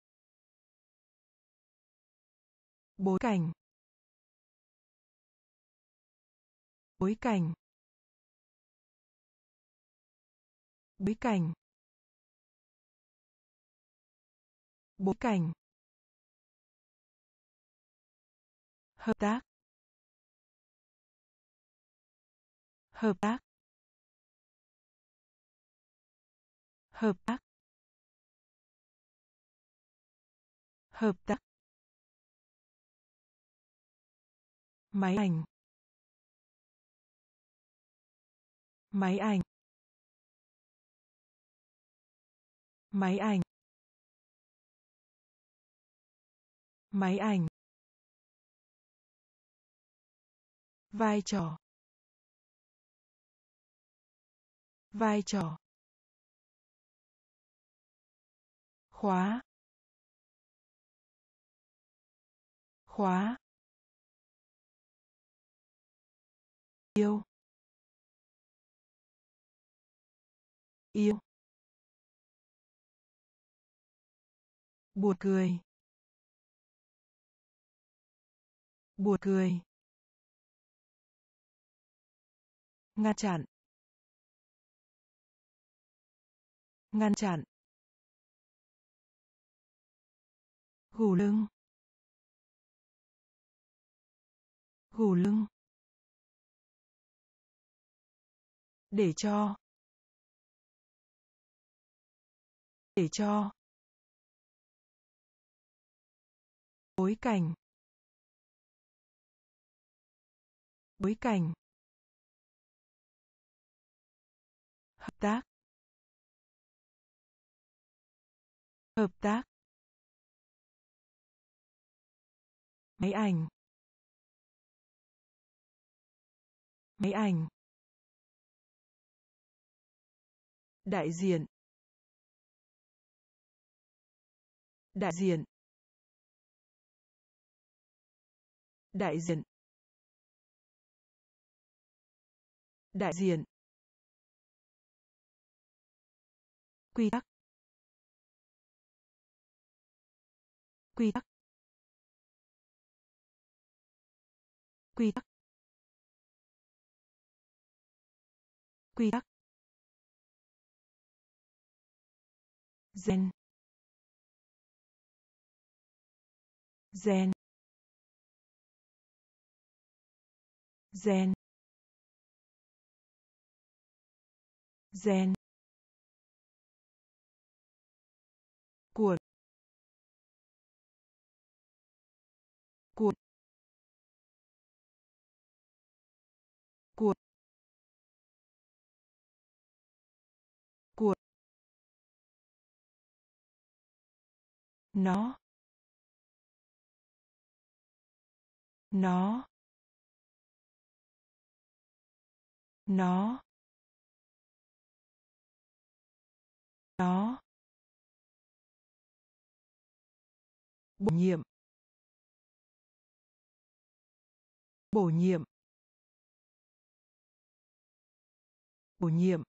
bối cảnh, bối cảnh, bối cảnh, bối cảnh, hợp tác, hợp tác, hợp tác, hợp tác, máy ảnh, máy ảnh, máy ảnh, máy ảnh, vai trò, vai trò, khóa, khóa, yêu, yêu, buồn cười, buồn cười, ngăn chặn, ngăn chặn, gù lưng, gù lưng, để cho, để cho, bối cảnh, bối cảnh, hợp tác, hợp tác, máy ảnh, máy ảnh, đại diện, đại diện, đại diện, đại diện, quy tắc, quy tắc, quy tắc, quy tắc, gen, gen, gen, gen, cuộn, cuộn, cuộn, cuộn, nó, nó, nó, nó, bổ nhiệm, bổ nhiệm, bổ nhiệm,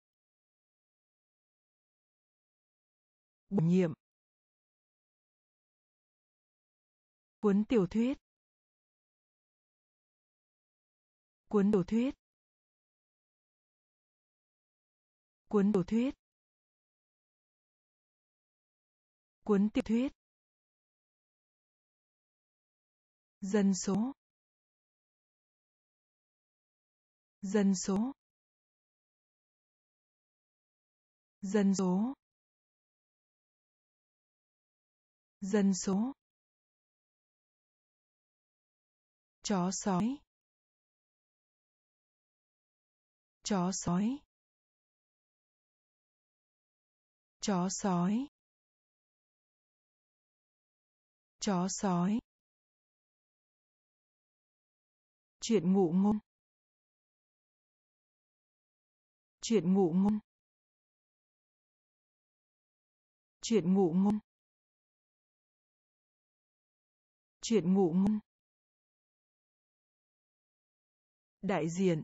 bổ nhiệm, cuốn tiểu thuyết, cuốn tiểu thuyết, cuốn tiểu thuyết, cuốn tiểu thuyết, dân số, dân số, dân số, dân số, chó sói, chó sói, chó sói, chó sói, chuyện ngụ ngôn, chuyện ngụ ngôn, chuyện ngụ ngôn, chuyện ngụ ngôn, đại diện,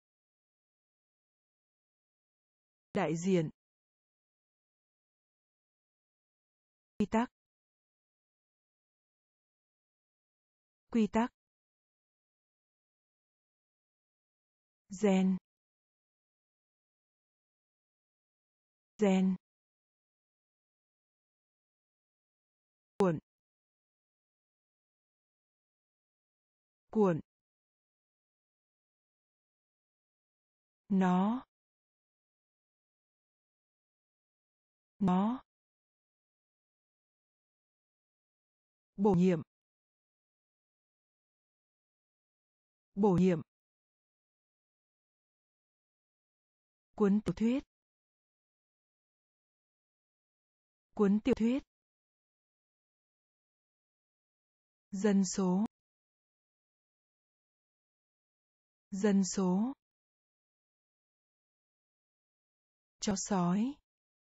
đại diện, quy tắc, quy tắc, gen, gen, cuộn, cuộn, nó, nó, bổ nhiệm, bổ nhiệm, cuốn tiểu thuyết, cuốn tiểu thuyết, dân số, dân số, chó sói,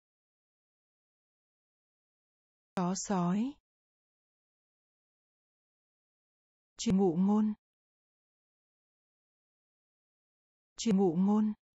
chó sói, chuyện ngụ ngôn, chuyện ngụ ngôn,